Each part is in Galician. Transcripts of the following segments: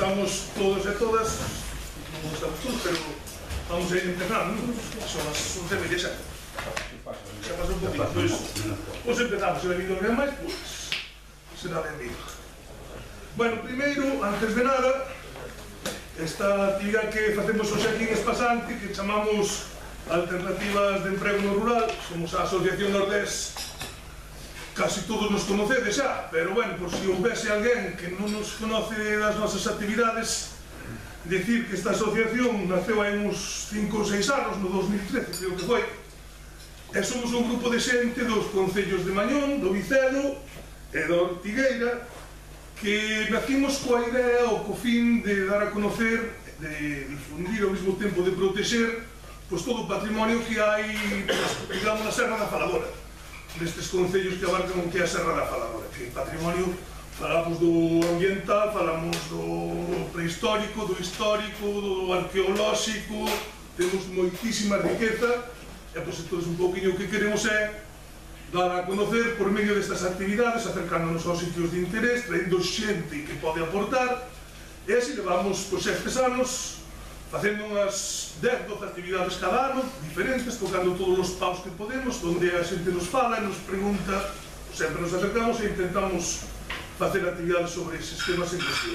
estamos todos e todas, non estamos todos, pero vamos a ir empezando, son as 11:17. Xa pasou un poquito, pois empezamos, se ha habido alguén máis, pois será benvido. Bueno, primeiro, antes de nada, esta actividade que facemos hoxe aquí en Espasante, que chamamos Alternativas de Emprego no Rural, somos a Asociación Nordés, casi todos nos conocedes xa, pero bueno, por si houvese alguén que non nos conoce das nosas actividades, decir que esta asociación naceu hai uns 5 ou 6 anos, no 2013, creo que foi, e somos un grupo de xente dos concellos de Mañón, do Vicedo e da Ortigueira, que nacimos coa idea ou co fin de dar a conocer, de difundir ao mesmo tempo de protexer, pois todo o patrimonio que hai, digamos, na Serra da Faladora, destes concellos que abarcan o que é a Serra da Faladora, que patrimonio, falamos do ambiental, falamos do prehistórico, do histórico, do arqueolóxico, temos moitísima riqueza, e pois entón un pouquinho o que queremos é dar a conocer por medio destas actividades, acercándonos aos sitios de interés, traendo xente que pode aportar, e así levamos pois estes anos facendo unhas 10-12 actividades cada ano, diferentes, tocando todos os paus que podemos, onde a xente nos fala e nos pregunta, sempre nos acercamos e intentamos facer actividades sobre eses temas en cuestión.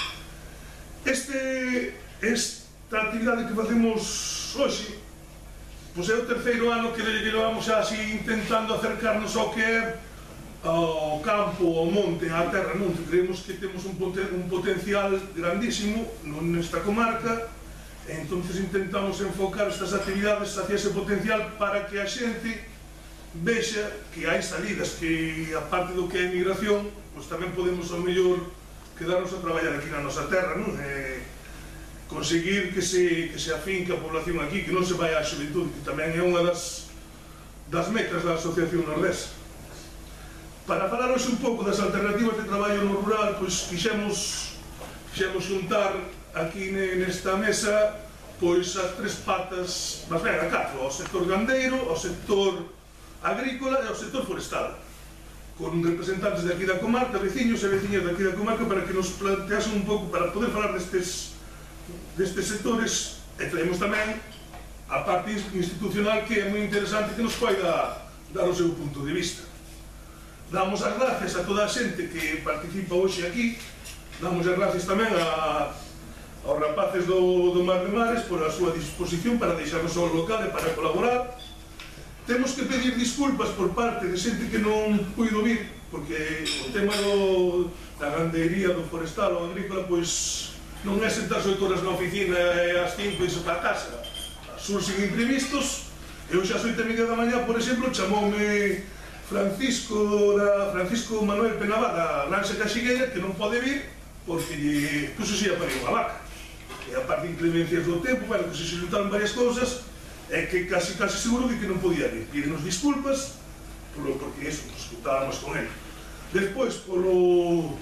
Esta actividade que facemos hoxe, pois é o terceiro ano que levamos xa así intentando acercarnos ao que é ao campo, ao monte, á terra, non? Creemos que temos un potencial grandísimo nesta comarca, e entonces intentamos enfocar estas actividades hacia ese potencial para que a xente vexa que hai salidas, que aparte do que é migración, pois tamén podemos ao mellor quedarnos a traballar aquí na nosa terra, non? Conseguir que se afinque a población aquí, que non se vai á xuventude, que tamén é unha das metas da Asociación Nordés. Para falaros un pouco das alternativas de traballo no rural, pois quixemos xuntar aquí nesta mesa pois as tres patas, mas ben, a catro, ao sector gandeiro, ao sector agrícola e ao sector forestal, con representantes de aquí da comarca, veciños e veciñas de aquí da comarca, para que nos planteasen un pouco, para poder falar destes sectores, e traemos tamén a parte institucional, que é moi interesante, que nos poida dar o seu punto de vista. Damos as gracias a toda a xente que participa hoxe aquí, damos as gracias tamén aos rapaces do Mar de Mares por a súa disposición para deixarnos ao local e para colaborar. Temos que pedir disculpas por parte de xente que non puido vir, porque o tema da gandeiría, do forestal ou agrícola, pois non é sentarse 8 horas na oficina e ás 5 e iso para casa. Surxen imprevistos, e hoxe ás 8:30 da mañá, por exemplo, chamoume Francisco Manuel Penabá da Granxa Caxigueira, que non pode vir porque lle puxo xe a parir unha vaca, e a parte de inclemencias do tempo, bueno, que se xuntaron varias cousas, é que casi seguro de que non podía vir. Pídenos disculpas porque eso, nos escutábamos con ele. Despois, polo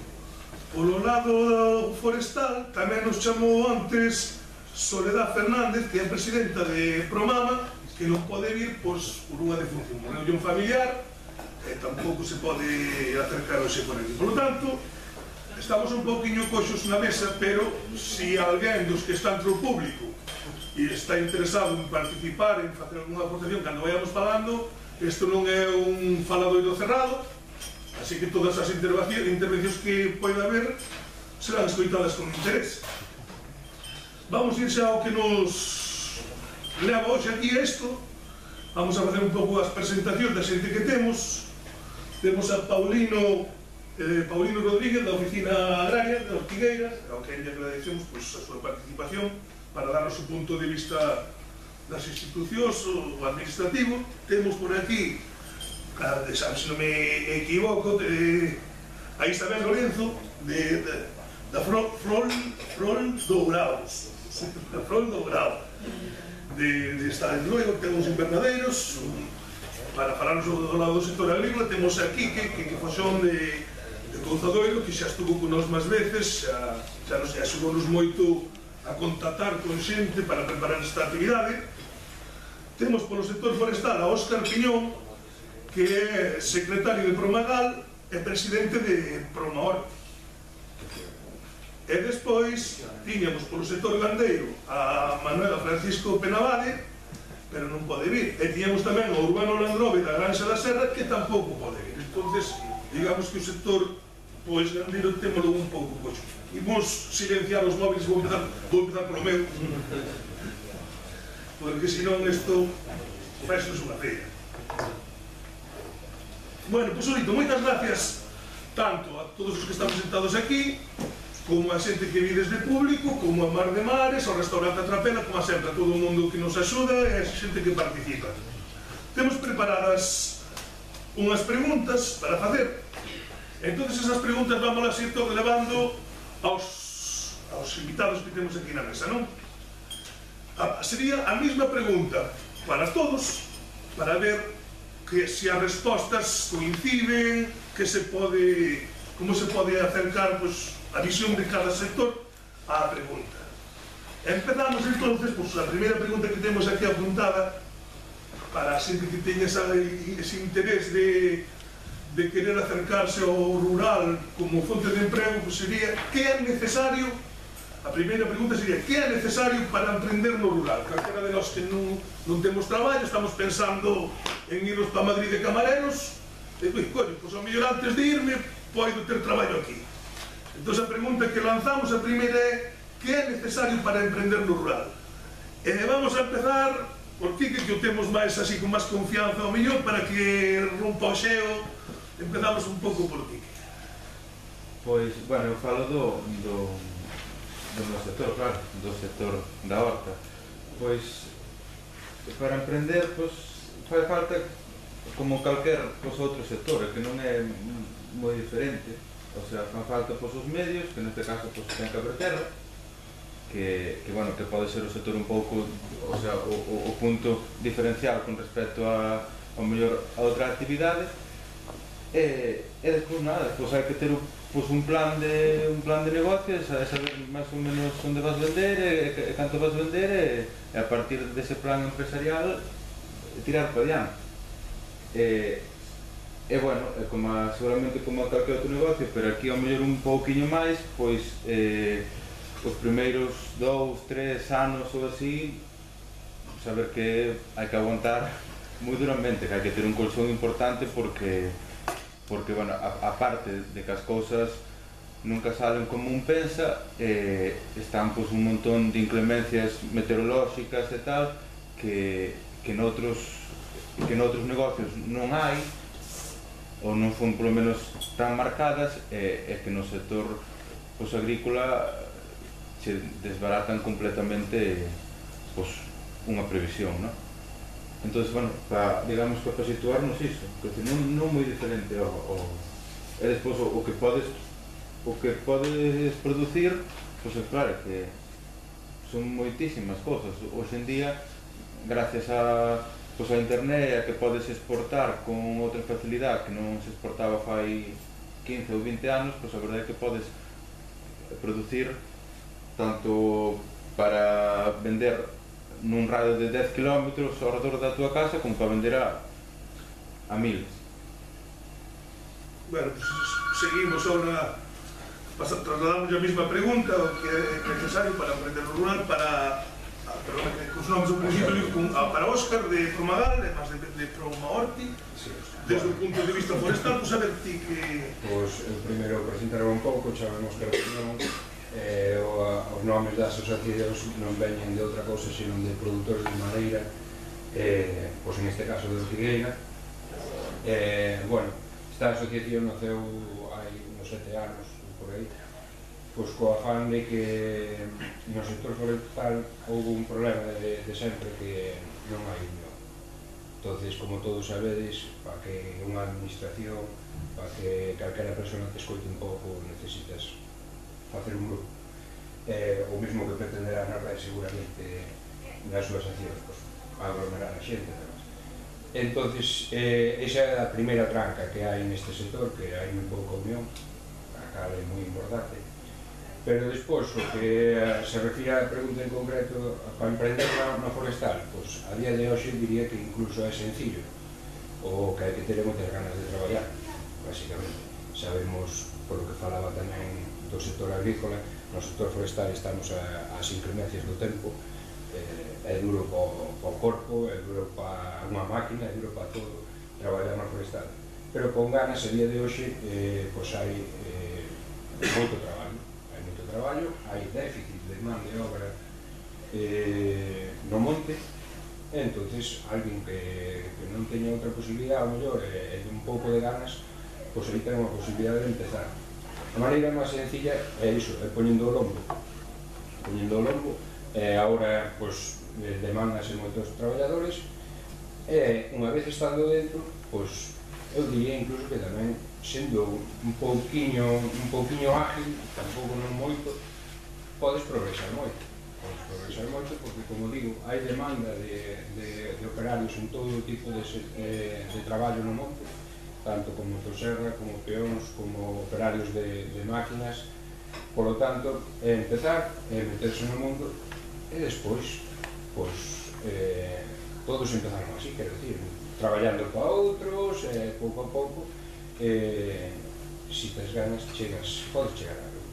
lado forestal, tamén nos chamou antes Soledad Fernández, que é presidenta de Promama, que non pode vir pois por unha defunción, morreu un familiar, e tampouco se pode acercar hoxe con ele. Por lo tanto, estamos un pouquinho coxos na mesa, pero se alguén dos que está entre o público e está interesado en participar, en facer alguna aportación cando vayamos falando, isto non é un faladoiro cerrado, así que todas as intervencións que poida haber serán escoitadas con interés. Vamos ir xa ao que nos leva hoxe aquí a isto. Vamos a facer un pouco as presentacións da xente que temos. Temos a Paulino Rodríguez, da Oficina Agraria de Ortigueiras, ao que lle agradecemos a súa participación para darnos o punto de vista das institucións, o administrativo. Temos por aquí, se non me equivoco, a Isabel Lorenzo, da Frol Dourado, está en Luego, temos invernadeiros. Para falarnos do lado do sector agrícola, temos aquí que foxón de Couzadoiro, que xa estuvo con nós máis veces, xa nos axudou-nos moito a contactar con xente para preparar esta actividade. Temos polo sector forestal a Óscar Piñón, que é secretario de Promagal e presidente de Promaor. E despois tiñamos polo sector gandeiro a Manuela Francisco Penabade, pero non pode vir. E tiñamos tamén o Urbano Landrove da Granxa da Serra, que tampouco pode vir. Entonces, digamos que o sector pois gandeiro témolo un pouco coxo. Imos silenciar os móviles, vou empezar polo meu, porque senón isto faisos unha feira. Bueno, pois Olito, moitas gracias tanto a todos os que estamos sentados aquí, como a xente que vi desde público, como a Mar de Mares, ao restaurante Atrapela, como a sempre, a todo o mundo que nos axuda e a xente que participa. Temos preparadas unhas preguntas para facer. Entón, esas preguntas vamos a ir todo levando aos invitados que temos aquí na mesa, non? Sería a mesma pregunta para todos, para ver que se as respostas coinciden, como se pode acercar a visión de cada sector á pregunta. Empezamos entonces, a primeira pregunta que temos aquí apuntada para a xente que teña ese interés de querer acercarse ao rural como fonte de emprego, sería que é necesario. A primeira pregunta sería: que é necesario para emprender no rural? Calquera de nós que non temos traballo, estamos pensando en irnos para Madrid de camareros, e, coño, ao mellor antes de irme, podo ter traballo aquí. Entón, a pregunta que lanzamos, a primeira é: que é necesario para emprender no rural? E vamos a empezar por Quique, que o temos máis así, con máis confianza ao mellor, para que rompa o xeo. Empezamos un pouco por Quique. Pois, bueno, eu falo do meu sector, claro, do sector da horta. Pois, para emprender, fai falta, como calquer outro sector, que non é moi diferente. O sea, fan falta os medios, que neste caso ten que haber terra, que pode ser o sector un pouco, o sea, o punto diferencial con respecto ao mellor a outra actividade. E despois nada, hai que ter un plan de negocio, saber máis ou menos onde vas vender e canto vas vender, e a partir dese plan empresarial tirar para diante. E bueno, seguramente como a calquer outro negocio, pero aquí ao mellor un pouquiño máis, pois os primeiros 2, 3 anos ou así, saber que hai que aguantar moi duramente, que hai que ter un colchón importante, porque bueno, aparte de que as cousas nunca salen como un pensa, están un montón de inclemencias meteorolóxicas e tal, que noutros negocios non hai, ou non son polo menos tan marcadas, e que no sector agrícola se desbaratan completamente unha previsión, non? Entón, bueno, digamos que para situarnos iso, que non moi diferente e despois o que podes producir, é claro que son moitísimas cousas. Hoxe en día, gracias a internet, a que podes exportar con outra facilidade que non se exportaba fai 15 ou 20 anos, a verdade é que podes producir tanto para vender nun radio de 10 km ao redor da tua casa, como para vender a miles. Bueno, seguimos ahora, trasladamos a mesma pregunta, o que é necesario para emprender no rural, para os nomes ao principio, para Óscar de Promagal, e máis de Promahorti, desde o punto de vista forestal, a ver ti que... Pois, eu primeiro presentarme un pouco, chamamos Óscar Opinión. Os nomes das asociacións non veñen de outra cousa senón de produtores de madeira, pois en este caso de Ortigueira. Bueno, esta asociación naceu hai uns 7 anos por aí, pois co afán de que no sector forestal houve un problema de sempre, que non hai unión. Entonces, como todos sabedes, para que unha administración, para que calquera persona te escoite un pouco, necesitas facer un grupo. O mesmo que pretenderá na red, seguramente, nas súas accións, aglomerar a xente. Entonces, esa é a primeira tranca que hai neste sector, que hai moi pouca unión, a cal é moi importante. Pero despois, o que se refira a pregunta en concreto, para emprender na forestal, a día de hoxe diría que incluso é sencillo, o que hai que ter moitas ganas de traballar, basicamente. Sabemos, polo que falaba tamén do sector agrícola, no sector forestal estamos ás inclemencias do tempo, é duro para o corpo, é duro para unha máquina, é duro para todo traballar no forestal. Pero con ganas, a día de hoxe, pois hai moito traballo, hai déficit de man de obra no monte, e entonces alguén que non teña outra posibilidade, ao mellor, e un pouco de ganas, pois aí ten unha posibilidade de empezar. A maneira máis sencilla é iso, é poñendo o lombo, e agora, pois, demandase moitos traballadores, e unha vez estando dentro, pois, eu diría incluso que tamén, sendo un pouquiño ágil, tampouco non moito, podes progresar moito, porque, como digo, hai demanda de operarios en todo tipo de traballo no monte, tanto como motosserra, como peóns, como operarios de máquinas. Por lo tanto, empezar a meterse no mundo e despois, pois, todos empezaron así, quero dicir, traballando para outros, pouco a pouco, se tes ganas, podes chegar a algo.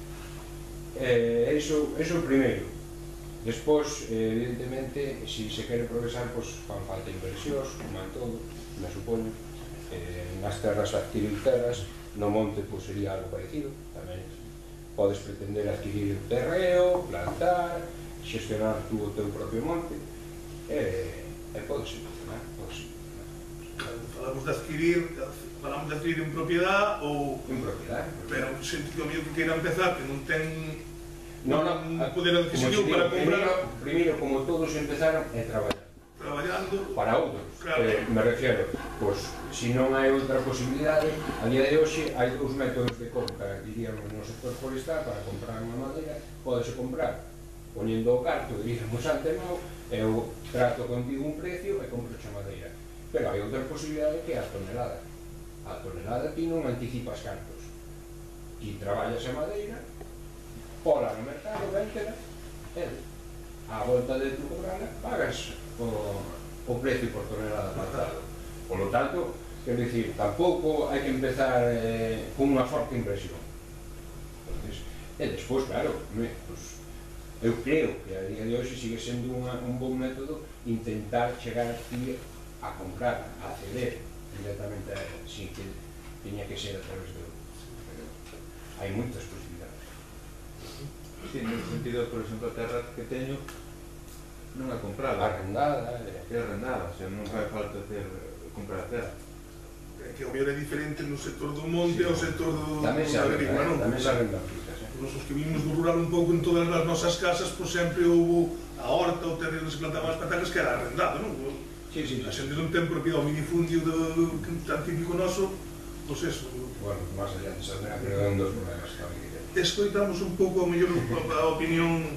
Iso é o primeiro. Despois, evidentemente, se se quere progresar, pois fan falta inversións, como en todo, me supoño. Nas terras adquirir terras, no monte pois sería algo parecido, tamén podes pretender adquirir terreo, plantar, xestionar tú o teu propio monte, e podes funcionar. Falamos de adquirir en propiedade ou... En propiedade. Pero xente que o mío que queira empezar, que non ten poder adquisitivo para comprar... Primeiro, como todos empezaron, é traballando para outros. Me refiero, pois, se non hai outra posibilidade, a día de hoxe hai dous métodos de compra, diríamos, no sector forestal, para comprar unha madeira, podese comprar poñendo o carto, diríamos antemao, eu trato contigo un precio e compro a madeira. Pero hai outra posibilidade que é a tonelada. A tonelada ti non anticipas cartos. Ti traballas a madeira, pola no mercado, véntela, e a volta de tu cobrala, pagas o precio por tonelada apartado. Por lo tanto, quero dicir, tampouco hai que empezar con unha forte inversión. E despois, claro, eu creo que a día de hoxe sigue sendo un bon método intentar chegar aquí a comprar, a acceder directamente a ela, sin que teña que ser a través de outro. Pero hai moitas posibilidades. Sí, nesse sentido, por exemplo, a terra que teño non é comprada, arrendada, é arrendada, o sea, non fai falta comprar a terra. Que o mellor é diferente no sector do monte ao sector da agrícola, non? Tamén se arrendan fitas. Nos que vimos do rural un pouco en todas as nosas casas, por sempre houve a horta, o terreno que se plantaban as patatas que era arrendado, non? A xente non ten propiedade, o minifundio tan típico noso, pois eso. Bueno, máis allá de Sandra, pero é un dos problemas que hai que ter. Escoitamos un pouco, ao mellor, a opinión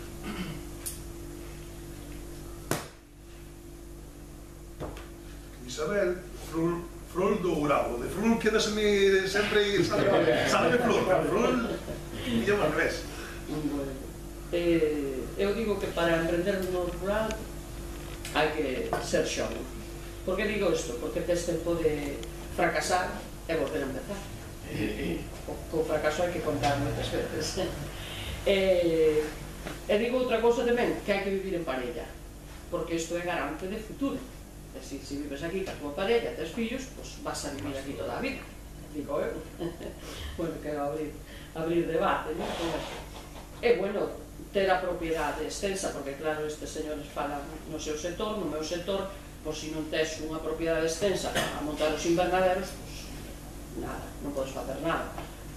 Isabel, Frol Dourado. De Frol quedaseme sempre sabe de Flor, Frol e ao revés. Eu digo que para emprender no rural hai que ser xove. Por que digo isto? Porque tes tempo de fracasar e volver a empezar. Co fracaso hai que contar moitas veces. E digo outra cousa tamén, que hai que vivir en parella, porque isto é garante de futuro. Se vives aquí ca tua parella, tes fillos, pois vas a vivir aquí toda a vida, digo eu. Bueno, quero abrir debate, non? É bueno ter a propiedade extensa, porque claro, estes señores falan no seu sector, no meu sector, pois se non tes unha propiedade extensa a montar os invernaderos, pois nada, non podes facer nada.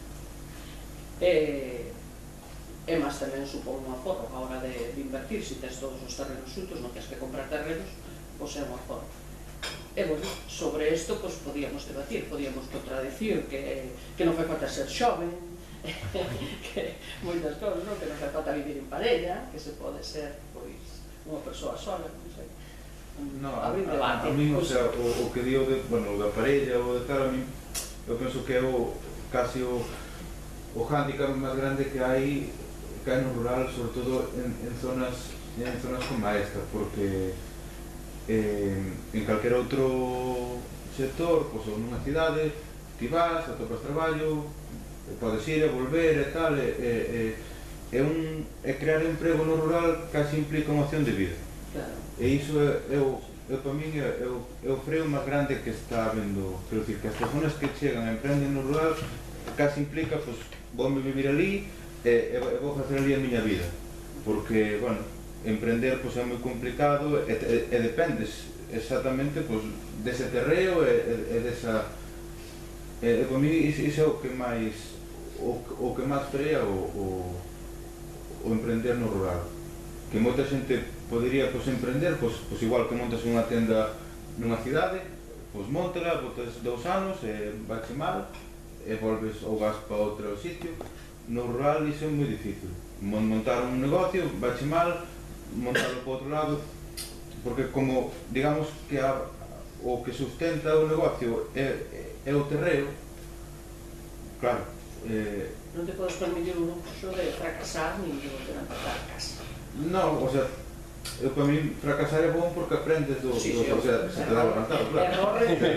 E máis tamén supón un aforro a hora de invertir, se tes todos os terrenos xuntos, non tens que comprar terrenos, pois é un aforro. E, bueno, sobre isto, pois, podíamos debatir, podíamos contradicir que non fai falta ser xoven, que moitas cousas, non? Que non fai falta vivir en parella, que se pode ser, pois, unha persoa sola, non sei. Abrir debate. A mí, o sea, o que digo da parella ou de tal, a mí, eu penso que é casi o hándicap máis grande que hai no rural, sobre todo en zonas como esta, porque en calquera outro sector, pois, ou nunha cidade, ti vas, atopas traballo, podes ir e volver e tal, e crear emprego no rural casi implica unha opción de vida. E iso para min é o freo máis grande que está habendo. Quero dicir, que as personas que chegan e emprenden no rural casi implica, pois, voume vivir ali e vou facer ali a miña vida. Porque, bueno, emprender pois é moi complicado e dependes exactamente pois dese terreo e desa... Para mí iso é o que máis frea o emprender no rural. Que moita xente podería emprender, igual que montas unha tenda nunha cidade, montala, botas 2 anos e vache mal e volves ou vas para outro sitio. No rural iso é moi difícil. Montar un negocio, vache mal, montarlo para outro lado, porque como, digamos, que o que sustenta o negocio é o terreo, claro. Non te podes permitir un luxo de fracasar ni de volver a empezar a casa. Non, o sea, para mí fracasar é bom porque aprendes do que se te dá levantado, claro.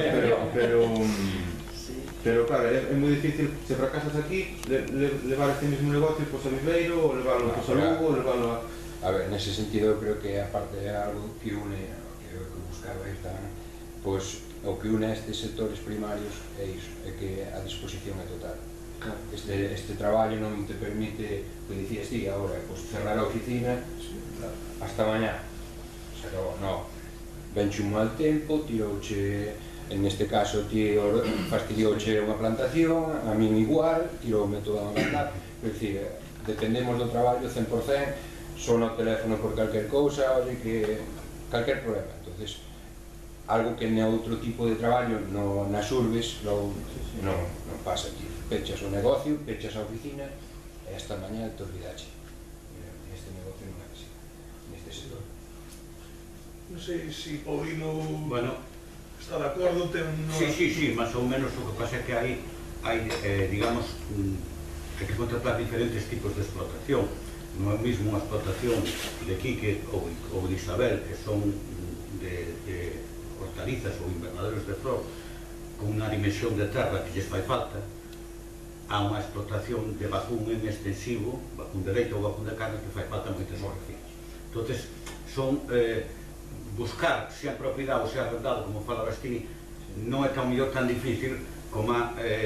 Pero claro, é moi difícil, se fracasas aquí, levar este mesmo negocio a Viveiro, ou levarlo a Lugo, ou levarlo a... A ver, nese sentido, eu creo que aparte é algo que une, que buscaba aí tamén, pois o que une a estes sectores primarios é iso, é que a disposición é total. Este traballo non te permite, que dicías ti agora, cerrar a oficina hasta mañá, se acabou, non. Venche un mal tempo, tirouche, en este caso ti fastidiouche unha plantación, a min igual, tiroume toda unha plantación, é dicir, dependemos do traballo 100%, son ao teléfono por calquer cousa, oye, que calquer problema. Entonces, algo que na outro tipo de traballo nas urbes non pasa aquí. Pechas o negocio, pechas a oficina e hasta mañá te olvidache. Este negocio non é así, neste sector. Non sei se Paulino está de acordo, ten... Sí, máis ou menos. O que pasa é que hai digamos, hai que contratar diferentes tipos de explotación. Non é mesmo unha explotación de Quique ou de Isabel, que son de hortalizas ou invernaderos de flor, con unha dimensión de terra que lles fai falta, a unha explotación de vacún en extensivo, vacún de leite ou vacún de carne, que fai falta moitas horrecinas. Entón, son buscar se a propiedade ou se a arrendado, como falabas ti, non é tan mellor tan difícil como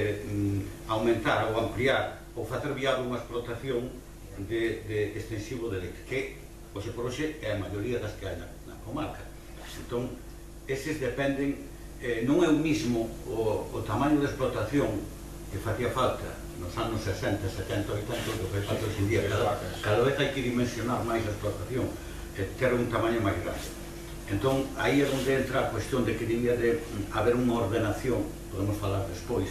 aumentar ou ampliar ou facer viable unha explotación de extensivo de leite, que, hoxe por hoxe, é a maioría das que hai na comarca. Entón, eses dependen, non é o mismo o tamaño de explotación que facía falta nos anos 60, 70, 80, que fai falta hoxe en día. Cada vez hai que dimensionar máis a explotación, ter un tamaño máis grande. Entón, aí é onde entra a cuestión de que debía de haber unha ordenación, podemos falar despois,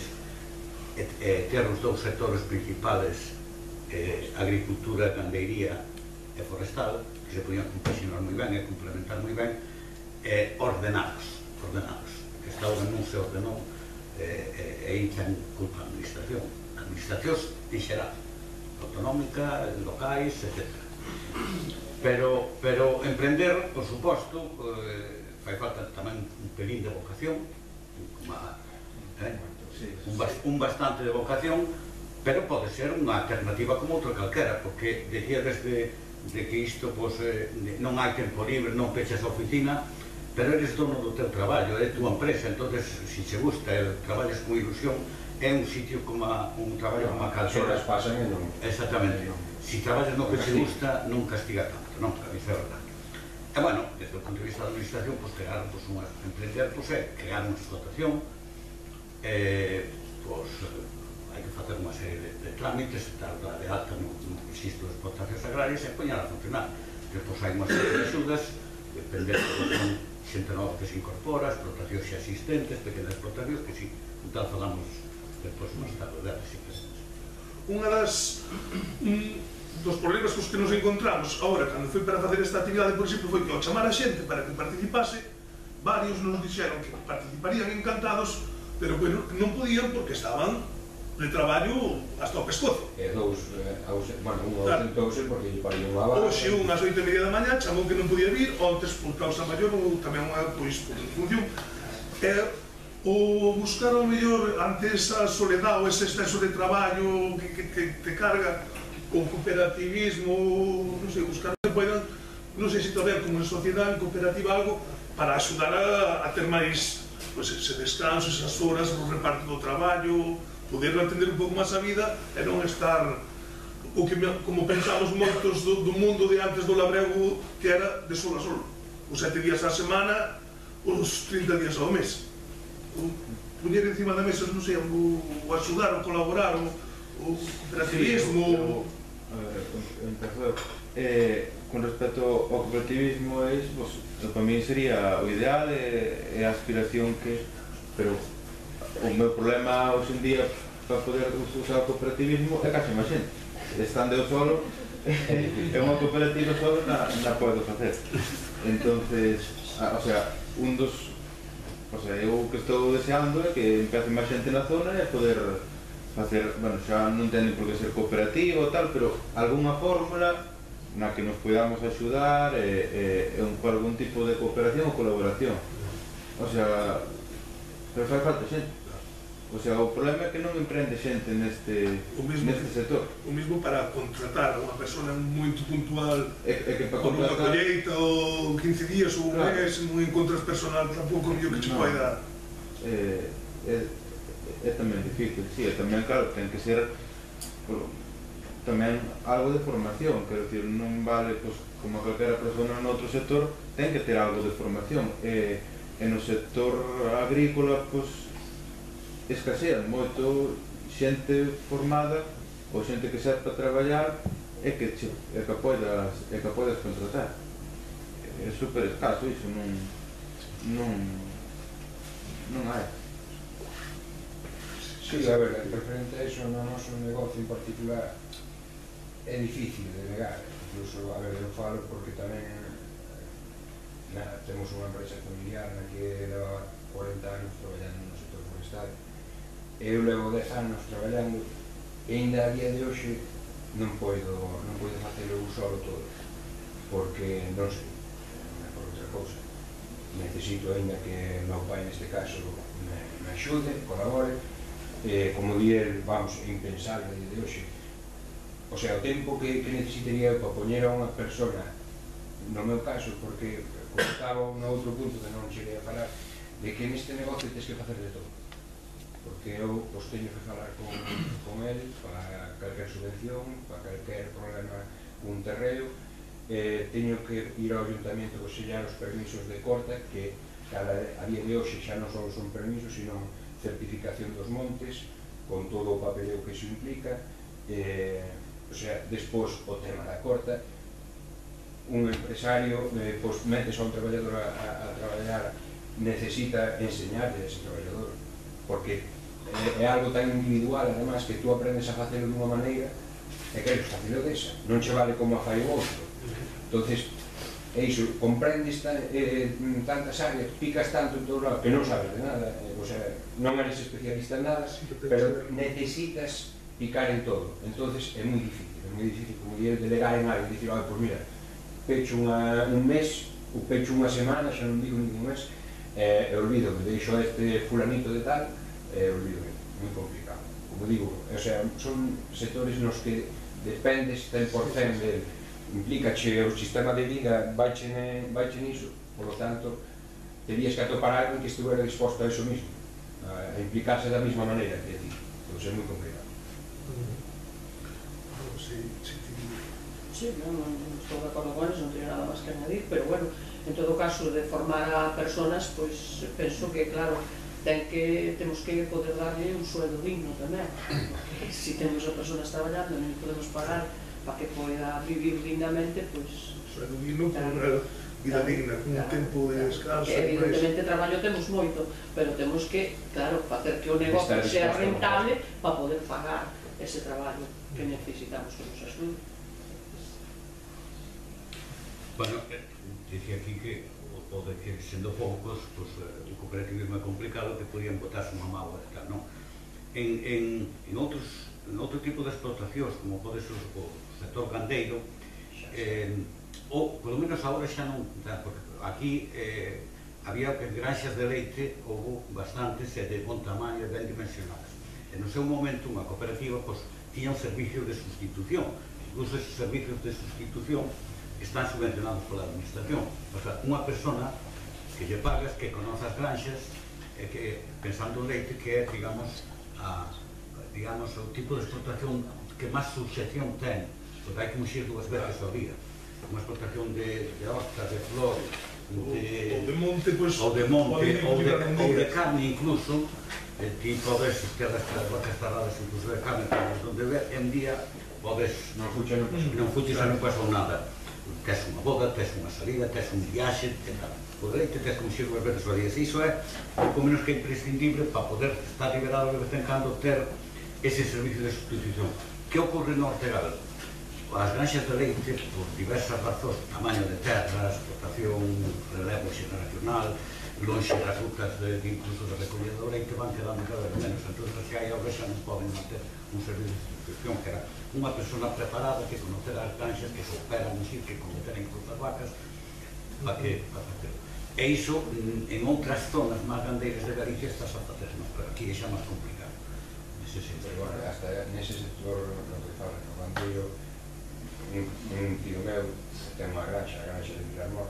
ter os dous sectores principales, agricultura, gandeiría e forestal, que se podían compaxinar moi ben e complementar moi ben, ordenados, que esta obra non se ordenou, e aí ten culpa a administracións en xeral, autonómica, locais, etc. Pero emprender, por suposto, fai falta tamén un pelín de vocación, un bastante de vocación, pero pode ser unha alternativa como outra calquera, porque decía desde que isto non hai tempo libre, non pechas a oficina, pero eres dono do teu traballo, é tua empresa, entonces, se che gusta e traballas con ilusión, é un sitio como un traballo como a calquera. As horas pasan e non... Exactamente. Se traballas no que che gusta, non castiga tanto, non, a dizer a verdade. E, bueno, desde o punto de vista da administración, crear emprender, é crear unha explotación, hai que facer unha serie de trámites, dar de alta no registro de explotacións agrarias e poñar a funcionar. Depois hai unha serie de axudas, dependendo de xente nova que se incorpora, explotacións xa existentes, pequenas explotacións, que si, tal falamos depois máis tarde delas, si que Unha dos problemas cos que nos encontramos agora, cando foi para facer esta actividade, por exemplo, foi que ao chamar a xente para que participase, varios nos dixeron que participarían encantados, pero que non podían porque estaban de traballo hasta o pescozo. E dous, un ausentouse porque lle paría unha vaga. Hoxe, unhas 8:30 da mañá, chamou que non podía vir, ontes por causa maior ou tamén por función. o buscar o mellor ante esa soledad ou ese exceso de traballo que te carga o cooperativismo, non sei, buscar que poidan, non sei se tamén como en sociedade, en cooperativa, algo para axudar a ter máis ese descanso, esas horas, o reparto do traballo, poder atender un pouco máis a vida e non estar o que como pensamos moitos do mundo de antes do labrego, que era de sol a sol, os 7 días á semana, os 30 días ao mes. Poñer encima da mesa, non sei, o axudar, o colaborar, o cooperativismo. Con respecto ao cooperativismo, para mí sería o ideal e a aspiración que... Pero o meu problema hoxe en día para poder usar o cooperativismo é case máis xente. Estando eu solo, é unha cooperativa solo na podo facer. Entonces, o sea, eu o que estou deseando é que empece máis xente na zona e poder facer, bueno, xa non ten por que ser cooperativa ou tal, pero algunha fórmula na que nos podamos axudar e algún tipo de cooperación ou colaboración. O sea, pero fai falta xente. O sea, o problema é que non emprende xente neste sector. O mismo para contratar a unha persona moito puntual, con unha colleita ou 15 días ou un mes, non encontras personal tampouco mellor que che poida. É tamén difícil, sí, é tamén, claro, ten que ser tamén algo de formación, quero dicir, non vale, como calquera persona no outro sector, ten que ter algo de formación, e no sector agrícola, escasean moito xente formada ou xente que sepa traballar e que podes contratar. É super escaso iso, non hai. Sí, a ver, referente a iso no noso negocio en particular é difícil de negar, incluso, a ver, eu falo porque tamén temos unha empresa familiar na que leva 40 anos traballando no sector forestal. Eu levo 10 anos traballando e ainda a día de hoxe non podo facelo eu solo todo, porque non sei, non é por outra cousa. Necesito ainda que meu pai neste caso me axude, colabore, como di el, vamos, impensable a día de hoxe. O sea, o tempo que necesitaría eu para poñer a unha persona, no meu caso, porque comentaba no outro punto que non cheguei a falar, de que neste negocio tens que facer de todo. Porque eu teño que falar con el para calquer subvención, para calquer problema cun terreo, teño que ir ao ayuntamiento a sellar os permisos de corta, que a día de hoxe xa non só son permisos, sino certificación dos montes, con todo o papeleo que iso implica. O sea, despois o tema da corta, un empresario, metes a un traballador a traballar, necesita enseñarle a ese traballador, porque é algo tan individual, además, que tú aprendes a facelo dunha maneira e queres facelo desa, non che vale como a fai o outro. Entonces, é iso, comprendes tantas áreas, picas tanto en todo lado que non sabes de nada, o sea, non eres especialista en nada, pero necesitas picar en todo. Entonces é moi difícil como dir delegar en algo, dicir, pois mira, pecho un mes, ou pecho unha semana, xa non digo ningún mes, e olvido, me deixo a este fulanito de tal, olvido, moi complicado. Como digo, o sea, son sectores nos que dependes 100% del, implícache o sistema de vida, vaiche niso, por lo tanto, terías que atopar algo que estuviera disposto a eso mismo, a implicarse da mesma maneira que ti. Entón, é moi complicado. Sí, non estou de acordo con eso, non teño nada máis que añadir, pero bueno, en todo caso, de formar a personas, pois penso que, claro, temos que poder darlle un sueldo digno tamén, porque se temos a personas traballando e non podemos pagar para que poida vivir dignamente, pois... Sueldo digno por unha vida digna, con un tempo de descanso... Evidentemente traballo temos moito, pero temos que, claro, facer que o negocio sea rentable para poder pagar ese traballo que necesitamos que nos axude. Bueno, dicía aquí que, pode decir, sendo poucos, o cooperativismo é complicado, que podían botarse unha mágoa e tal, non? En outro tipo de explotacións, como pode ser o sector gandeiro, ou, polo menos agora xa non, porque aquí había granxas de leite, houve bastantes e de bon tamaño e ben dimensionadas. E no seu momento unha cooperativa tiña un servicio de sustitución. Incluso esos servicios de sustitución están subvencionados pola administración. O sea, unha persona que lle pagas, que conoce as granxas, que pensando en leite, que é, digamos, o tipo de explotación que máis suxección ten, porque hai que muxir 2 veces ao día. Unha explotación de horta, de flor, ou de monte, ou de carne incluso. Ti podes ter as vacas tarradas incluso de carne, onde ver, en día podes non fuches e non pasou nada. Tes unha boda, tes unha salida, tes un viaxe, e tal. O leite tes que muxir 2 veces ao día. Iso é pouco menos que imprescindible para poder estar liberado de vez en cando ter ese servicio de sustitución. Que ocorre no Ortegal? As granxas de leite, por diversas razóns, tamaño de terra, explotación, relevo xeneracional, lonxe das rutas incluso de recollida do leite, van quedando cada vez menos. Entón, se hai agora xa non poden manter un servicio de sustitución, que era unha persona preparada que conocera as granxas, que soupera muxir, que cometera incluso as vacas, para facelo. E iso, en outras zonas máis gandeiras de Galicia, está a facer, pero aquí é xa máis complicado. Hasta nese sector, no que fala, no gandeiro, un tío meu ten unha granxa, a granxa de Vilarmor,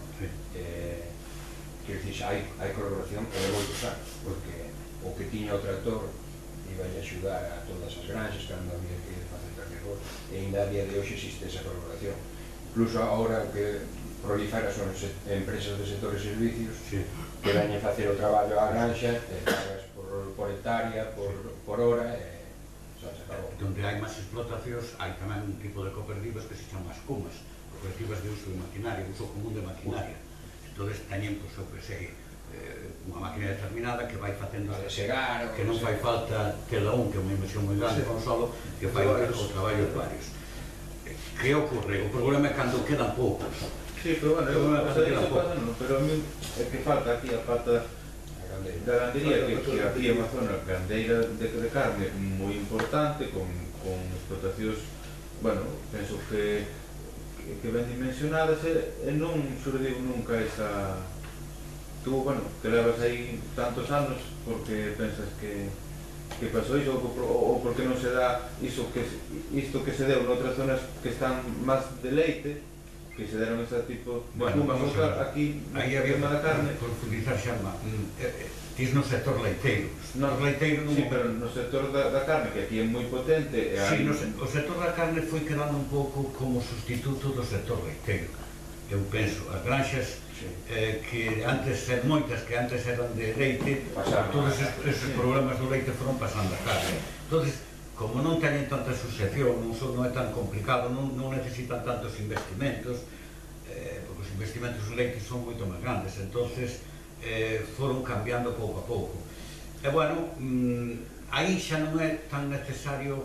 quero dicir, hai colaboración de moitos anos, porque o que tiña o tractor iba a axudar a todas as granxas cando había que facer carregos, e ainda a día de hoxe existe esa colaboración. Incluso agora o que prolifera son empresas de sectores e servicios que veñen facer o traballo á granxa, e pagas por hectárea, por hora, e xa se acabou. Donde hai máis explotacións, hai tamén un tipo de cooperativas que se chaman as CUMAS, cooperativas de uso de maquinaria, uso común de maquinaria. Entón, teñen, pois, eu que sei, unha máquina determinada que vai facendo que non fai falta tela un, que é unha inversión moi grande con solo, que fai o traballo de varios. Que ocorre? O problema é cando quedan poucos. Sí, pero bueno, pero a mí é que falta aquí a pata da gandería, que aquí é unha zona gandeira de carne moi importante, con explotacións, bueno, penso que ben dimensionadas, e non xurdiu nunca esa... Tú, bueno, que levas aí tantos anos porque pensas que pasou iso, ou porque non se dá isto que se deu noutras zonas que están máis de leite, que se deron ese tipo de cumas, aquí aí había da carne, profundizar xa máis. Tis no sector leiteiro. Sí, pero no sector da carne, que aquí é moi potente. Sí, o sector da carne foi quedando un pouco como sustituto do sector leiteiro. Eu penso, as granxas que antes, moitas que antes eran de leite, todos esos problemas do leite foron pasando a carne. Entón, como non teñen tanta suxección, non é tan complicado, non necesitan tantos investimentos, porque os investimentos do leite son moito máis grandes, entonces foron cambiando pouco a pouco. E bueno, aí xa non é tan necesario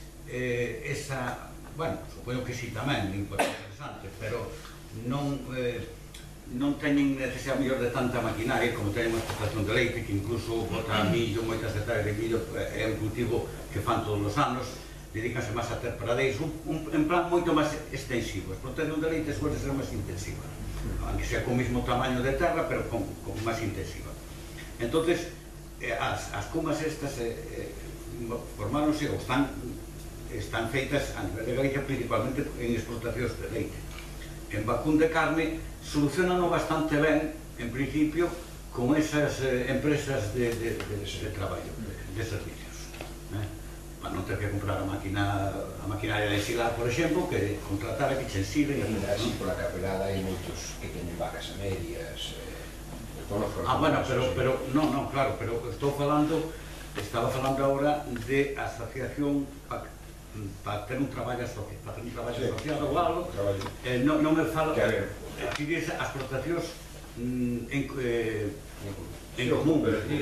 esa, bueno, supoño que sí tamén, é interesante, pero non teñen necesidade mellor de tanta maquinaria como teñen unha explotación de leite, que incluso bota millo, moitas hectáreas de millo, é un cultivo que fan todos os anos, dedícanse máis a ter pradeiros, en plan moito máis extensivo. A explotación de leite suele ser máis intensiva, aunque sea con o mesmo tamaño de terra, pero con máis intensiva. Entonces, as cumas estas formáronse ou están feitas a nivel de Galicia principalmente en explotacións de leite. En vacún de carne solucionan bastante ben, en principio, con esas empresas de traballo, de servicios. Para non ter que comprar a maquinaria de ensilar, por exemplo, que contratar a que che ensilen. Así, pola capelada hai moitos que teñen vacas a medias, bueno, pero, non, claro, pero estaba falando agora de asociación para ter un traballo asociado ou algo, non me falo que as explotacións en común,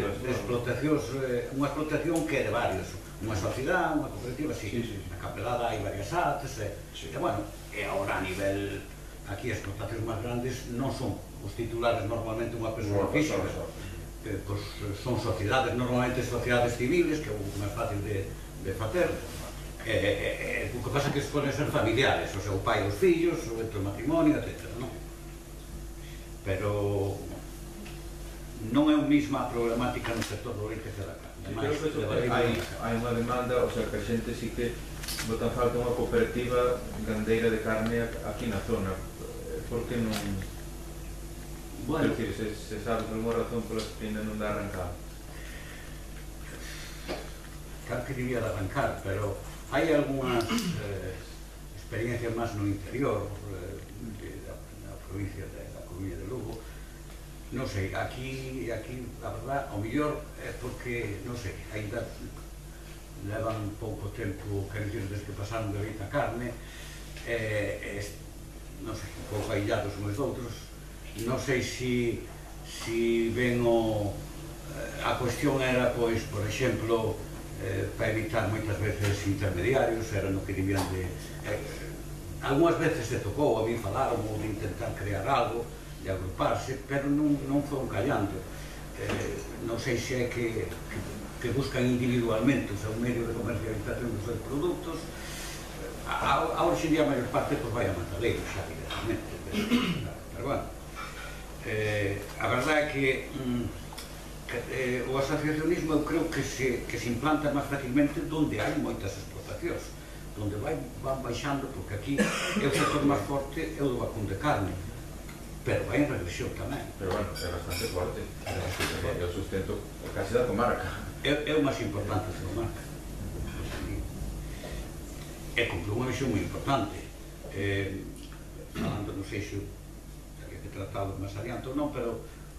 unha explotación que é de varios, unha sociedade, unha cooperativa, así, na capelada hai varias artes, e bueno, e agora a nivel, aquí as explotacións máis grandes non son os titulares normalmente unha persoa física, pois son sociedades, normalmente sociedades civiles, que é o máis fácil de facer. O que pasa é que poden ser familiares, o seu pai e os fillos, o entre o matrimonio, etc. Pero non é o mesma a problemática no sector do leite que da carne. Creo que hai unha demanda, o sea, que a xente sí que botan falta unha cooperativa gandeira de carne aquí na zona. Por que non... Bueno, Quer dicir, se sabe alguma razón pola que ainda non dá arrancado. claro que debía de arrancar, pero hai algunhas experiencias máis no interior na provincia da Coruña de Lugo. Non sei, aquí a verdad, ao mellor é porque, non sei, ainda levan pouco tempo, quero dicir, desde que pasaron de leite a carne, non sei, un pouco aillados uns outros. Non sei se ven a cuestión era, pois, por exemplo, para evitar moitas veces intermediarios, era no que debían de... Algúas veces se tocou, a mí falaron de intentar crear algo, de agruparse, pero non foron callando. Non sei se é que buscan individualmente o seu medio de comercialización dos seus produtos. A hoxe en día a maior parte vai a matadeiro xa directamente, pero bueno. A verdade é que o asociacionismo eu creo que se implanta máis facilmente onde hai moitas explotacións, onde van baixando, porque aquí é o sector máis forte, é o do vacún de carne, pero vai en regresión tamén. Pero bueno, é bastante forte, é o sustento casi da comarca. É o máis importante da comarca. E cumpre unha misión moi importante. Falando, non sei se había que tratado máis adiante ou non, pero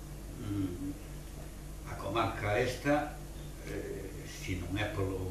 a comarca esta, se non é polo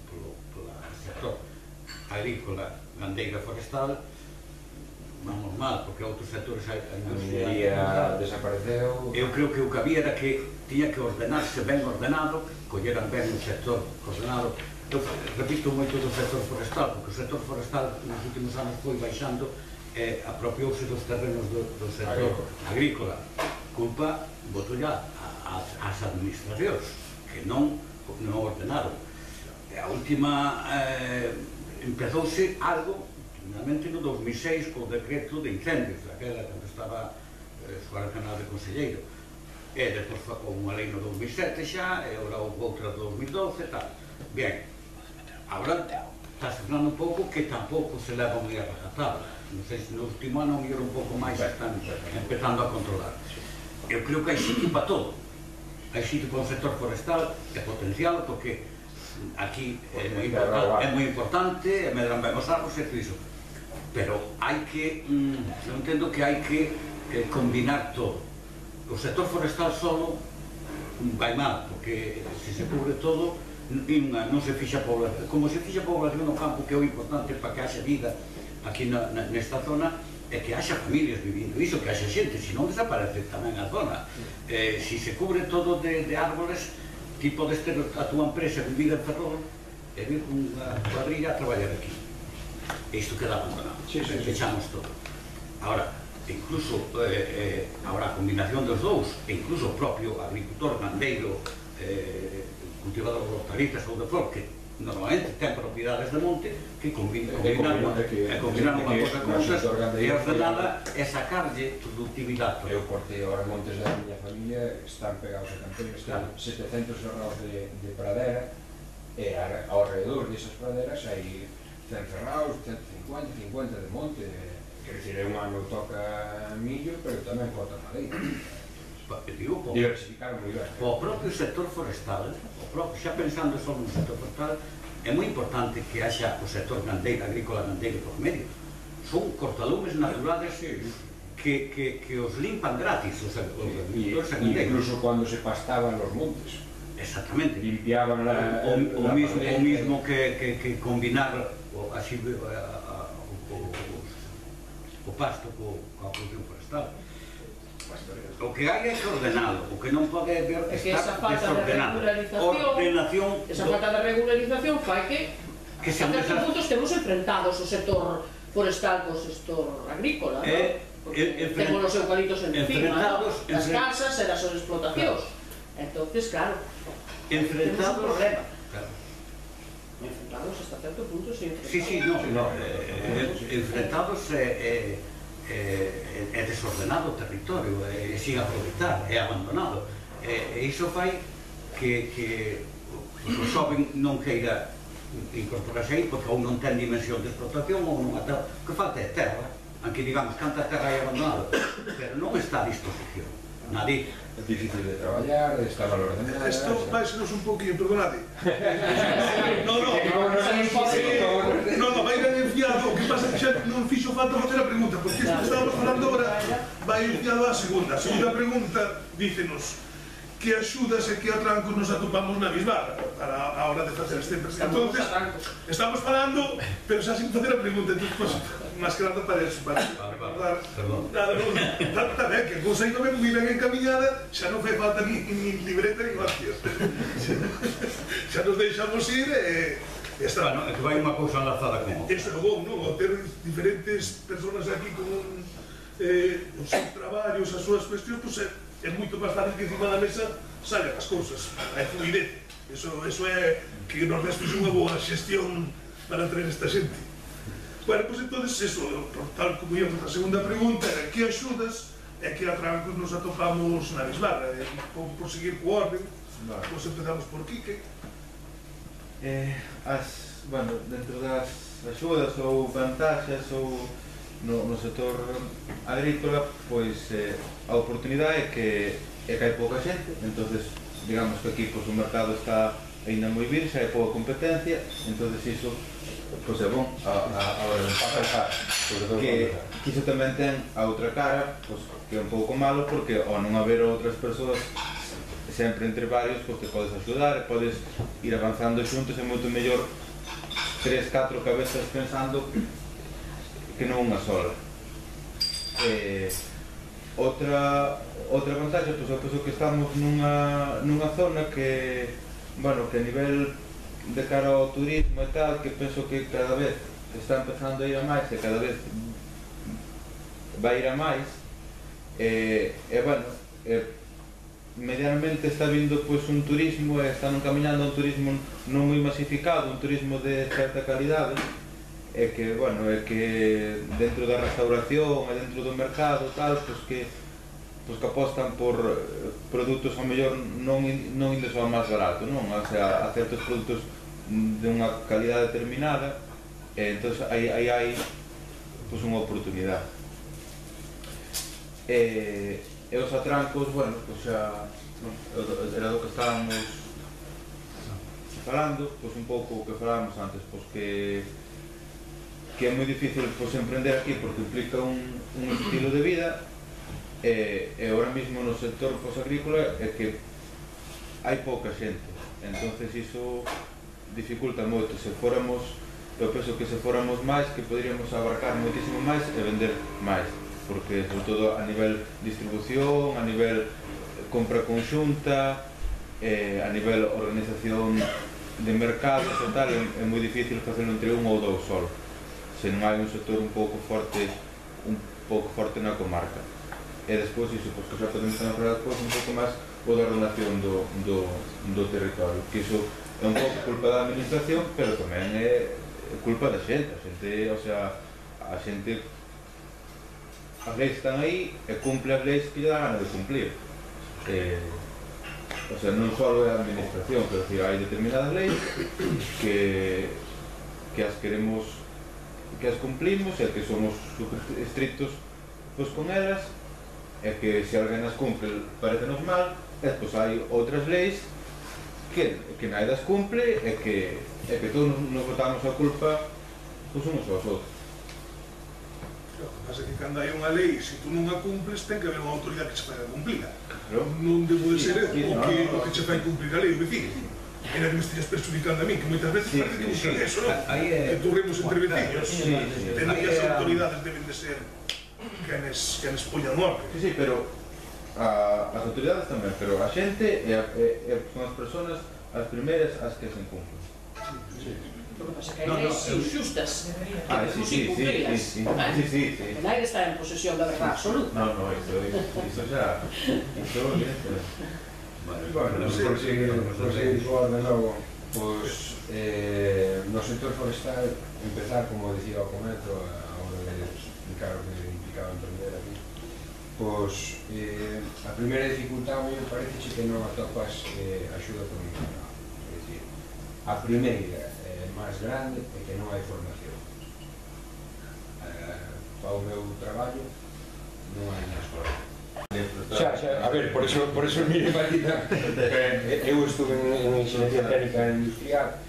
sector agrícola, gandeira, forestal, vamos mal, porque outros sectores a minería desapareceu. Eu creo que o que había era que tiña que ordenarse ben ordenado, colleran ben un sector ordenado. Eu repito moito do sector forestal, porque o sector forestal nos últimos anos foi baixando e apropiou-se dos terrenos do sector agrícola. Culpa, botolla, ás administracións, que non ordenaron. A última, empezouse algo, finalmente no 2006, co decreto de incendios, aquela cando estaba Suárez Canal de conselleiro. E depois foi unha lei no 2007 xa, e agora outra no 2012 e tal. Bien, agora está sonando un pouco que tampouco se leva moi a rajatabla. Non sei se no último ano mellor un pouco máis están empezando a controlar. Eu creo que hai sitio para todo. Hai sitio para o sector forestal, é potencial, porque aquí é moi importante, medran ben os arbos e tudo iso. Pero hai que, eu entendo que hai que combinar todo. O sector forestal solo vai mal, porque se se cubre todo, non se fixa población. Como se fixa población no campo, que é o importante para que haxa vida aquí nesta zona, é que haxa familias vivindo iso, que haxa xente, senón desaparece tamén a zona. Se se cubre todo de árboles, ti podes ter a túa empresa vivida en Ferrol e vir con unha cuadrilla a traballar aquí. Isto queda abandonado, fechamos todo. Ahora, incluso a combinación dos dous, e incluso o propio agricultor, gandeiro, cultivador de hortalizas ou de flor, que normalmente ten propiedades de monte, que combinan unha cosa con outras, e ordenada é sacarlle productividade. Eu cortei ahora montes da miña familia, están pegados a campeones, están 700 cerrados de pradera, e ao redor desas praderas hai 100 cerrados, 150 de monte. Quer dizer, un ano toca millo, pero tamén corta madeira. Diversificar moi ben. O propio sector forestal, xa pensando só no sector forestal, é moi importante que haxa o sector gandeiro, agrícola gandeiro por medio. Son cortalumes naturales que os limpan gratis os agricultores gandeiros. Incluso cando se pastaban os montes. Exactamente. Limpiaban o mismo que combinar o pasto coa produción forestal. O que hai é que ordenalo, o que non pode haber estar desordenado. Esa falta de regularización fai que a certos puntos temos enfrentados o sector forestal co sector agrícola, temos os eucaliptos encima, as casas e as explotacións. Entonces, claro, temos un problema. Enfrentados hasta certo punto, sí. Sí, no. Enfrentados é desordenado o territorio, é sin aproveitar, é abandonado. E iso fai que o xoven non queira incorporarse aí porque ou non ten dimensión de explotación ou non a terra. O que falta é terra, aunque digamos canta terra hai abandonada, pero non está a disposición. Nadie. É difícil de traballar, está valor de nada. Esto váisenos un poquinho, perdonade. No, vai ben enfiado, o que pasa é que xa non fixo falta facer a pregunta, porque isto que estábamos falando agora vai enfiado á segunda. A segunda pregunta dícenos que axudas e que atrancos nos atopamos na bisbarra para a hora de facer este empresa. Entonces, estamos falando, pero xa sin facer a pregunta, entón, pues, máis que nada para eso, para dar... Perdón. Está ben, que a cousa aí non me moi ben encaminhada, xa non fai falta ni libreta ni hostias. Xa nos deixamos ir e está. Bueno, é que vai unha cousa enlazada con outra. Isto é bom, non? O ter diferentes personas aquí con os seus traballos, as súas cuestións, pois é moito máis fácil que encima da mesa salgan as cousas, a fluidez. Eso é que nos despois unha boa xestión para traer esta xente. Bueno, pois entonces, eso, tal como íamos a segunda pregunta, era que axudas e que atrancos nos atopamos na bisbarra. Por seguir co orden, pois empezamos por Quique. Bueno, dentro das axudas ou vantaxes ou no sector agrícola, pois a oportunidade é que hai pouca xente, entonces digamos que aquí pois, o mercado está ainda moi virxe, hai pouca competencia, entonces iso pois é bom a hora de empezar. Que iso tamén ten a outra cara, pois, que é un pouco malo, porque ao non haber outras persoas sempre entre varios, pois te podes axudar, podes ir avanzando xuntos, é moito mellor 3, 4 cabezas pensando que non unha sola. Outra vantaxe, pois eu penso que estamos nunha zona que, bueno, que a nivel de cara ao turismo e tal, que penso que cada vez está empezando a ir a máis e cada vez vai ir a máis, bueno, medianamente está vindo pois un turismo e están camiñando a un turismo non moi masificado, un turismo de certa calidade, e que, bueno, é que dentro da restauración e dentro do mercado tal, pois que apostan por produtos ao mellor non indo só máis barato, non? O sea, a certos produtos de unha calidade determinada, e entón aí hai pois unha oportunidade. E os atrancos, bueno, pois xa era do que estábamos falando, pois un pouco o que falábamos antes, pois que é moi difícil pois emprender aquí porque implica un estilo de vida, e ahora mismo no sector agrícola é que hai pouca xente, entonces iso dificulta moito. Eu penso que se fóramos máis, que poderíamos abarcar moitísimo máis e vender máis, porque sobre todo a nivel distribución, a nivel compra conxunta, a nivel organización de mercados e tal, é moi difícil facelo entre un ou dous solo, se non hai un sector un pouco forte na comarca. E despois iso, pois que xa podemos falar despois un pouco máis o da relación do territorio, que iso é un pouco culpa da administración, pero tamén é culpa da xente, o sea, a xente, as leis están aí e cumple as leis que lle dá gana de cumplir. O sea, non só é a administración, pero decir, hai determinadas leis que as queremos, que as cumplimos e que somos super estrictos pois con elas, e que se alguén as cumple parecenos mal, e pois hai outras leis que nadie as cumple e que todos nos botamos a culpa pois uns aos outros. O que pasa é que cando hai unha lei, se tú non a cumples, ten que haber unha autoridade que se fai a cumplila. Non debo de ser o que se fai cumplir a lei, o vecino. Era que me estias perjudicando a mí, que moitas veces parece que buscan eso, non? Que turremos entre vecinos. Tendo que as autoridades deben de ser quenes poñan orden. Sí, pero as autoridades tamén, pero a xente son as persoas as primeiras as que se incumplen. O que pasa é que hai leis injustas, que sí. Nadie está en posesión da verdade absoluta. No, iso xa, iso evidente. Bueno, por seguir o orden logo, pois no sector forestal empezar, como dicía ao comezo, a hora de explicar o que implicaba emprender aquí, Pois, a primeira dificultade me parece que non atopas axuda por ningún lado. É dicir, a primeira máis grande é que non hai formación. Para o meu traballo non hai na escola. A ver, por eso mire Marita, eu estuve en Ingeniería Técnica Industrial,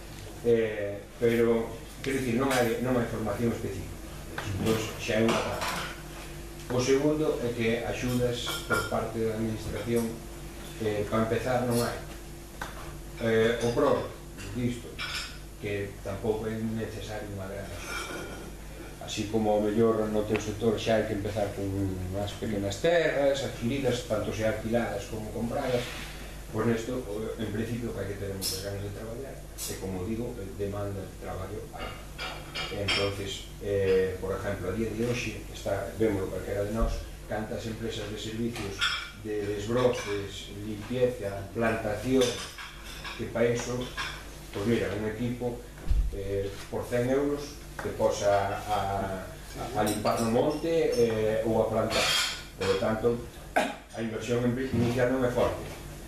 pero, quero dicir, non hai formación específica. Entón, xa é unha parte. O segundo é que axudas por parte da administración, para empezar non hai. O prolo disto, que tampouco é necesario unha gran axuda. Así como ao mellor no teu sector xa hai que empezar con unhas pequenas terras adquiridas, tanto xa alquiladas como compradas, pois nesto, en principio, que hai que ter moitas ganas de traballar, e como digo, demanda de traballo hai. Entonces, por exemplo, a día de hoxe, vemos calquera de nós, cantas empresas de servicios de desbrozes, limpieza, plantación, que para iso, pois mira, un equipo por 100 euros te posa a limpar no monte ou a plantar. Por lo tanto, a inversión inicial non é forte.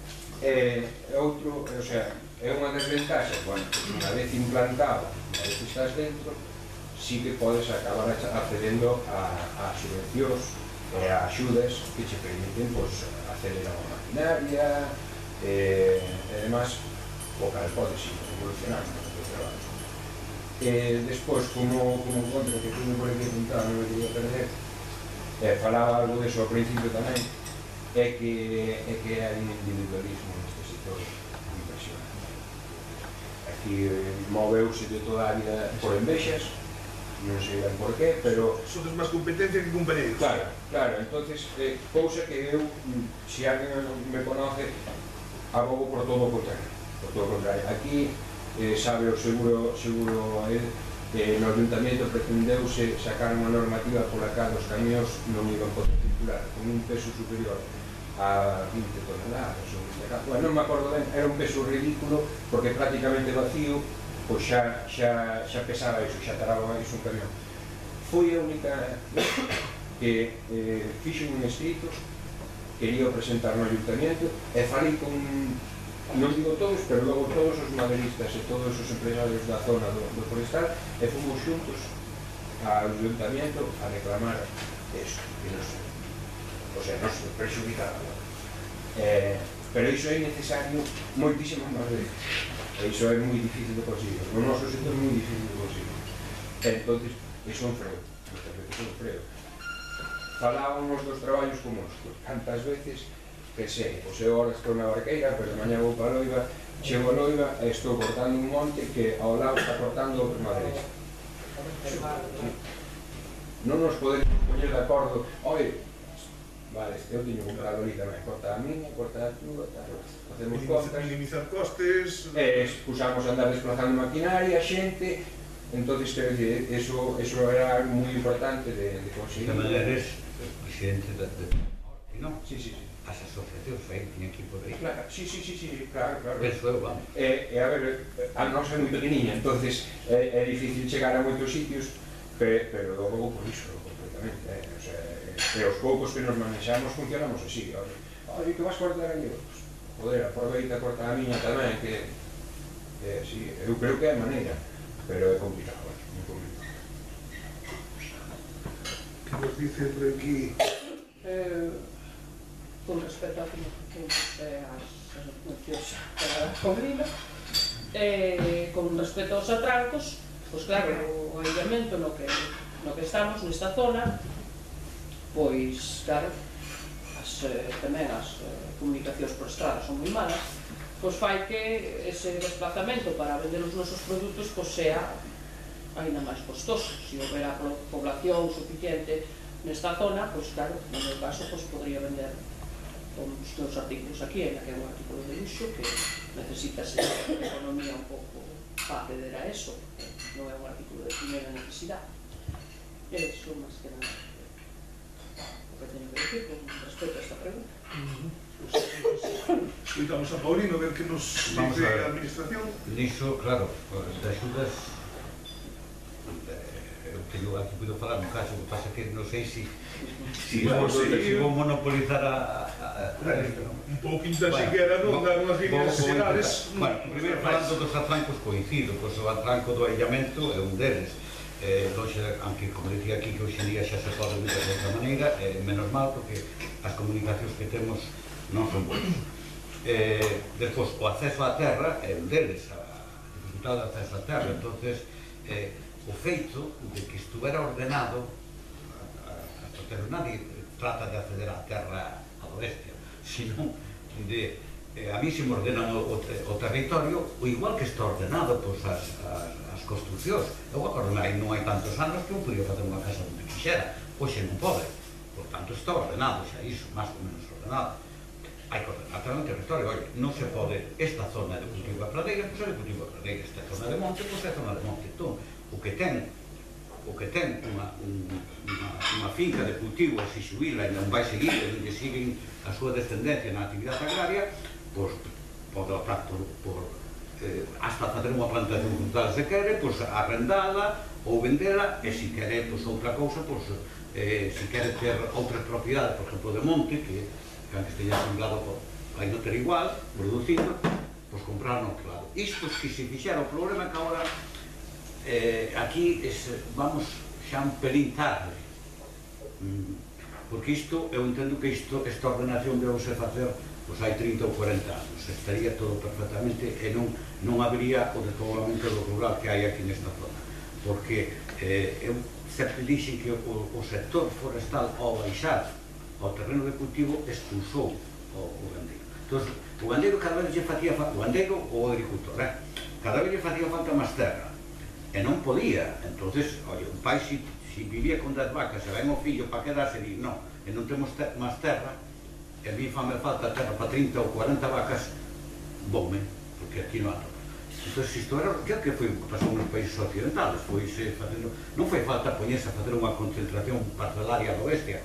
Outro, o sea, é unha desventaxa, bueno, unha vez implantado, unha vez estás dentro, sí que podes acabar accedendo a subvencións e a axudas que che permiten acceder a unha maquinaria e demás, o cal podes ir evolucionando no teu traballo. Despois, como contra que tuve por aquí apuntado, non me quería perder, falaba algo deso ao principio tamén, é que hai un individualismo neste sector impresionante. Aquí moveuse de toda a vida por envexas, non sei ben por qué, pero... Sodes máis competencia que compañeros. Claro, entonces, cousa que eu, se alguén me conoce, abogo por todo o contrario. Aquí, sabe o seguro no Ayuntamiento pretendeuse sacar unha normativa pola cal os camións non iban poder circular con un peso superior a 20 toneladas ou 20, bueno, non me acordo ben, era un peso ridículo porque prácticamente vacío, pois xa pesaba iso, xa taraba iso un camión. Foi a única que fixo un escrito, quería presentar no Ayuntamiento e falei con, non digo todos, pero logo todos os maderistas e todos os empresarios da zona do forestal, e fomos xuntos ao Ayuntamiento a reclamar eso, que nos perxudicaba. Pero iso é necesario moitísimas máis veces, e iso é moi difícil de conseguir, no noso sector é moi difícil de conseguir. Entón, iso é un freo, moitas veces é un freo. Falábamos dos traballos como estos, tantas veces que sei, pois eu agora estou na Barqueira, pero mañá vou para Loiva, chego a Loiva e estou cortando un monte que ao lado está cortando o madereiro. Non nos podemos poñer de acordo, oi, vale, eu teño comprado ali tamén, corta a miña, corta a túa, facemos contas, minimizar costes, usamos a andar desplazando maquinaria, xente, entón, quero dicir, eso era moi importante de conseguir. Tamén eres presidente de... non? Sí. As asociacións aí, tiña aquí por aí. Claro, sí, claro. Penso eu, vamos. A ver, a nosa é moi pequeniña, entonces é difícil chegar a moitos sitios, pero logo por iso, completamente. E os poucos que nos manexamos funcionamos así. Oye, que vas cortar ali? Joder, aproveita a cortar a miña tamén, que sí, eu creo que é a maneira, pero é complicado, moi complicado. Que nos dice por aquí? Con respecto a as mencións para a cobrina, con respecto aos atrancos, pois claro, o aillamento no que estamos nesta zona, pois claro, tamén as comunicacións por estrada son moi malas, pois fai que ese desplazamento para vender os nosos produtos pois sea ainda máis costoso. Se houver a población suficiente nesta zona, pois claro, no meu caso, pois podría vender os meus artículos aquí, ainda que é un artículo de luxo que necesita ser economía un pouco para acceder a eso, non é un artículo de primeira necesidade. Eso, máis que nada, o que teño que decir con respecto a esta pregunta. Escoitamos a Paulino a ver que nos dice a administración. Dixo, claro, de axudas, eu teño aquí puido falar un caso, que pasa que non sei se vou monopolizar un pouquinho da xiguera non dar unhas líneas xerales. Bueno, primeiro falando dos atrancos coincido, pois o atranco do aillamento é un deles. Aunque, como decía aquí, que hoxe en día xa se pode ver de outra maneira, menos mal, porque as comunicacións que temos non son boas. Despois, o acceso á terra é un deles, a dificultade de acceso á terra. Entonces, o feito de que estuvera ordenado, nadie trata de acceder á terra a lo bestia, sino de a mí se me ordenan o territorio, o igual que está ordenado as construccións. Eu acordo, non hai tantos anos que eu podía facer unha casa onde quixera, hoxe non pode, por tanto está ordenado xa iso, máis ou menos ordenado. Hai que ordenar tamén o territorio. Oye, non se pode, esta zona de cultivo a pradeira, pois é de cultivo a pradeira, esta zona de monte, pois é zona de monte. Entón, o que ten unha finca de cultivo, se xubila e non vai seguir, e non lle siguen a súa descendencia na actividade agraria, pois pode optar por hasta facer unha plantación frutal se quere, pois arrendala ou vendela, e se quere outra cousa, se quere ter outras propiedades, por exemplo, de monte, que aunque esteña xubilado vai non ter igual, producindo, pois comprar no outro lado. Isto que se fixera, o problema é que agora aquí vamos xa un pelín tarde, porque isto, eu entendo que esta ordenación debe se facer hai 30 ou 40 anos, estaría todo perfectamente e non habería o despoblamento do rural que hai aquí nesta zona, porque eu sempre dixen que o sector forestal ao baixar ao terreno de cultivo expulsou o gandeiro. Entón, o gandeiro cada vez lle facía falta, o gandeiro ou o agricultor, cada vez lle facía falta máis terra, e non podía. Entón, oi, un pai se vivía con 10 vacas, se ven o fillo para quedarse e di, non, e non temos máis terra, e a mí fame falta terra para 30 ou 40 vacas, voume, porque aquí non ando. Entón, isto era o que foi pasou nos países occidentales, non foi falta poñerse a facer unha concentración parcelaria do bestia,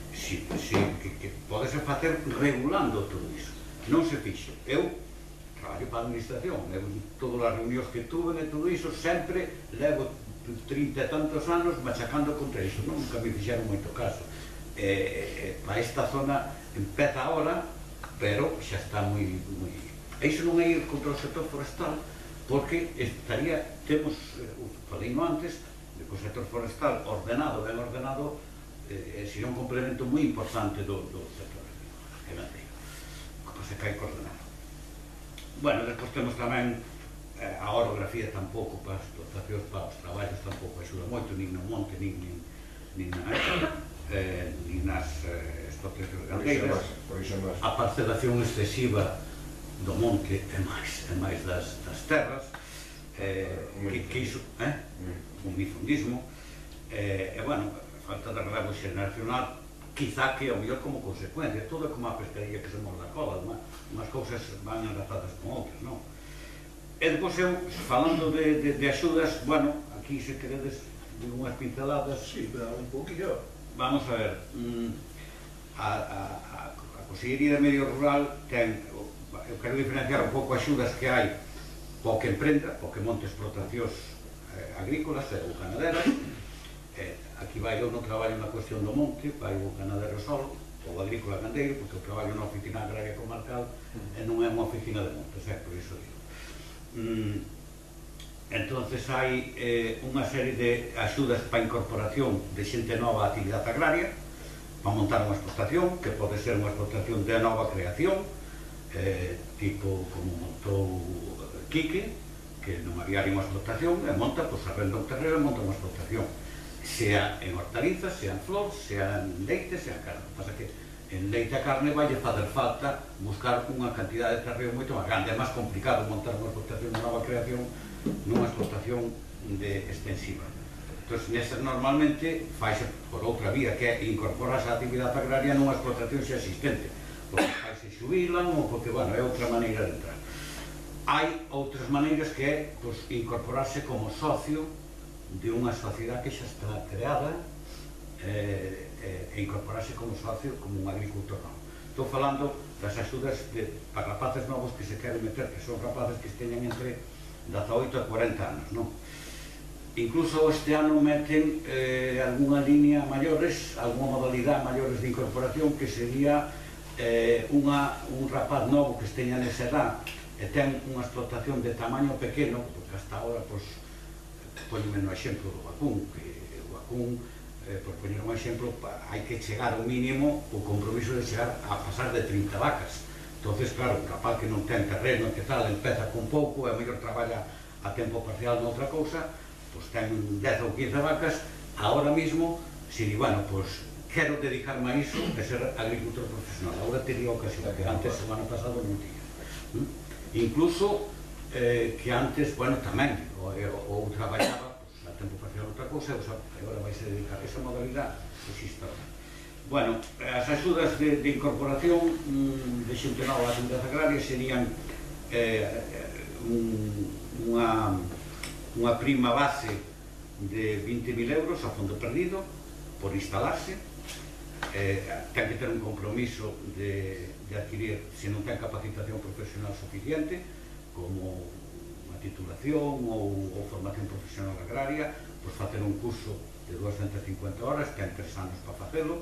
que podese facer regulando todo iso. Non se fixo. Eu traballo para a administración, todas as reunións que tuve e todo iso, sempre levo 30 e tantos anos machacando contra iso, nunca me fixeron moito caso. Para esta zona empeza ahora, pero xa está moi... Iso non é ir contra o sector forestal, porque temos, falei no antes, que o sector forestal ordenado, ben ordenado, sería un complemento moi importante do sector gandeiro. O que pasa é que hai que ordenar. Bueno, despois temos tamén a orografía tampouco para as explotacións, para os traballos tampouco axuda moito, nin no monte, nin nas explotacións gandeiras. A parcelación excesiva do monte é máis das terras, que iso, un mifundismo, e, bueno, falta de relevo xeracional, quizá que ao mellor como consecuencia, todo é como a pescaría que se morda a cola, unhas cousas van enlazadas con outras, non? E depois eu, falando de axudas, bueno, aquí se queredes unhas pinceladas. Sí, pero un poquillo. Vamos a ver, a Consellería de Medio Rural ten, eu quero diferenciar un pouco axudas que hai para o que emprenda, para o que monte explotacións agrícolas ou ganaderas. Aquí vai, eu non traballo na cuestión do monte, vai o ganadero solo, ou agrícola gandeiro, porque eu traballo na oficina agraria comarcal e non é unha oficina de montes, por iso digo. Entonces hai unha serie de axudas para a incorporación de xente nova á actividade agraria, para montar unha explotación, que pode ser unha explotación de nova creación, tipo como montou Quique, que non había unha explotación, e monta, pois arrenda un terreno e monta unha explotación, sea en hortalizas, sea en flor, sea en leite, sea en carne. O que pasa que en leite a carne vai fazer falta buscar unha cantidade de terreo moito máis grande, é máis complicado montar unha explotación de nova creación nunha explotación extensiva. Entón, nesas normalmente faise por outra vía, que é incorporarse á actividade agraria nunha explotación xa existente, porque faise xubilan ou porque, bueno, é outra maneira de entrar. Hai outras maneiras que é incorporarse como socio de unha sociedade que xa está creada e incorporarse como socio, como un agricultor novo. Estou falando das axudas para rapaces novos que se queren meter, que son rapaces que teñen entre 18 a 40 anos, non? incluso este ano meten algunha línea maiores, algunha modalidade maiores de incorporación, que sería un rapaz novo que esteña nesa edad e ten unha explotación de tamaño pequeno, porque hasta ahora, poñeme no exemplo do vacún, que o vacún, por poñer un exemplo, hai que chegar ao mínimo o compromiso de chegar a pasar de 30 vacas. Entonces, claro, un rapaz que non ten terreno, que tal, empeza con pouco, e a mellor traballa a tempo parcial noutra cousa, pois ten 10 ou 15 vacas, ahora mismo, se di, bueno, pois quero dedicarme a iso e ser agricultor profesional. Agora tería ocasión, que antes, o ano pasado, non tiña. Incluso que antes, bueno, tamén, ou traballaba a tempo parcial outra cousa, e agora vai se dedicar a esa modalidade, existe ahora. Bueno, as axudas de incorporación de xente nova á actividade agraria serían unha prima base de 20.000 euros a fondo perdido por instalarse. Ten que ter un compromiso de adquirir, se non ten capacitación profesional suficiente, como unha titulación ou formación profesional agraria, pois facer un curso de 250 horas, ten 3 anos para facelo,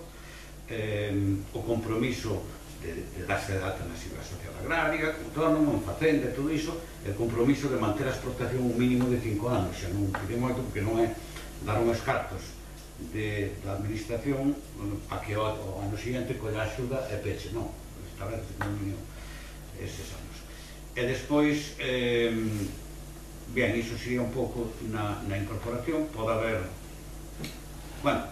o compromiso de darse de alta na Seguridade Social Agraria, autónomo, en facenda, todo iso, e o compromiso de manter a explotación un mínimo de 5 anos, xa non pide moito, porque non é dar unhos cartos da administración a que o ano seguinte colla axuda e peche, non, esta vez non mínimo estes anos. E despois, ben, iso sería un pouco na incorporación, pode haber, bueno,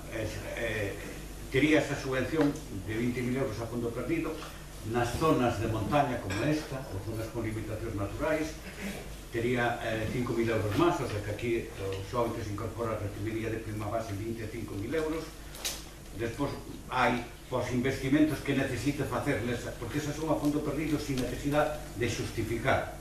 tería esa subvención de 20.000 euros a fondo perdido nas zonas de montaña como esta, ou zonas con limitacións naturais, tería 5.000 euros máis, o sea que aquí o xoven que se incorpora recibiría de prima base 25.000 euros. Despois hai os investimentos que necesite facerles, porque esas son a fondo perdido sin necesidade de xustificar.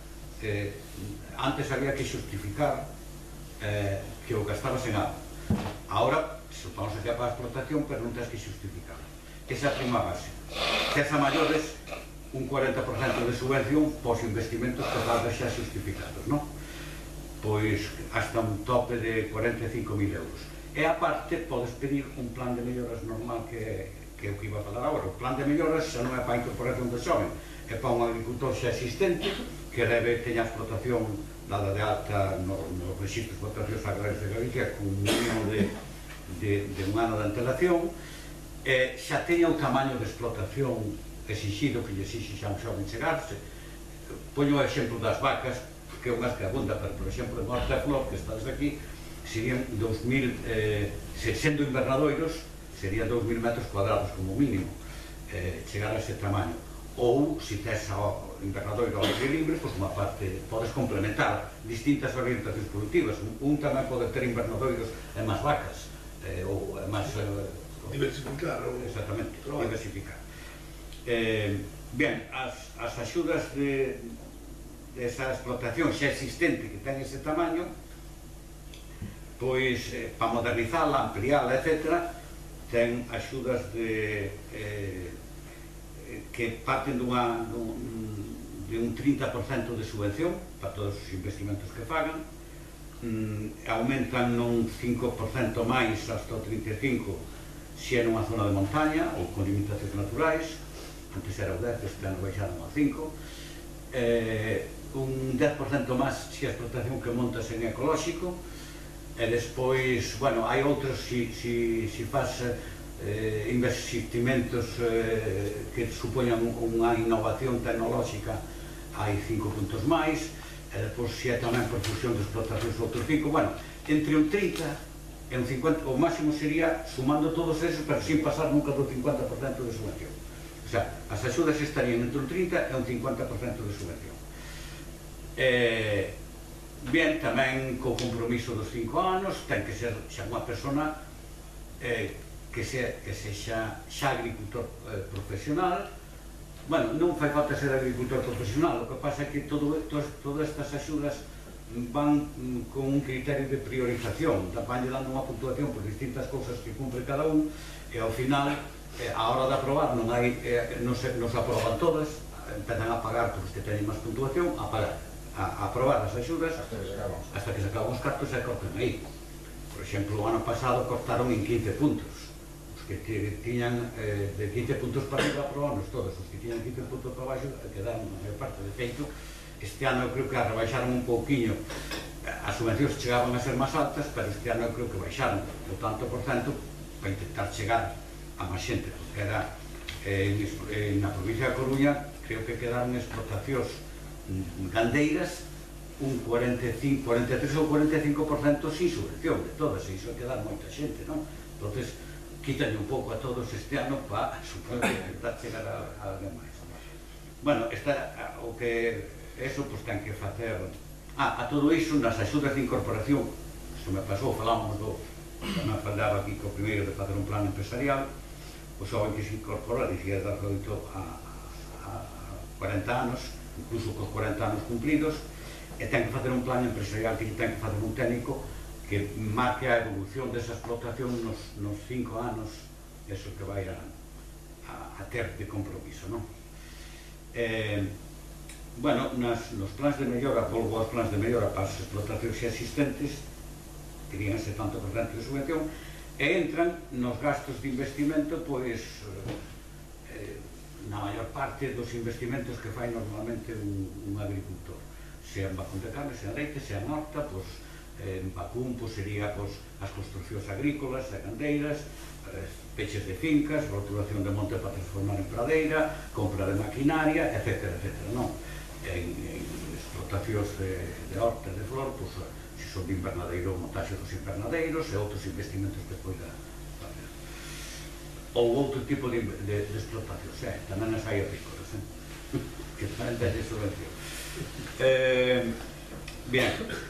Antes había que xustificar que o gastabas en algo. Ahora, se o vamos a para a explotación, pero non tens que xustificar. Esa prima base. Tes a maiores un 40% de subvención pos investimentos que vas deixar justificados, non? Pois hasta un tope de 45.000 euros. E aparte, podes pedir un plan de melloras normal que é o que iba a falar agora. O plan de melloras xa non é para a incorporación do xoven, é para un agricultor xa existente que debe teña a explotación dada de alta nos registros de explotacións agrarias de Galicia con un mínimo de un ano de antelación, xa teña o tamaño de explotación exigido que lle exixe xa un xoven chegarse. Poño o exemplo das vacas, que é unha que abunda, pero por exemplo en Horta de Flor, que está desde aquí, serían 2.000, sendo invernadoiros, serían 2.000 metros cuadrados como mínimo, chegar a ese tamaño. Ou, se tes o invernadoiro ao aire libre, pois unha parte, podes complementar distintas orientacións productivas. Un tamén pode ter invernadoiros e máis vacas, ou máis... Diversificar. Exactamente, diversificar. Ben, as axudas de esa explotación xa existente que ten ese tamaño, pois, para modernizala, ampliala, etc., ten axudas que parten de un 30% de subvención para todos os investimentos que fagan, aumentan un 5% máis hasta o 35% se é nunha zona de montaña ou con limitacións naturais. Antes era o 10, este ano baixaron ao 5%, un 10% máis se a explotación que montas en ecolóxico, e despois, bueno, hai outros se faz investimentos que supoñan unha innovación tecnolóxica, hai 5 puntos máis, e despois se é tamén por fusión de explotacións outros 5, bueno, entre un 30 e un 50, o máximo sería sumando todos esos, pero sin pasar nunca do 50% de subvención. O sea, as axudas estarían entre un 30 e un 50% de subvención. Bien, tamén co compromiso dos 5 anos, ten que ser xa unha persona que sexa xa agricultor profesional. Bueno, non fai falta ser agricultor profesional, o que pasa é que todas estas axudas van con un criterio de priorización, van dando unha puntuación por distintas cousas que cumpre cada un, e ao final, a hora de aprobar, non se aproban todas, empezan a pagar por os que teñen máis puntuación, a aprobar as axudas hasta que se acaban os cartos e corten aí. Por exemplo, o ano pasado cortaron en 15 puntos. Os que tiñan de 15 puntos para arriba aprobanos todos, os que tiñan 15 puntos para baixo quedaron a maior parte. De feito, este ano eu creo que rebaixaron un pouquiño, as subvencións chegaban a ser máis altas, pero este ano eu creo que baixaron o tanto por cento para intentar chegar a máis xente, porque era na provincia da Coruña creo que quedaron explotacións gandeiras un 43 ou 45% sin subvención de todas, e iso quedar moita xente, non? Entonces, quítalle un pouco a todos este ano para, supongo, intentar chegar a demais. Bueno, o que eso, pois, ten que facer... A todo iso, nas axudas de incorporación, isto me pasou, falábamos me falaba aquí co primeiro de facer un plan empresarial, o xoven que se incorpora, dicía de 18 a 40 anos, incluso cos 40 anos cumplidos, e ten que facer un plan empresarial, que ten que facer un técnico que marque a evolución desa explotación nos 5 anos, eso que vai a ter de compromiso, non? Bueno, nos plans de mellora, volvo aos plans de mellora para as explotacións existentes, terían ese tanto por cento de subvención, e entran nos gastos de investimento, pois, na maior parte dos investimentos que fai normalmente un agricultor, sea en vacún de carne, sea en leite, sea en horta, pois, en vacún sería as construccións agrícolas e gandeiras, peches de fincas, rotulación de monte para transformar en pradeira, compra de maquinaria, etc. Non? En explotacións de horta e de flor, se son de invernadeiro, montaxe dos invernadeiros e outros investimentos que poida facer. Ou outro tipo de explotacións, tamén as hai agrícolas, que tamén ten subvención. Bien,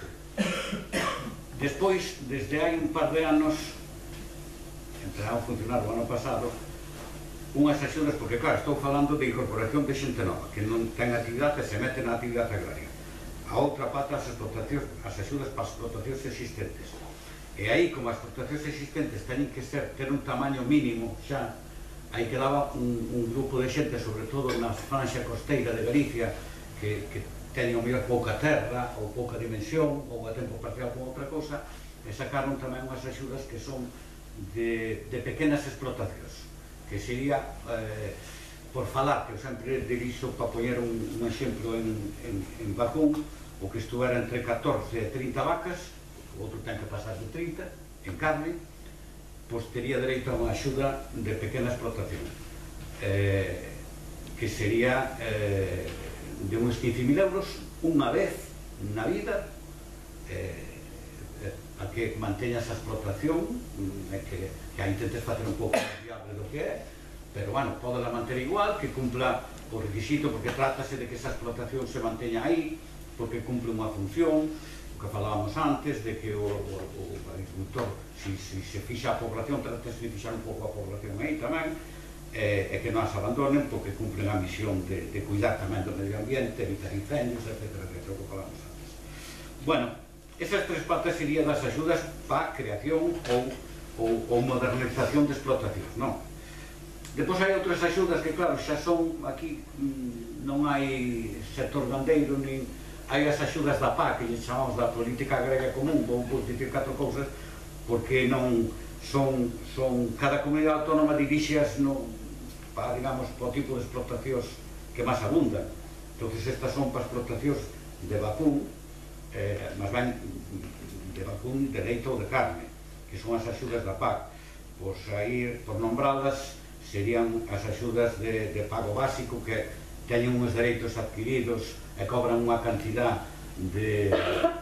despois, desde hai un par de anos, empezaron a funcionar o ano pasado, unhas axudas, porque claro, estou falando de incorporación de xente nova, que non ten actividade e se mete na actividade agraria. A outra pata, as axudas para as explotacións existentes. E aí, como as explotacións existentes teñen que ter un tamaño mínimo xa, aí quedaba un grupo de xente, sobre todo na franxa costeira de Galicia, que teñen o mellor pouca terra, ou pouca dimensión, ou a tempo parcial con outra cousa, e sacaron tamén unhas axudas que son de pequenas explotacións, que sería, por falar, que eu sempre dirixo para poñer un exemplo en vacún, o que estuvera entre 14 e 30 vacas, o outro ten que pasar de 30, en carne, pois tería dereito a unha axuda de pequena explotación, que sería de uns 15.000 euros unha vez na vida, a que manteña esa explotación, que a intentes facer un pouco máis viable do que é, pero, bueno, podela manter igual, que cumpla o requisito, porque trátase de que esa explotación se manteña aí, porque cumple unha función, o que falábamos antes, de que o agricultor, se fixa a población, trátase de fixar un pouco a población aí tamén, e que non as abandonen, porque cumplen a misión de cuidar tamén do medio ambiente, evitar incendios, etc., o que falamos antes. Bueno, esas tres patas serían das axudas para creación ou modernización de explotacións, non? Depois hai outras axudas que, claro, xa son, aquí non hai sector gandeiro, nin hai as axudas da PAC, que lle chamamos da Política Agraria Común, vou dicir 4 cousas, porque non son cada comunidade autónoma dirixas para, digamos, para o tipo de explotacións que máis abundan. Entón, estas son para explotacións de vacún, máis ben de vacún, de leite ou de carne, que son as axudas da PAC. Pois aí, por nombradas, serían as axudas de pago básico, que teñen uns dereitos adquiridos e cobran unha cantidad de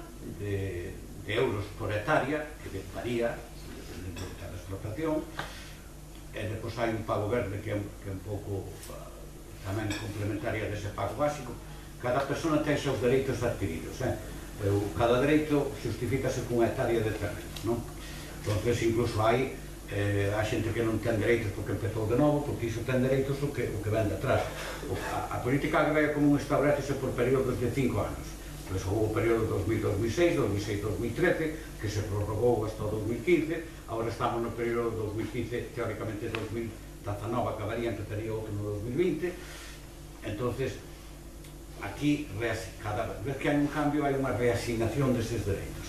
euros por hectárea, que varía dependendo de cada explotación, e depois hai un pago verde que é un pouco tamén complementaria dese pago básico. Cada persona ten seus dereitos adquiridos, cada dereito justifícase con unha hectárea de terreno, non? Entón, incluso hai a xente que non ten dereitos porque empezou de novo, porque iso ten dereitos o que ven de atrás. A política agraria común establecese por períodos de 5 anos. Entón, houve o período 2000-2006, 2006-2013, que se prorrogou hasta o 2015, agora estamos no período 2015, teóricamente 2019 acabaría, empezaría outro no 2020. Entón, aquí, cada vez que hai un cambio, hai unha reasignación deses dereitos.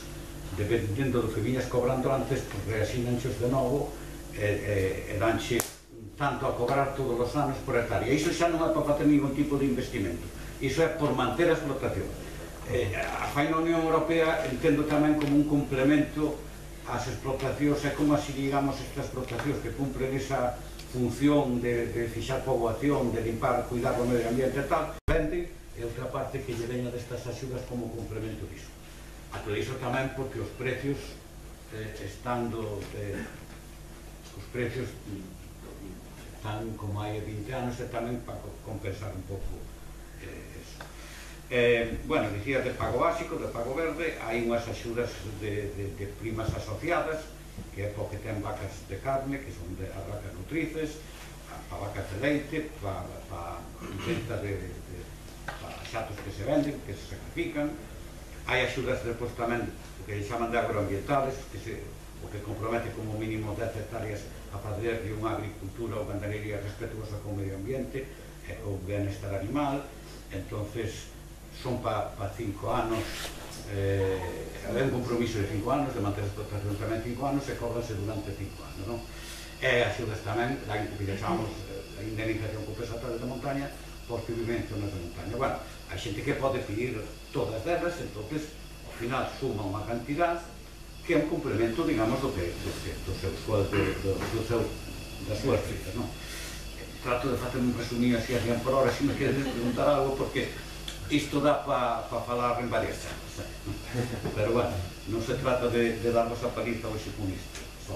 dependendo do que viñas cobrando antes, pues reasínanchos de novo e danche tanto a cobrar todos os anos por hectárea. Iso xa non é para facer ningún tipo de investimento, iso é por manter a explotación. A faina Unión Europea entendo tamén como un complemento ás explotacións, é como así, digamos, estas explotacións que cumpren esa función de fixar poboación, de limpar, cuidar do medio ambiente e tal, venden, e outra parte que lle veña destas axudas como complemento disso. A todo iso tamén porque os precios estando os precios están como hai 20 anos e tamén para compensar un pouco eso. Bueno, dicía de pago básico, de pago verde, hai unhas axudas de primas asociadas, que é para que ten vacas de carne, que son as vacas nutrices, para vacas de leite, para venta para xatos que se venden, que se sacrifican. Hai axudas despois tamén, o que chaman de agroambientales, o que compromete como mínimo 10 hectáreas a fazer de unha agricultura ou ganadería respetuosa con o medio ambiente ou benestar animal. Entonces son para 5 anos, hai un compromiso de 5 anos de manter a explotación tamén 5 anos e cobranse durante 5 anos, non? E axudas tamén, que lle chamamos a indemnización compensatoria de montaña por que viven en zonas de montaña. Bueno, hai xente que pode pedir todas delas, entonces ao final suma unha cantidad que é un complemento, digamos, das súas cifras, non? Trato de facer un resumido así a 100 por hora, se me queres preguntar algo, porque isto dá para falar en varias charlas, pero bueno, non se trata de darnos a paliza hoxe con isto, só.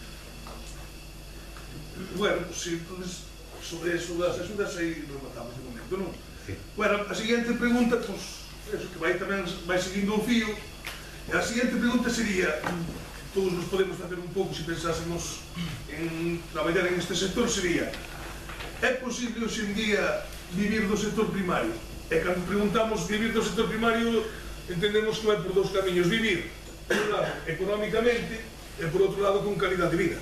Bueno, si, entonces, sobre eso das axudas, aí rematamos de momento, non? Sí. Bueno, a seguinte pregunta, pues, eso, que vai tamén vai seguindo o fío. A seguinte pregunta sería, todos nos podemos facer un pouco se pensásemos en traballar en este sector, sería: é posible hoxe en día vivir do sector primario? E cando preguntamos vivir do sector primario, entendemos que vai por dous camiños: vivir, por un lado, económicamente, e por outro lado, con calidad de vida.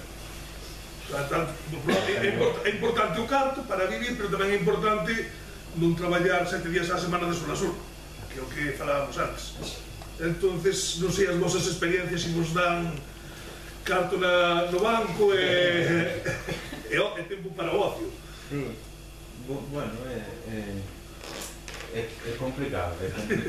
É importante o carto para vivir, pero tamén é importante non traballar 7 días á semana de sol a sol, que é o que falábamos antes. Entonces, non sei as vosas experiencias, se vos dan carto no banco e tempo para o ocio. Sí, bueno, é complicado,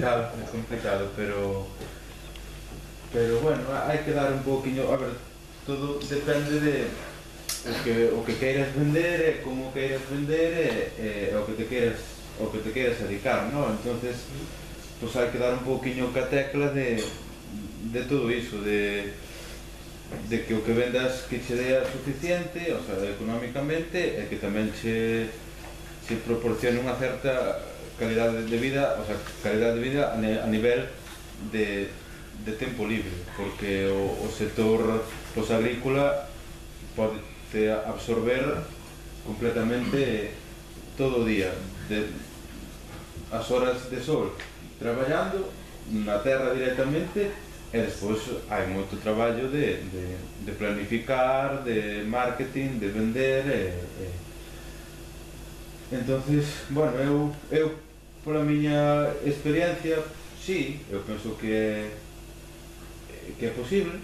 pero bueno, hai que dar un pouquiño, a ver, todo depende de o que queiras vender, como queiras vender e o que te queiras dedicar, non? Entonces, pues hai que dar un pouquiño ca tecla de todo iso, de que o que vendas que che dea suficiente, o sea, económicamente, e que tamén che proporcione unha certa calidade de vida, o sea, calidade de vida a nivel de tempo libre, porque o sector agrícola pode absorber completamente todo o día, as horas de sol traballando na terra directamente, e despois hai moito traballo de planificar, de marketing, de vender entonces, bueno, eu pola miña experiencia, sí, eu penso que é posible,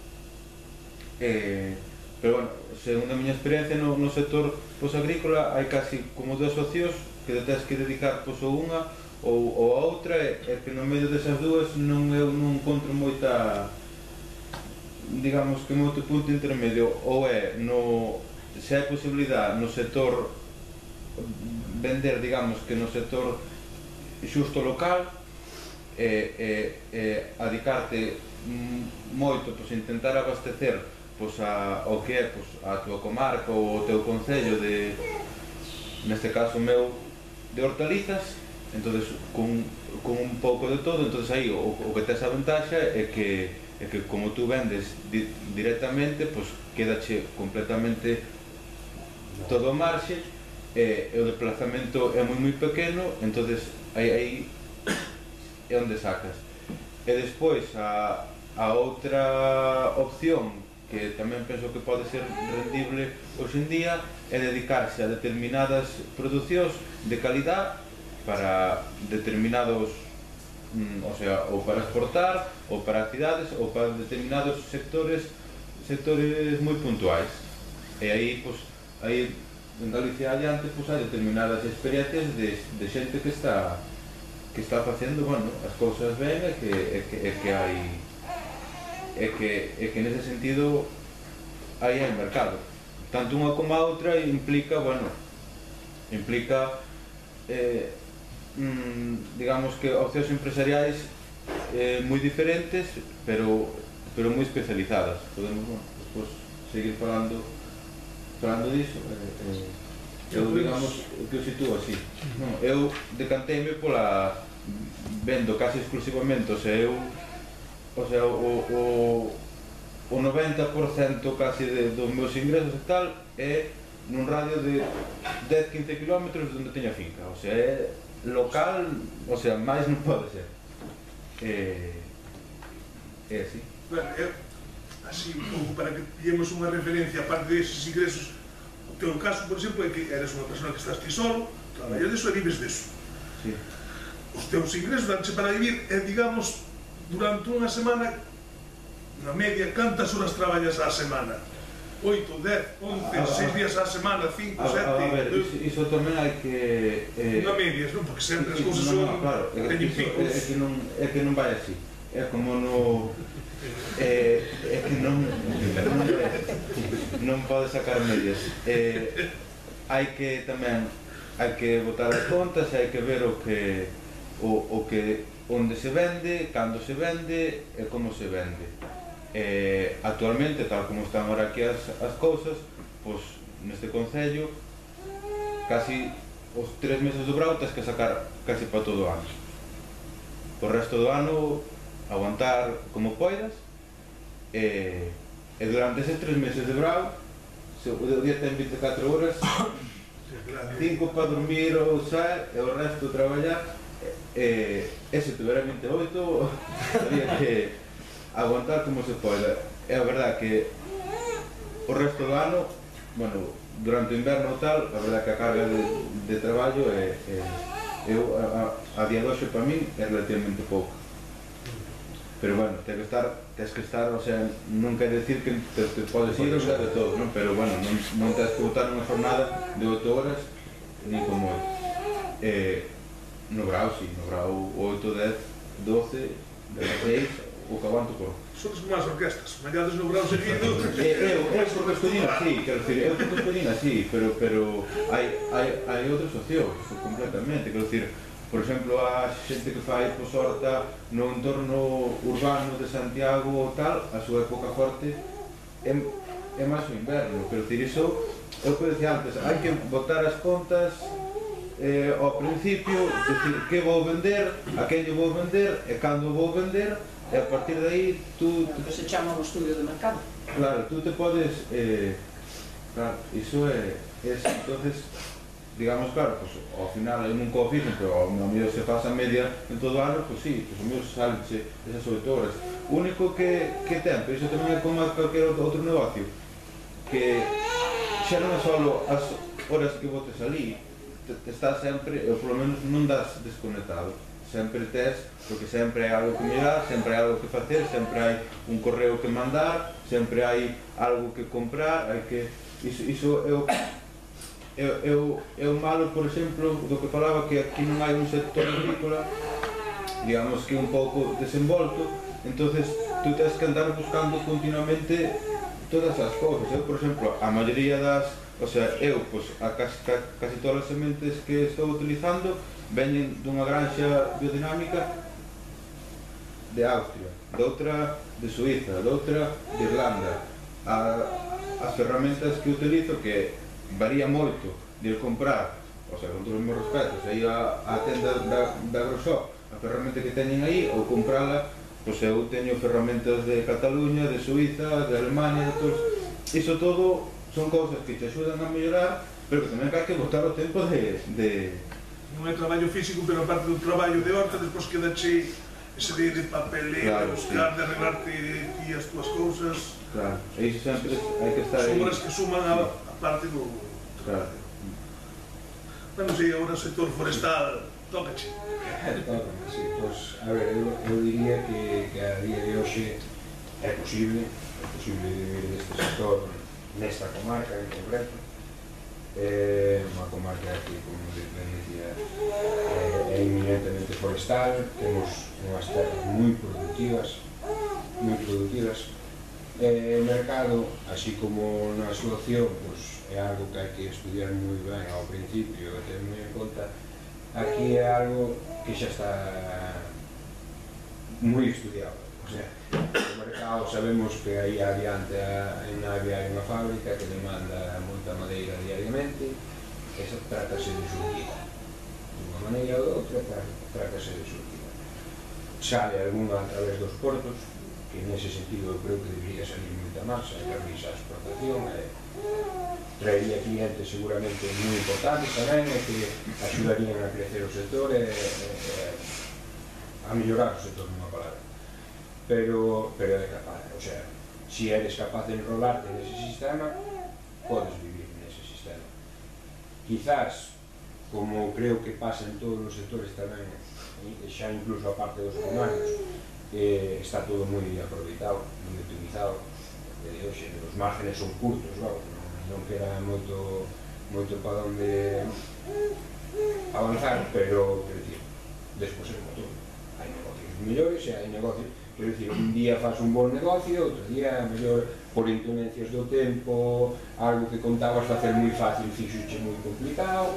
pero bueno, segundo a miña experiencia no sector agrícola hai casi como dúas opcións que tens que dedicar a unha ou a outra, é que no medio desas dúas non encontro moita, digamos que moito punto intermedio, ou é se hai posibilidade no sector vender, digamos que no sector xusto local adicarte moito, intentar abastecer ao que é a tua comarca ou o teu concello, neste caso meu, de hortalizas. Entonces, con un pouco de todo, entonces aí o que tes a ventaxa é que como tú vendes directamente, pois quedache completamente todo o marxe, e o desplazamento é moi pequeno, entonces aí é onde sacas. E despois a outra opción que tamén penso que pode ser rendible hoxe en día é dedicarse a determinadas producións de calidad para determinados, o sea, ou para exportar ou para cidades ou para determinados sectores moi puntuais. E aí, en Galicia adiante, hai determinadas experiencias de xente que está facendo, bueno, as cousas ben e que nese sentido aí hai mercado. Tanto unha como a outra implica, bueno, digamos que opcións empresariais moi diferentes, pero moi especializadas. Podemos, bueno, despois seguir falando diso. Eu, digamos, que o sitúo así. Eu decanteime pola, vendo casi exclusivamente, o sea, o 90% casi dos meus ingresos e tal é nun radio de 10-15 km onde teño a finca, o sea, é local, o sea, máis non pode ser. É así. Así, un pouco para que pillemos unha referencia, aparte deses ingresos, o teu caso, por exemplo, é que eres unha persona que estás ti solo, traballas deso e vives deso. Sí. Os teus ingresos danche para vivir e, digamos, durante unha semana, na media, cantas horas traballas á semana? 8, 10, 11, 6 días á semana, 5, 7... A ver, iso tamén hai que... Unha medias, non? Porque sempre as cousas son... Claro, teñen picos. É que non vai así. É como no... É que non pode sacar medias. Hai que tamén botar as contas, hai que ver onde se vende, cando se vende e como se vende. Actualmente, tal como están ahora aquí as cousas, pois neste concello casi os 3 meses do brao tens que sacar casi para todo o ano. O resto do ano aguantar como poidas e durante eses 3 meses de brao, se o día ten 24 horas, 5 para dormir ou sair e o resto traballar, e se tuvera 28 había que aguantar como se poida. É a verdad que o resto do ano, bueno, durante o inverno tal, a verdad que a carga de traballo a día de hoxe para min é relativamente pouco. Pero bueno, tens que estar, o sea, non quer decir que te podes ir ou de todo, non? Pero bueno, non tens que botar unha jornada de 8 horas, ni como no grau, sí, no grau 8, 10, 12, 16, o que aguanto por... Sodes como as orquestas, mallades no grau seguido... Eu porque escollín así, quero dicir, eu porque escollín así, pero hai outras opcións, completamente, quero dicir, por exemplo, a xente que fai horta no entorno urbano de Santiago ou tal, a súa época forte é máis o inverno, quero dicir, iso, eu que decía antes, hai que botar as contas ao principio, decir que vou vender, a quen lle vou vender e cando vou vender, e a partir de aí tú... O que se chama un estudio de mercado. Claro, tú te podes... claro, iso é... entonces, digamos, claro, pues, ao final eu nunca o fixen, pero ao mellor se pasa media en todo o ano, pues sí, pues o mellor salense esas 8 horas. O único que ten, pero iso tamén é como calquer outro negocio, que xa non é só as horas que botes ali, estás sempre, ou polo menos non das desconectado. Sempre tes, porque sempre hai algo que mirar, sempre hai algo que facer, sempre hai un correo que mandar, sempre hai algo que comprar, hai que... Iso é o malo, por exemplo, do que falaba, que aquí non hai un sector agrícola, digamos que un pouco desenvolto, entonces tú tens que andar buscando continuamente todas as cousas. Eu, por exemplo, a maioría das... O sea, eu, pues, casi todas as sementes que estou utilizando veñen dunha granxa biodinámica de Austria, de outra de Suiza, de outra de Irlanda. As ferramentas que utilizo, que varía moito de ir comprar, o sea, con todos os meus respetos, aí a tenda da AgroShop, a ferramenta que teñen aí, ou comprala, pois eu teño ferramentas de Cataluña, de Suiza, de Alemania, de todos. Iso todo son cousas que te axudan a mellorar, pero que tamén hai que botar o tempo de... Non é traballo físico, pero aparte do traballo de horta, despois quedache ese de papeleo, de buscar, de arreglarte ti as túas cousas. Claro, e iso sempre hai que estar aí. Son horas que suman a parte do... Claro. Bueno, sei, agora o sector forestal Tócache. Sí, pois, a ver, eu diría que a día de hoxe é posible vivir deste sector nesta comarca en concreto. Unha comarca que, como ben dicía, é eminentemente forestal, temos unhas terras moi productivas. O mercado, así como na súa opción, é algo que hai que estudiar moi ben ao principio e ter moi en conta. Aquí é algo que xa está moi estudiado. O sea, o mercado sabemos que aí adiante en Navia hai unha fábrica que demanda moita madeira diariamente, e xa trátase de surtida. De unha maneira ou de outra, trátase de surtida. Sale algunha a través dos portos, que nese sentido eu creo que debería salir moita máis, hai que abrirse a exportación, traería clientes seguramente moi importantes tamén, e que axudarían a crecer o sector e a mellorar o sector, nunha palabra. Pero é capaz, o sea, si eres capaz de enrolarte nese sistema, podes vivir nese sistema. Quizás, como creo que pasa en todos os sectores tamén, xa incluso a parte dos primarios, está todo moi aproveitado, moi optimizado. De hoxe, os márgenes son curtos, non queda moito para onde avanzar, pero, despois é como todo. Hai negocios mellores e hai negocios, quero dicir, un día faz un bon negocio, outro día, mellor, por inclemencias do tempo, algo que contabas facer moi fácil, fixoche moi complicado,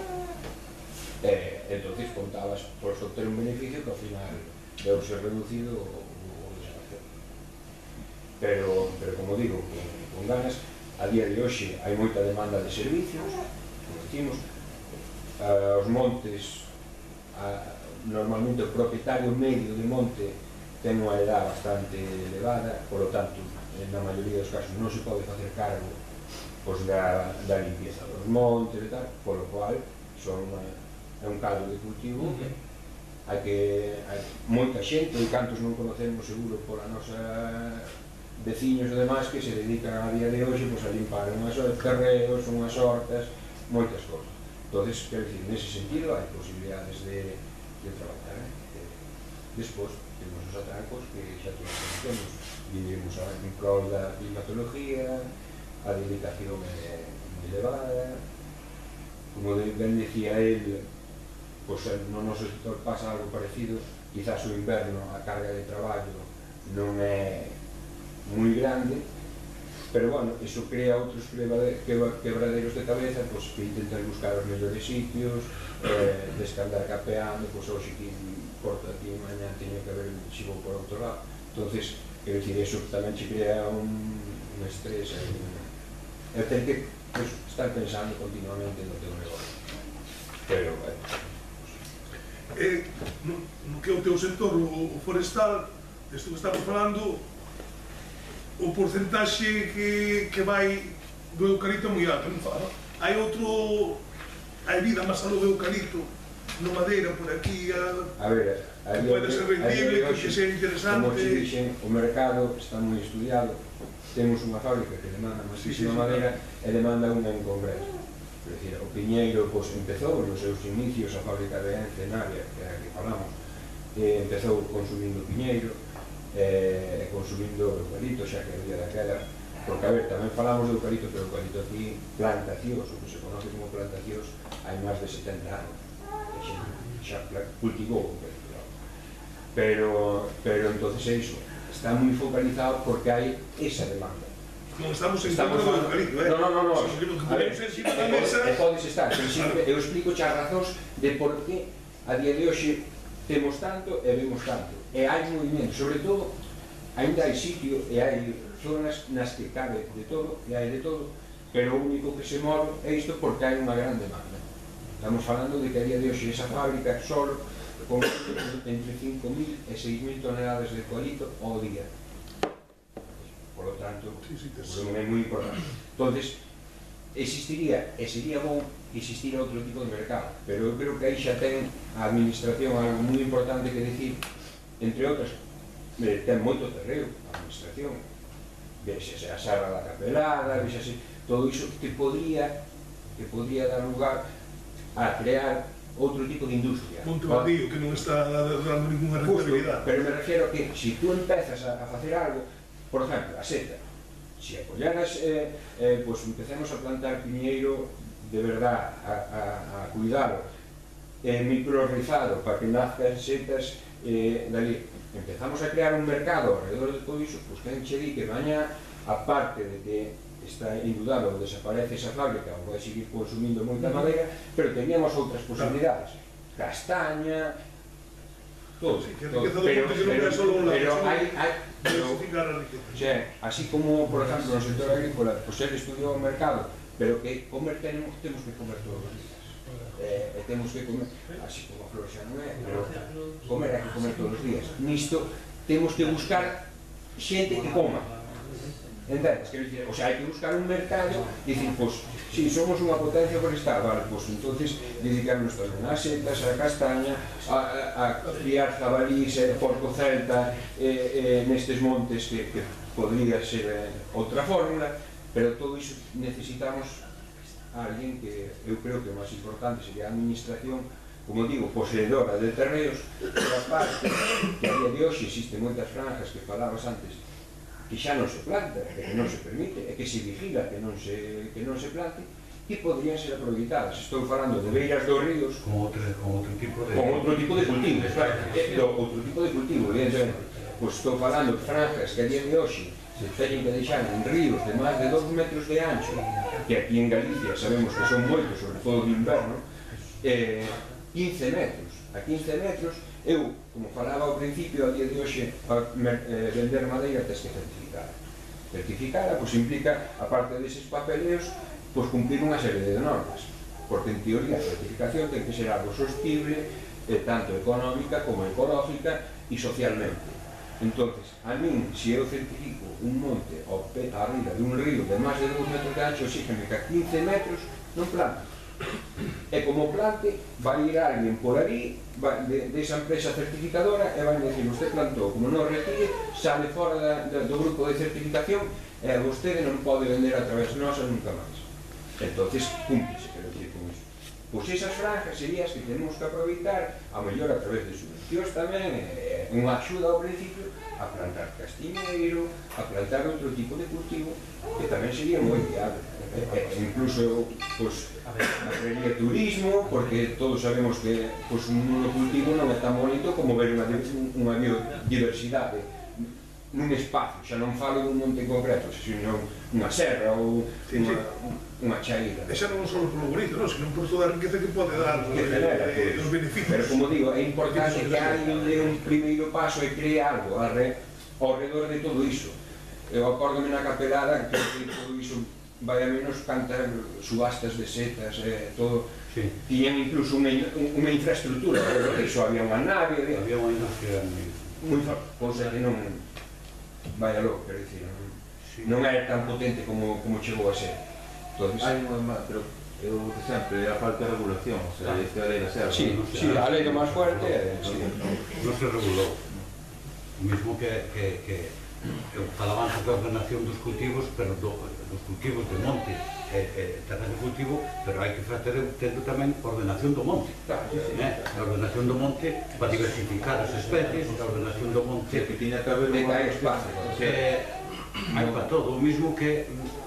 entonces contabas por só ter un beneficio que ao final deu ser reducido ou desaparecer. Pero, como digo, con ganas, a día de hoxe hai moita demanda de servicios, como dicimos, os montes, normalmente o propietario medio de monte ten unha edad bastante elevada, por lo tanto, na maioría dos casos non se pode facer cargo da limpieza dos montes e tal, polo cual é un caldo de cultivo que hai moita xente, e cantos non conocemos seguro pola nosa veciños e demais que se dedican a día de hoxe a limpar unhas terreos, unhas hortas, moitas cousas. Entón, quero dicir, nese sentido hai posibilidades de traballar. Despois, temos os atrancos que xa todos conocemos, vivimos en prol da climatología, a dedicación é moi elevada, como ben decía el, no noso sector pasa algo parecido, quizás o inverno a carga de traballo non é moi grande, pero bueno, iso crea outros quebraderos de cabeza, que intentan buscar os mellores sitios, descaldar capeando, hoxe que corto aquí, mañá teño que ver se vou por outro lado. Entonces, quero dicir, iso tamén che crea un estrés e ten que estar pensando continuamente no teu negocio. Pero, no que é o teu sector, o forestal, isto que estamos falando, o porcentaxe que vai do eucalipto é moi alto, non fala? Hai vida máis algo do eucalipto no madeira por aquí, pode ser rendible, que ser interesante. Como se dixen, o mercado está moi estudiado, temos unha fábrica que demanda máxima madeira e demanda unha en concreto. É dicir, o Piñeiro empezou nos seus inicios, a fábrica de Ence en Navia, que é a que falamos, empezou consumindo piñeiro, consumindo eucalipto, xa que había daquela, porque, a ver, tamén falamos de eucalipto, pero o eucalipto aquí, plantacións, o que se conoce como plantacións, hai máis de 70 anos, xa cultivou o eucalipto. Pero, entonces é iso, está moi focalizado porque hai esa demanda. Non estamos en contra do eucalipto, No. E podes estar, eu explico xa as razóns de por que a día de hoxe temos tanto e vemos tanto. E hai movimento, sobre todo, ainda hai sitio e hai zonas nas que cabe de todo, e hai de todo, pero o único que se move é isto porque hai unha gran demanda. Estamos falando de que a día de hoxe esa fábrica solo consume entre 5.000 e 6.000 toneladas de eucalipto ao día. Por lo tanto, é moi importante. Entonces, existiría, e sería bom existir outro tipo de mercado, pero eu creo que aí xa ten a administración algo moi importante que decir, entre outras, ten moito terreo a administración, vexase a Serra da Capelada, vexase todo iso que podría dar lugar a crear outro tipo de industria. Monte Baldío, que non está dando ninguna rentabilidade. Pero me refiero que se tú empezas a facer algo, por exemplo, a seta, se apoyaras, pues empecemos a plantar piñeiro de verdad, a cuidalo, microrizado para que nazcan setas, dali empezamos a crear un mercado alrededor de todo iso, pues quen che di que mañá, aparte de que está indudable ou desaparece esa fábrica ou vai seguir consumindo moita madeira, pero teníamos outras posibilidades, castaña, todo, Sí, que a riqueza do monte que non é só un lado, pero hai diversificar a riqueza. o sea, así como, por exemplo, no sector agrícola, pues él estudiou o mercado, pero que comer temos que comer todos os días. E temos que comer, así como a flor xa non é, pero comer hai que comer todos os días. Nisto temos que buscar xente que coma. Entendes? Quero dicir, o sea, hai que buscar un mercado e dicir, pues, si somos unha potencia forestal, vale, pues entonces dedicarnos tamén ás setas, a castaña, a criar jabalís, porco celta, nestes montes que podría ser outra fórmula, pero todo iso necesitamos a alguén que eu creo que o máis importante sería a administración, como digo, poseedora de terreos, pero aparte que a día de hoxe existen moitas franjas que falabas antes que xa non se planta, que non se permite, e que se vigila que non se plante, que podrían ser aproveitadas. Estou falando de beiras dos ríos con outro tipo de cultivo, claro, outro tipo de cultivo, evidentemente. Pois estou falando de franjas que a día de hoxe se teñen que deixar en ríos de máis de 2 metros de ancho, que aquí en Galicia sabemos que son moitos, sobre todo de inverno, 15 metros. A 15 metros, eu, como falaba ao principio, a día de hoxe, para vender madeira tens que certificala. Certificala, pois implica, aparte deses papeleos, pois cumplir unha serie de normas, porque en teoría a certificación ten que ser algo sostible, tanto económica como ecológica e socialmente. Entonces, a min, se eu certifico un monte arriba de un río de máis de 2 metros de ancho, exígeme que a 15 metros non plante. E como plante, vai ir alguén por ali, desa empresa certificadora, e vai dicir, vostede plantou, como non retire, sale fora do grupo de certificación, e vostede non pode vender a través nosa nunca máis. Entonces, cúmplese, quero dicir con iso. Pois esas franjas serían as que temos que aproveitar, a mellor a través de subvencións tamén, unha axuda ao principio, a plantar castiñeiro, a plantar outro tipo de cultivo, que tamén sería moi viable. Incluso, pues, habería turismo, porque todos sabemos que un monocultivo non é tan bonito como ver unha biodiversidade nun espacio, xa non falo dun monte en concreto, sino unha serra ou unha chaíra. E xa non só polo bonito, sino por toda a riqueza que pode dar os beneficios. Pero, como digo, é importante que alguén dé un primeiro paso e cree algo ao redor de todo iso. Eu acórdome na capelada que todo iso vai a menos cantar subastas de setas, todo. Tiñan incluso unha infraestructura, por iso había unha nave, había unha industria moi forte, cousa que non vai a loco, quero dicir, non é tan potente como chegou a ser. Hai unha máis, pero eu sempre a falta de regulación, o sea, esta lei da selva. Sí, a lei do máis fuerte non se regulou. O mesmo que eu falaba antes da ordenación dos cultivos, pero dos cultivos de monte, terras de cultivo, pero hai que facer tendo tamén ordenación do monte. A ordenación do monte para diversificar as especies, a ordenación do monte que tiña que haber un espacio. Hai para todo, o mismo que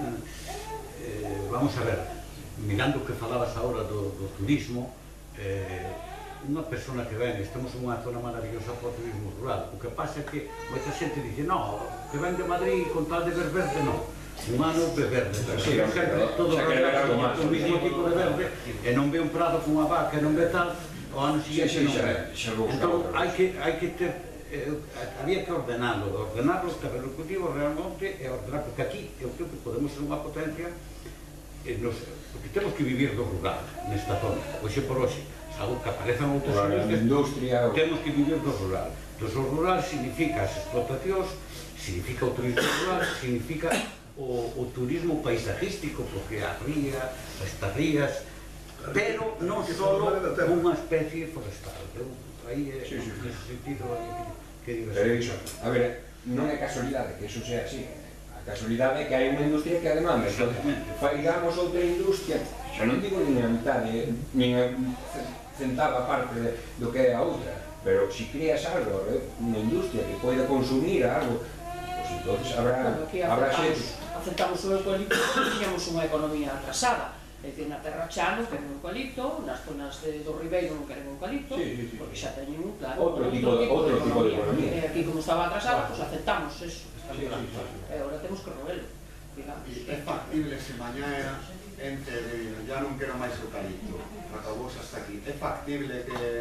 vamos a ver, mirando o que falabas agora do turismo, unha persona que ven, estamos en unha zona maravillosa para o turismo rural, o que pasa é que moita xente dice, no, que ven de Madrid con tal de ver verde, non. Un ano ve verde, todo o mismo tipo de verde, e non ve un prado con unha vaca, e non ve tal, o ano seguinte non ve. Entón, hai que ter, había que ordenarlo o terreno cultivo realmente, e ordenar, porque aquí eu creo que podemos ser unha potencia, porque temos que vivir do rural nesta zona, hoxe por hoxe, algo que aparezan outras industria, temos que vivir do rural. O rural significa as explotacións, significa o turismo rural, significa o turismo paisajístico, porque a ría, estas rías, pero non só unha especie forestal. Aí é nese sentido que digo. Pero iso, a ver, non é casualidade que iso sea así. A casualidade é que hai unha industria que a demanda. Faigamos outra industria, xa non digo nin a mitade, nin a centava parte do que é a outra, pero se creas algo, unha industria que poida consumir algo, pois entonces habrá xente. Aceptamos o eucalipto porque tiñamos unha economía atrasada. É dicir, na terra xa non queren eucalipto, nas zonas do Ribeiro non queren eucalipto, porque xa teñen outro tipo de economía. E aquí, como estaba atrasada, pues aceptamos eso. E agora temos que roelo, digamos. É factible se mañana ente de ya non quero máis eucalipto, acabouse hasta aquí. É factible